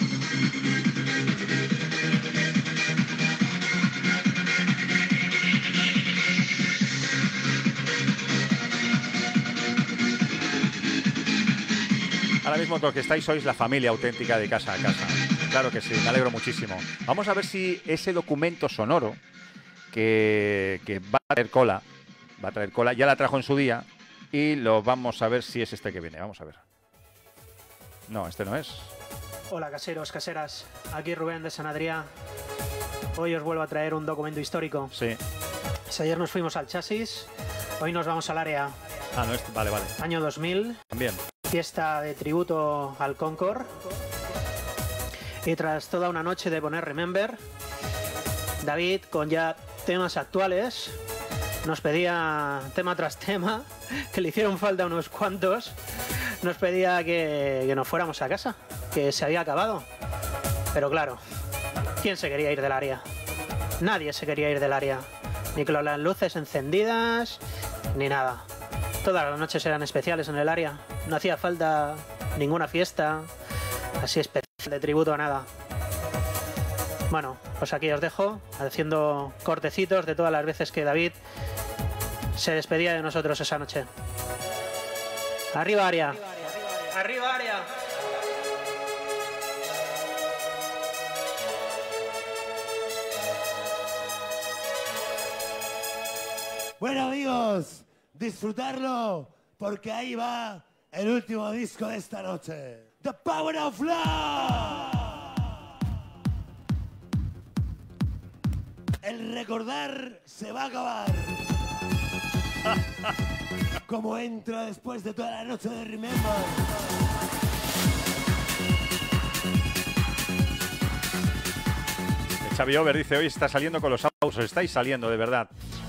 Ahora mismo los que estáis sois la familia auténtica de Casa a Casa. Claro que sí, me alegro muchísimo. Vamos a ver si ese documento sonoro Que, que va a traer cola, va a traer cola, ya la trajo en su día y lo vamos a ver si es este que viene, vamos a ver. No, este no es. Hola caseros, caseras, aquí Rubén de San Adrià. Hoy os vuelvo a traer un documento histórico. Sí. Si ayer nos fuimos al chasis, hoy nos vamos al área. Ah, no, este, vale, vale. Año dos mil. También. Fiesta de tributo al Concorde. Y tras toda una noche de poner Remember, David, con ya temas actuales, nos pedía tema tras tema, que le hicieron falta unos cuantos, nos pedía que, que nos fuéramos a casa, que se había acabado. Pero claro, ¿quién se quería ir del área? Nadie se quería ir del área, ni con las luces encendidas, ni nada. Todas las noches eran especiales en el área, no hacía falta ninguna fiesta así especial de tributo a nada. Bueno, pues aquí os dejo, haciendo cortecitos de todas las veces que David se despedía de nosotros esa noche. ¡Arriba, área! ¡Arriba, área! Bueno, amigos, disfrutarlo, porque ahí va el último disco de esta noche. The Power of Love. El recordar se va a acabar. Como entra después de toda la noche de Remember. Xavi Over dice, hoy está saliendo con los aplausos, estáis saliendo de verdad.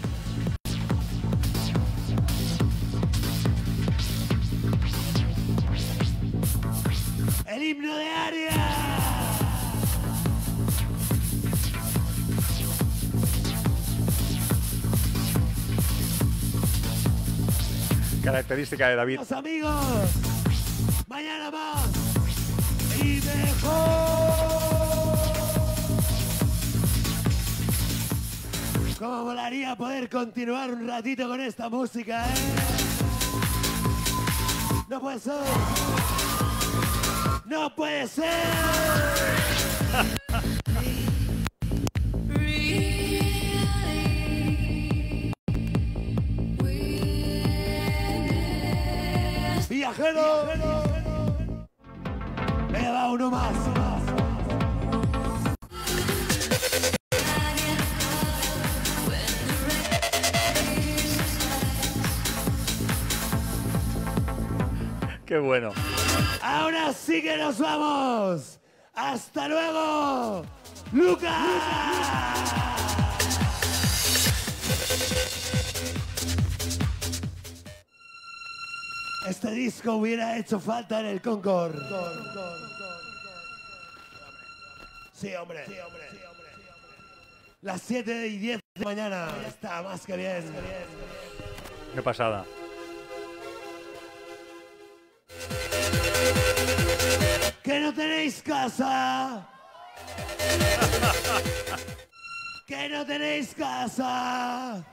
El himno de área. Característica de David. Los amigos, mañana más y mejor. Cómo molaría poder continuar un ratito con esta música, ¿eh? No puede ser. No puede ser. Viajero. Venga, va uno más. Qué bueno. Ahora sí que nos vamos. Hasta luego, Lucas. Este disco hubiera hecho falta en el Concord. Sí, hombre. Sí, hombre. Las siete y diez de la mañana. Está más que bien. Qué pasada. Que no tenéis casa. Que no tenéis casa.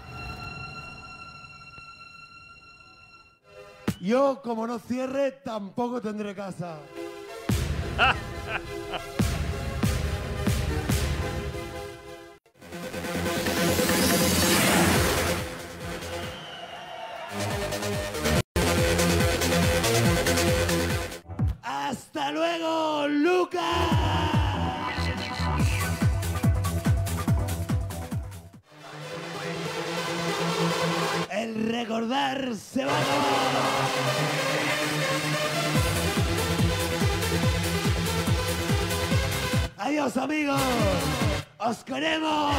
Yo, como no cierre, tampoco tendré casa. ¡Hasta luego, Lucas! El recordar se va a acabar. Adiós, amigos. Os queremos.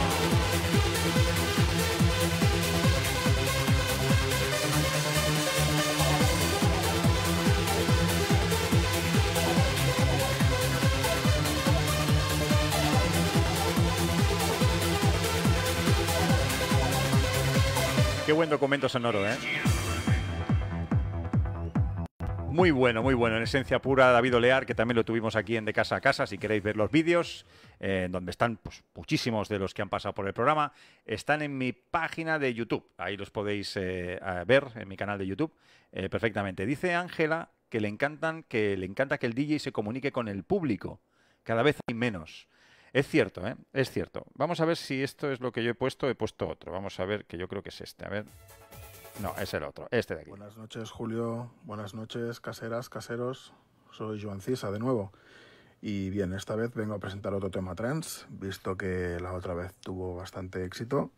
Qué buen documento sonoro, ¿eh? Muy bueno, muy bueno. En esencia pura, David Olear, que también lo tuvimos aquí en De Casa a Casa. Si queréis ver los vídeos, eh, donde están pues, muchísimos de los que han pasado por el programa, están en mi página de YouTube. Ahí los podéis eh, ver, en mi canal de YouTube, eh, perfectamente. Dice Ángela que le encantan, que le encanta que el D J se comunique con el público. Cada vez hay menos. Es cierto, ¿eh? Es cierto. Vamos a ver si esto es lo que yo he puesto. He puesto otro. Vamos a ver, que yo creo que es este. A ver. No, es el otro. Este de aquí. Buenas noches, Julio. Buenas noches, caseras, caseros. Soy Joan Cisa de nuevo. Y bien, esta vez vengo a presentar otro tema trance, visto que la otra vez tuvo bastante éxito.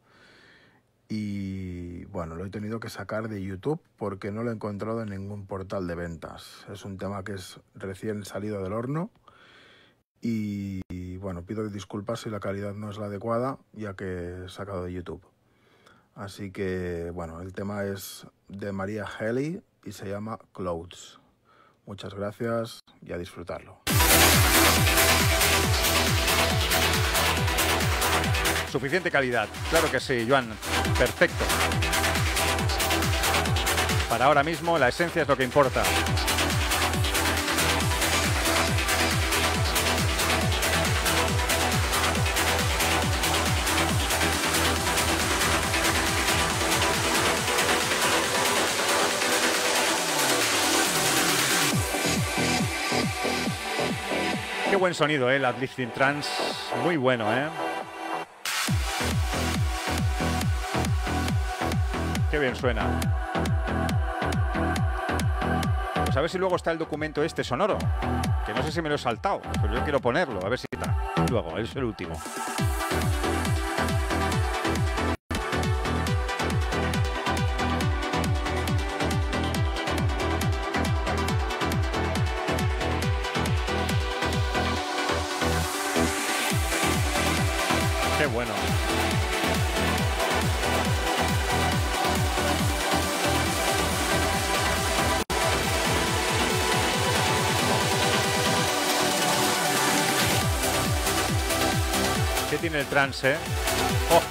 Y bueno, lo he tenido que sacar de YouTube porque no lo he encontrado en ningún portal de ventas. Es un tema que es recién salido del horno. Y bueno, pido disculpas si la calidad no es la adecuada, ya que he sacado de YouTube. Así que, bueno, el tema es de María Helly y se llama Clouds. Muchas gracias y a disfrutarlo. Suficiente calidad. Claro que sí, Joan. Perfecto. Para ahora mismo, la esencia es lo que importa. Qué buen sonido, ¿eh? El Uplifting Trance. Muy bueno, ¿eh? Qué bien suena. Pues a ver si luego está el documento este sonoro. Que no sé si me lo he saltado, pero yo quiero ponerlo. A ver si está. Luego, es el último. Qué bueno. ¿Qué tiene el trance, eh? ¡Oh!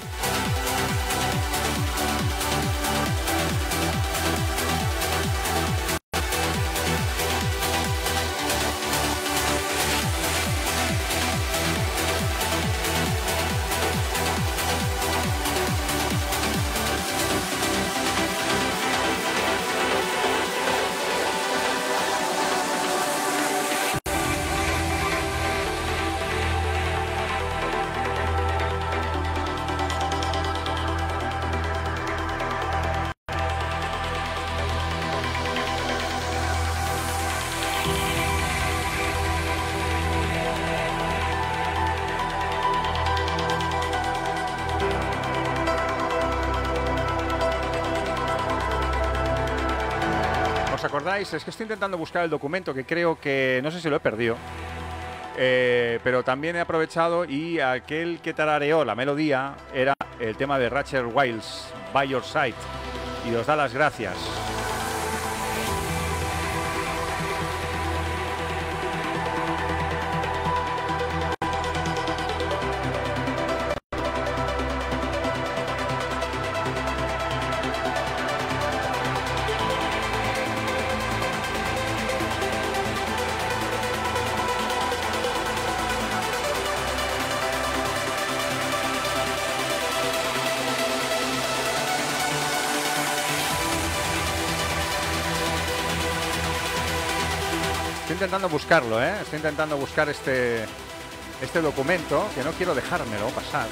recordáis, es que estoy intentando buscar el documento que creo que, no sé si lo he perdido, eh, pero también he aprovechado y aquel que tarareó la melodía era el tema de Rachel Wiles, By Your Side, y os da las gracias. Estoy intentando buscarlo, ¿eh? Estoy intentando buscar este, este documento, que no quiero dejármelo pasar.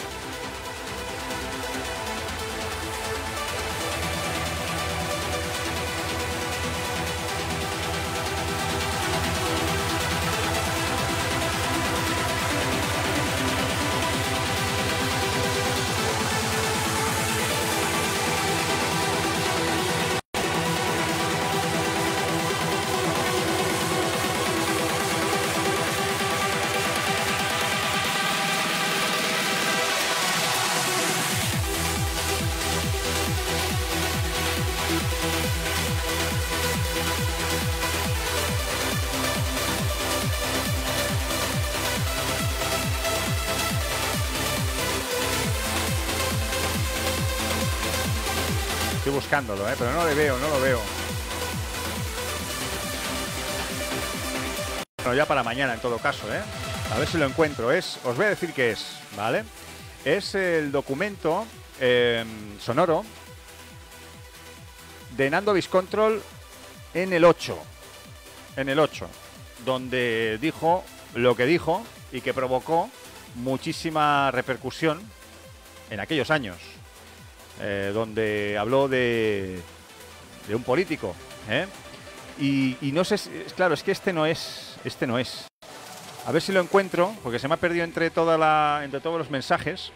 Estoy buscándolo, ¿eh? Pero no lo veo, no lo veo. Bueno, ya para mañana en todo caso, ¿eh? A ver si lo encuentro. Es, os voy a decir qué es, ¿vale? Es el documento eh, sonoro de Nando Discontrol en el ocho. En el ocho. Donde dijo lo que dijo y que provocó muchísima repercusión en aquellos años. Eh, donde habló de, de un político, ¿eh? y, y no sé si, claro, es que este no es, este no es. A ver si lo encuentro, porque se me ha perdido entre toda la, entre todos los mensajes.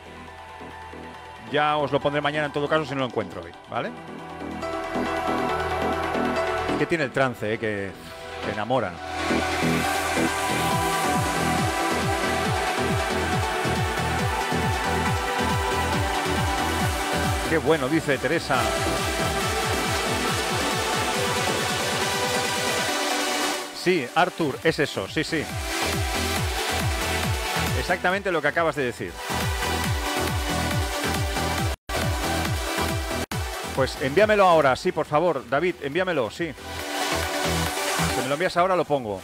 Ya os lo pondré mañana en todo caso si no lo encuentro hoy, ¿vale? Es que tiene el trance, ¿eh? que, que enamora. Qué bueno, dice Teresa. Sí, Arthur, es eso, sí, sí. Exactamente lo que acabas de decir. Pues envíamelo ahora, sí, por favor, David, envíamelo, sí. Si me lo envías ahora lo pongo.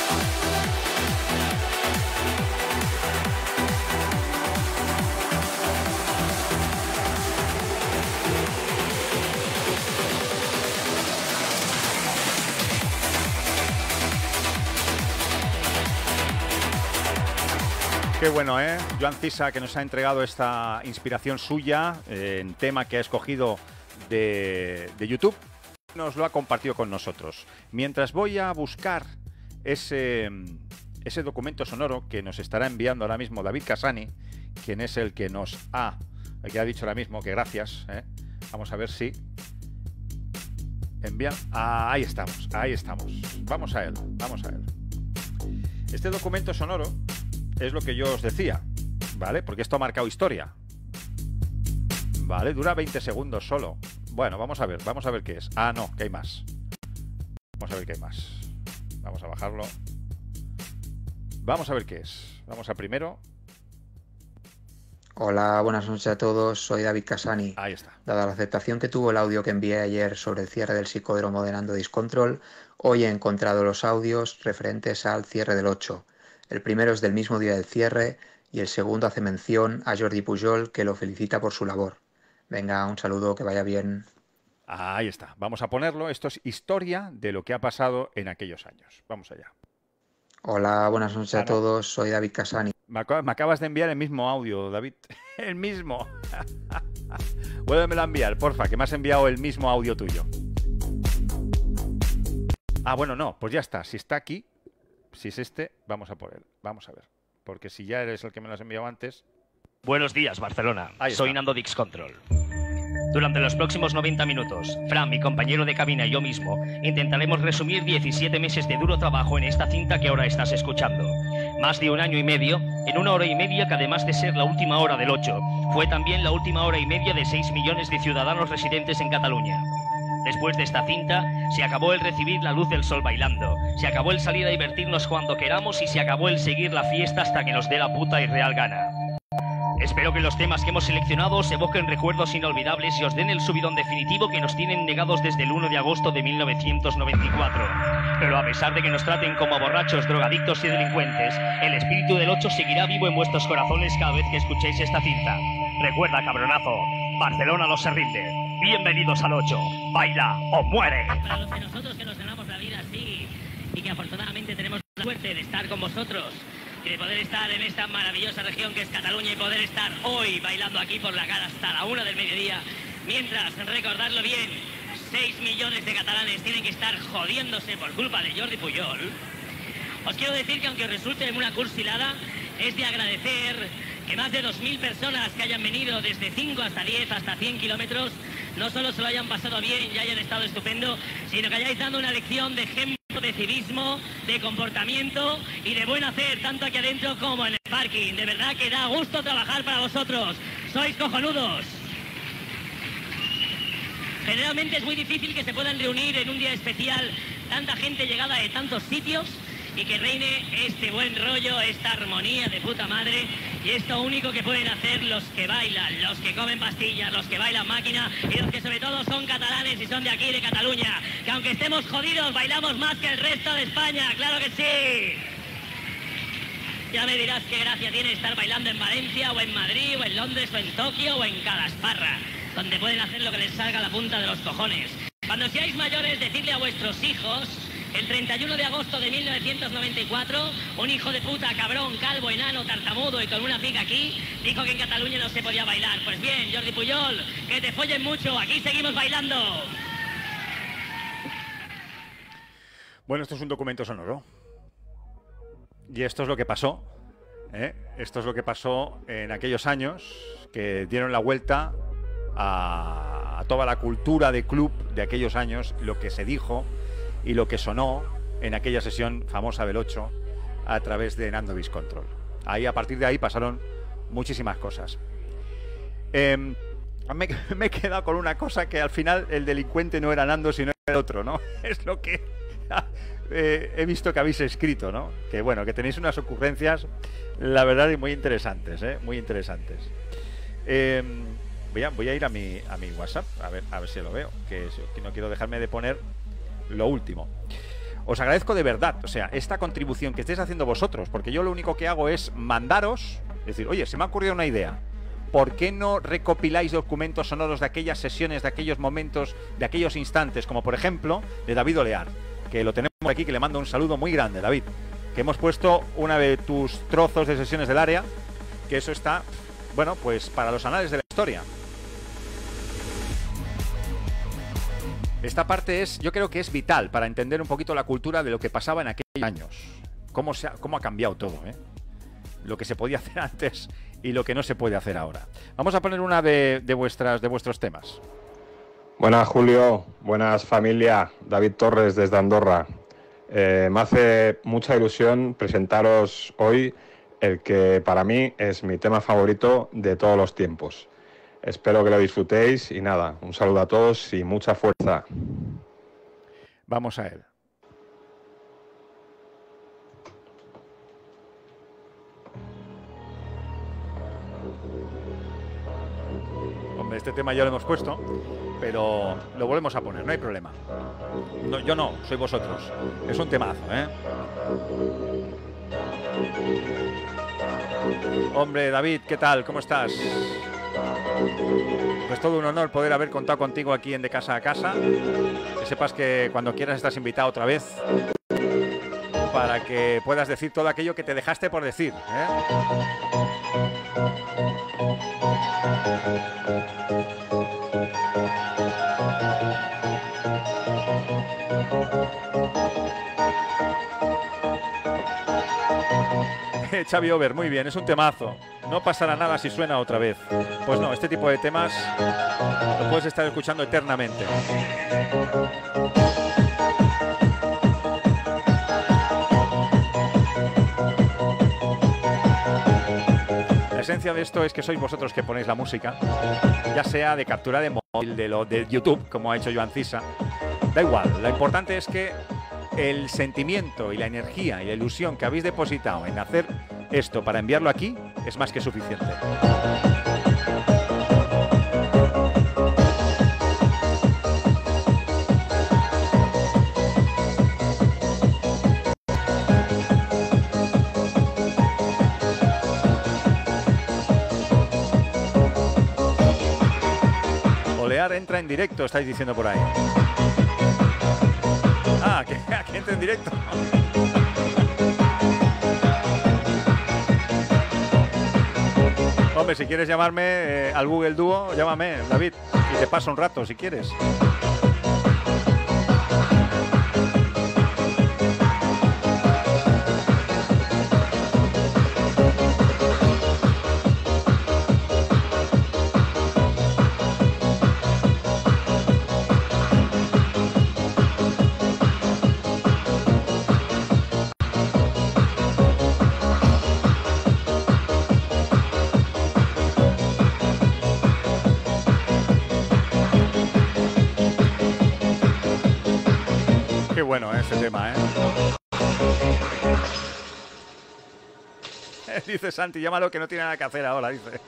Qué bueno, ¿eh? Joan Cisa, que nos ha entregado esta inspiración suya eh, en tema que ha escogido de, de YouTube, nos lo ha compartido con nosotros. Mientras voy a buscar ese, ese documento sonoro que nos estará enviando ahora mismo David Casani, quien es el que nos ha, el que ha dicho ahora mismo que gracias, ¿eh? Vamos a ver si envía. Ah, ahí estamos, ahí estamos. Vamos a él, vamos a él. Este documento sonoro es lo que yo os decía, ¿vale? Porque esto ha marcado historia. Vale, dura veinte segundos solo. Bueno, vamos a ver, vamos a ver qué es. Ah, no, que hay más. Vamos a ver qué hay más. Vamos a bajarlo. Vamos a ver qué es. Vamos a primero. Hola, buenas noches a todos. Soy David Casani. Ahí está. Dada la aceptación que tuvo el audio que envié ayer sobre el cierre del psicódromo de Nando Discontrol, hoy he encontrado los audios referentes al cierre del ocho. El primero es del mismo día del cierre y el segundo hace mención a Jordi Pujol, que lo felicita por su labor. Venga, un saludo, que vaya bien. Ahí está. Vamos a ponerlo. Esto es historia de lo que ha pasado en aquellos años. Vamos allá. Hola, buenas noches a todos. Soy David Casani. Me acabas de enviar el mismo audio, David. El mismo. Vuélvemelo a enviar, porfa, que me has enviado el mismo audio tuyo. Ah, bueno, no. Pues ya está. Si está aquí, si es este, vamos a por él. Vamos a ver. Porque si ya eres el que me lo has enviado antes... Buenos días, Barcelona. Soy Nando Discontrol. Durante los próximos noventa minutos, Fran, mi compañero de cabina y yo mismo, intentaremos resumir diecisiete meses de duro trabajo en esta cinta que ahora estás escuchando. Más de un año y medio, en una hora y media que además de ser la última hora del ocho, fue también la última hora y media de seis millones de ciudadanos residentes en Cataluña. Después de esta cinta, se acabó el recibir la luz del sol bailando, se acabó el salir a divertirnos cuando queramos y se acabó el seguir la fiesta hasta que nos dé la puta y real gana. Espero que los temas que hemos seleccionado os evoquen recuerdos inolvidables y os den el subidón definitivo que nos tienen negados desde el uno de agosto de mil novecientos noventa y cuatro. Pero a pesar de que nos traten como borrachos, drogadictos y delincuentes, el espíritu del ocho seguirá vivo en vuestros corazones cada vez que escuchéis esta cinta. Recuerda, cabronazo, Barcelona no se rinde. Bienvenidos al ocho. Baila o muere. Para los de nosotros que nos ganamos la vida así y que afortunadamente tenemos la suerte de estar con vosotros y de poder estar en esta maravillosa región que es Cataluña y poder estar hoy bailando aquí por la cara hasta la una del mediodía, mientras, recordarlo bien, seis millones de catalanes tienen que estar jodiéndose por culpa de Jordi Puyol. Os quiero decir que aunque os resulte una cursilada, es de agradecer que más de dos mil personas que hayan venido desde cinco hasta diez hasta cien kilómetros no solo se lo hayan pasado bien y hayan estado estupendo, sino que hayáis dado una lección de ejemplo de civismo, de comportamiento y de buen hacer, tanto aquí adentro como en el parking. De verdad que da gusto trabajar para vosotros. Sois cojonudos. Generalmente es muy difícil que se puedan reunir en un día especial tanta gente llegada de tantos sitios y que reine este buen rollo, esta armonía de puta madre. Y esto único que pueden hacer los que bailan, los que comen pastillas, los que bailan máquina y los que sobre todo son catalanes y son de aquí, de Cataluña. Que aunque estemos jodidos, bailamos más que el resto de España, ¡claro que sí! Ya me dirás qué gracia tiene estar bailando en Valencia, o en Madrid, o en Londres, o en Tokio, o en Calasparra, donde pueden hacer lo que les salga a la punta de los cojones. Cuando seáis mayores, decidle a vuestros hijos: el treinta y uno de agosto de mil novecientos noventa y cuatro, un hijo de puta, cabrón, calvo, enano, tartamudo y con una pica aquí, dijo que en Cataluña no se podía bailar. Pues bien, Jordi Puyol, que te follen mucho, aquí seguimos bailando. Bueno, esto es un documento sonoro. Y esto es lo que pasó, ¿eh? Esto es lo que pasó en aquellos años que dieron la vuelta a, a toda la cultura de club de aquellos años, lo que se dijo y lo que sonó en aquella sesión famosa del ocho a través de Nando Discontrol. Ahí, a partir de ahí pasaron muchísimas cosas. Eh, me, me he quedado con una cosa, que al final el delincuente no era Nando sino era el otro, ¿no? Es lo que eh, he visto que habéis escrito, ¿no? Que bueno, que tenéis unas ocurrencias, la verdad, muy interesantes, ¿eh? Muy interesantes. Eh, voy, a, voy a ir a mi, a mi WhatsApp, a ver, a ver si lo veo, que, que no quiero dejarme de poner lo último. Os agradezco de verdad, o sea, esta contribución que estáis haciendo vosotros, porque yo lo único que hago es mandaros, es decir, oye, se me ha ocurrido una idea, ¿por qué no recopiláis documentos sonoros de aquellas sesiones, de aquellos momentos, de aquellos instantes, como por ejemplo de David Olear, que lo tenemos aquí, que le mando un saludo muy grande, David, que hemos puesto una de tus trozos de sesiones del área, que eso está, bueno, pues para los anales de la historia. Esta parte es, yo creo que es vital para entender un poquito la cultura de lo que pasaba en aquellos años. Cómo, se ha, cómo ha cambiado todo, ¿eh? Lo que se podía hacer antes y lo que no se puede hacer ahora. Vamos a poner una de, de, vuestras, de vuestros temas. Buenas, Julio. Buenas, familia. David Torres, desde Andorra. Eh, me hace mucha ilusión presentaros hoy el que para mí es mi tema favorito de todos los tiempos. Espero que lo disfrutéis y nada, un saludo a todos y mucha fuerza. Vamos a él. Hombre, este tema ya lo hemos puesto, pero lo volvemos a poner, no hay problema. No, yo no, soy vosotros. Es un temazo, ¿eh? Hombre, David, ¿qué tal? ¿Cómo estás? Pues todo un honor poder haber contado contigo aquí en De Casa a Casa. Que sepas que cuando quieras estás invitado otra vez para que puedas decir todo aquello que te dejaste por decir, ¿eh? Dice Xavi Over, muy bien, es un temazo. No pasará nada si suena otra vez. Pues no, este tipo de temas lo puedes estar escuchando eternamente. La esencia de esto es que sois vosotros que ponéis la música, ya sea de captura de móvil, de, lo, de YouTube, como ha hecho Joan Cisa. Da igual, lo importante es que el sentimiento y la energía y la ilusión que habéis depositado en hacer esto para enviarlo aquí es más que suficiente. Olear entra en directo, estáis diciendo por ahí. Ah, que, que entre en directo. Hombre, si quieres llamarme eh, al Google Duo, llámame, David, y te paso un rato si quieres. Qué bueno, ¿eh? Ese tema, ¿eh? Dice Santi, llámalo que no tiene nada que hacer ahora, dice.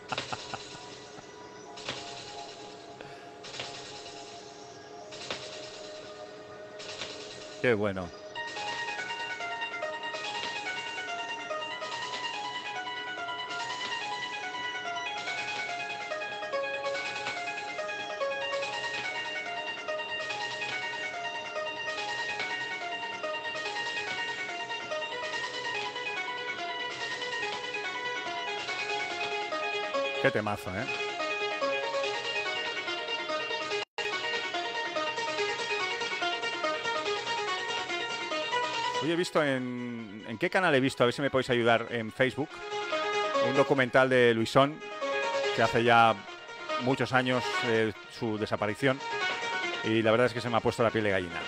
Qué bueno. Qué temazo, ¿eh? Hoy he visto en... ¿En qué canal he visto? A ver si me podéis ayudar en Facebook. Un documental de Luisón, que hace ya muchos años eh, su desaparición. Y la verdad es que se me ha puesto la piel de gallina.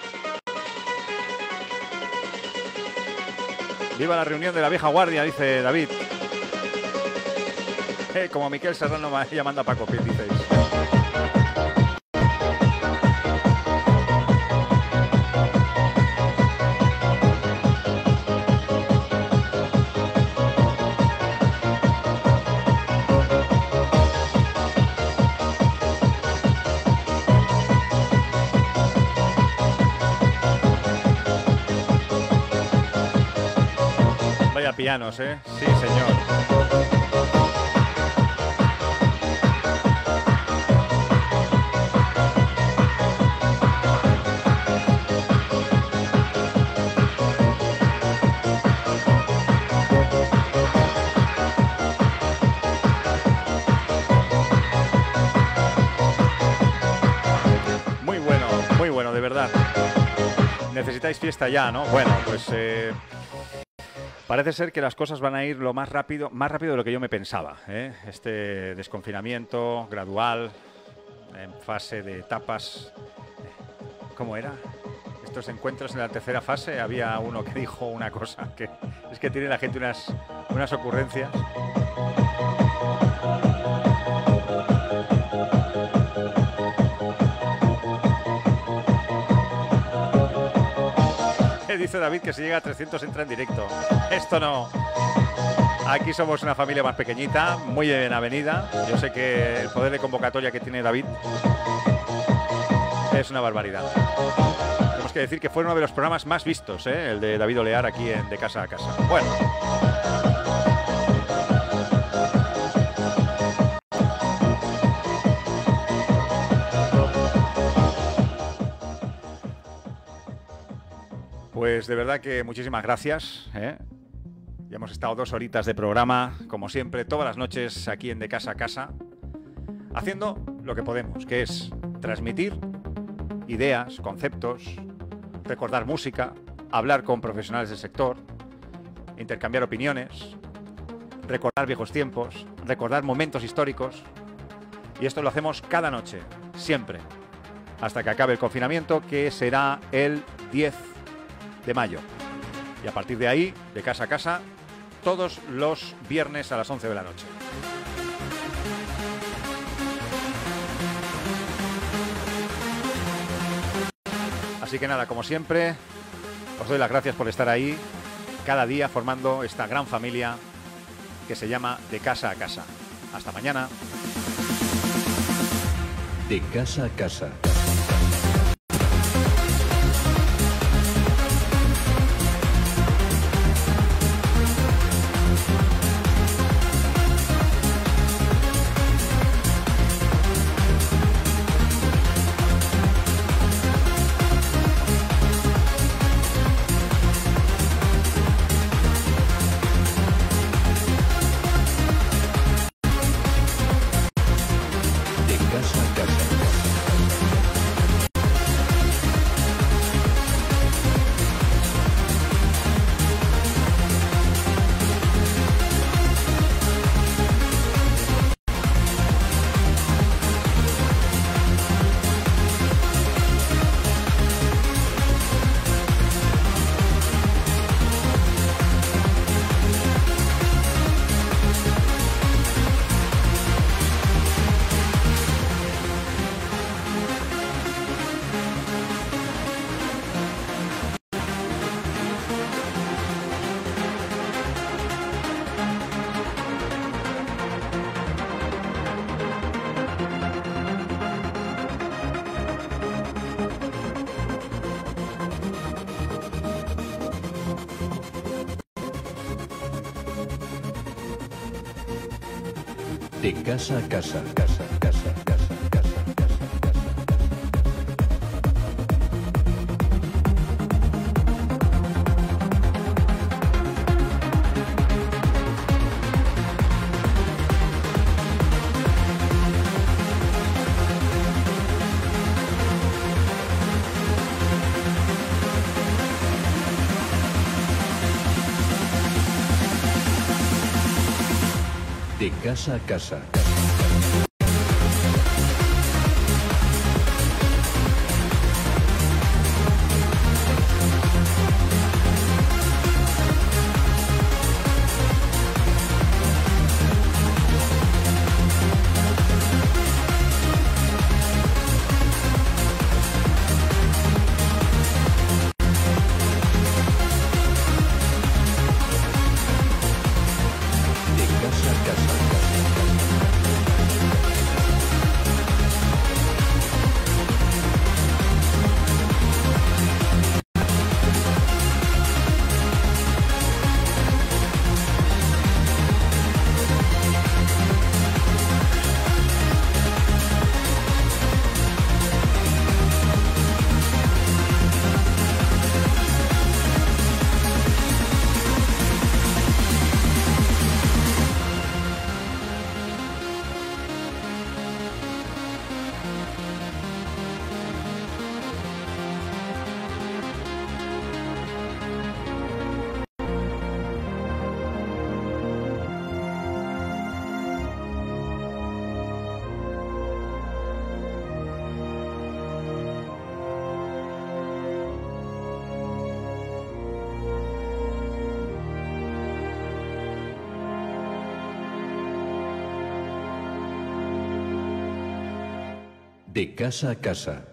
Viva la reunión de la vieja guardia, dice David. Eh, como Miquel Serrano llamando a Paco Pil, diceis. Vaya pianos, ¿eh? Sí, señor. Necesitáis fiesta ya, ¿no? Bueno, pues eh, parece ser que las cosas van a ir lo más rápido, más rápido de lo que yo me pensaba, ¿eh? Este desconfinamiento gradual, en fase de etapas. ¿Cómo era? Estos encuentros en la tercera fase, había uno que dijo una cosa, que es que tiene la gente unas, unas ocurrencias. Dice David que si llega a trescientos entra en directo. Esto no. Aquí somos una familia más pequeñita, muy bien avenida. Yo sé que el poder de convocatoria que tiene David es una barbaridad. Tenemos que decir que fue uno de los programas más vistos, ¿eh? El de David Olear aquí en De Casa a Casa. Bueno. Pues de verdad que muchísimas gracias, ¿eh? Ya hemos estado dos horitas de programa, como siempre, todas las noches aquí en De Casa a Casa, haciendo lo que podemos, que es transmitir ideas, conceptos, recordar música, hablar con profesionales del sector, intercambiar opiniones, recordar viejos tiempos, recordar momentos históricos. Y esto lo hacemos cada noche, siempre, hasta que acabe el confinamiento, que será el diez de mayo. Y a partir de ahí, de casa a casa, todos los viernes a las once de la noche. Así que nada, como siempre, os doy las gracias por estar ahí cada día formando esta gran familia que se llama De Casa a Casa. Hasta mañana. De Casa a Casa. De Casa a Casa, Casa, Casa, Casa, Casa, De Casa a Casa. De Casa a Casa.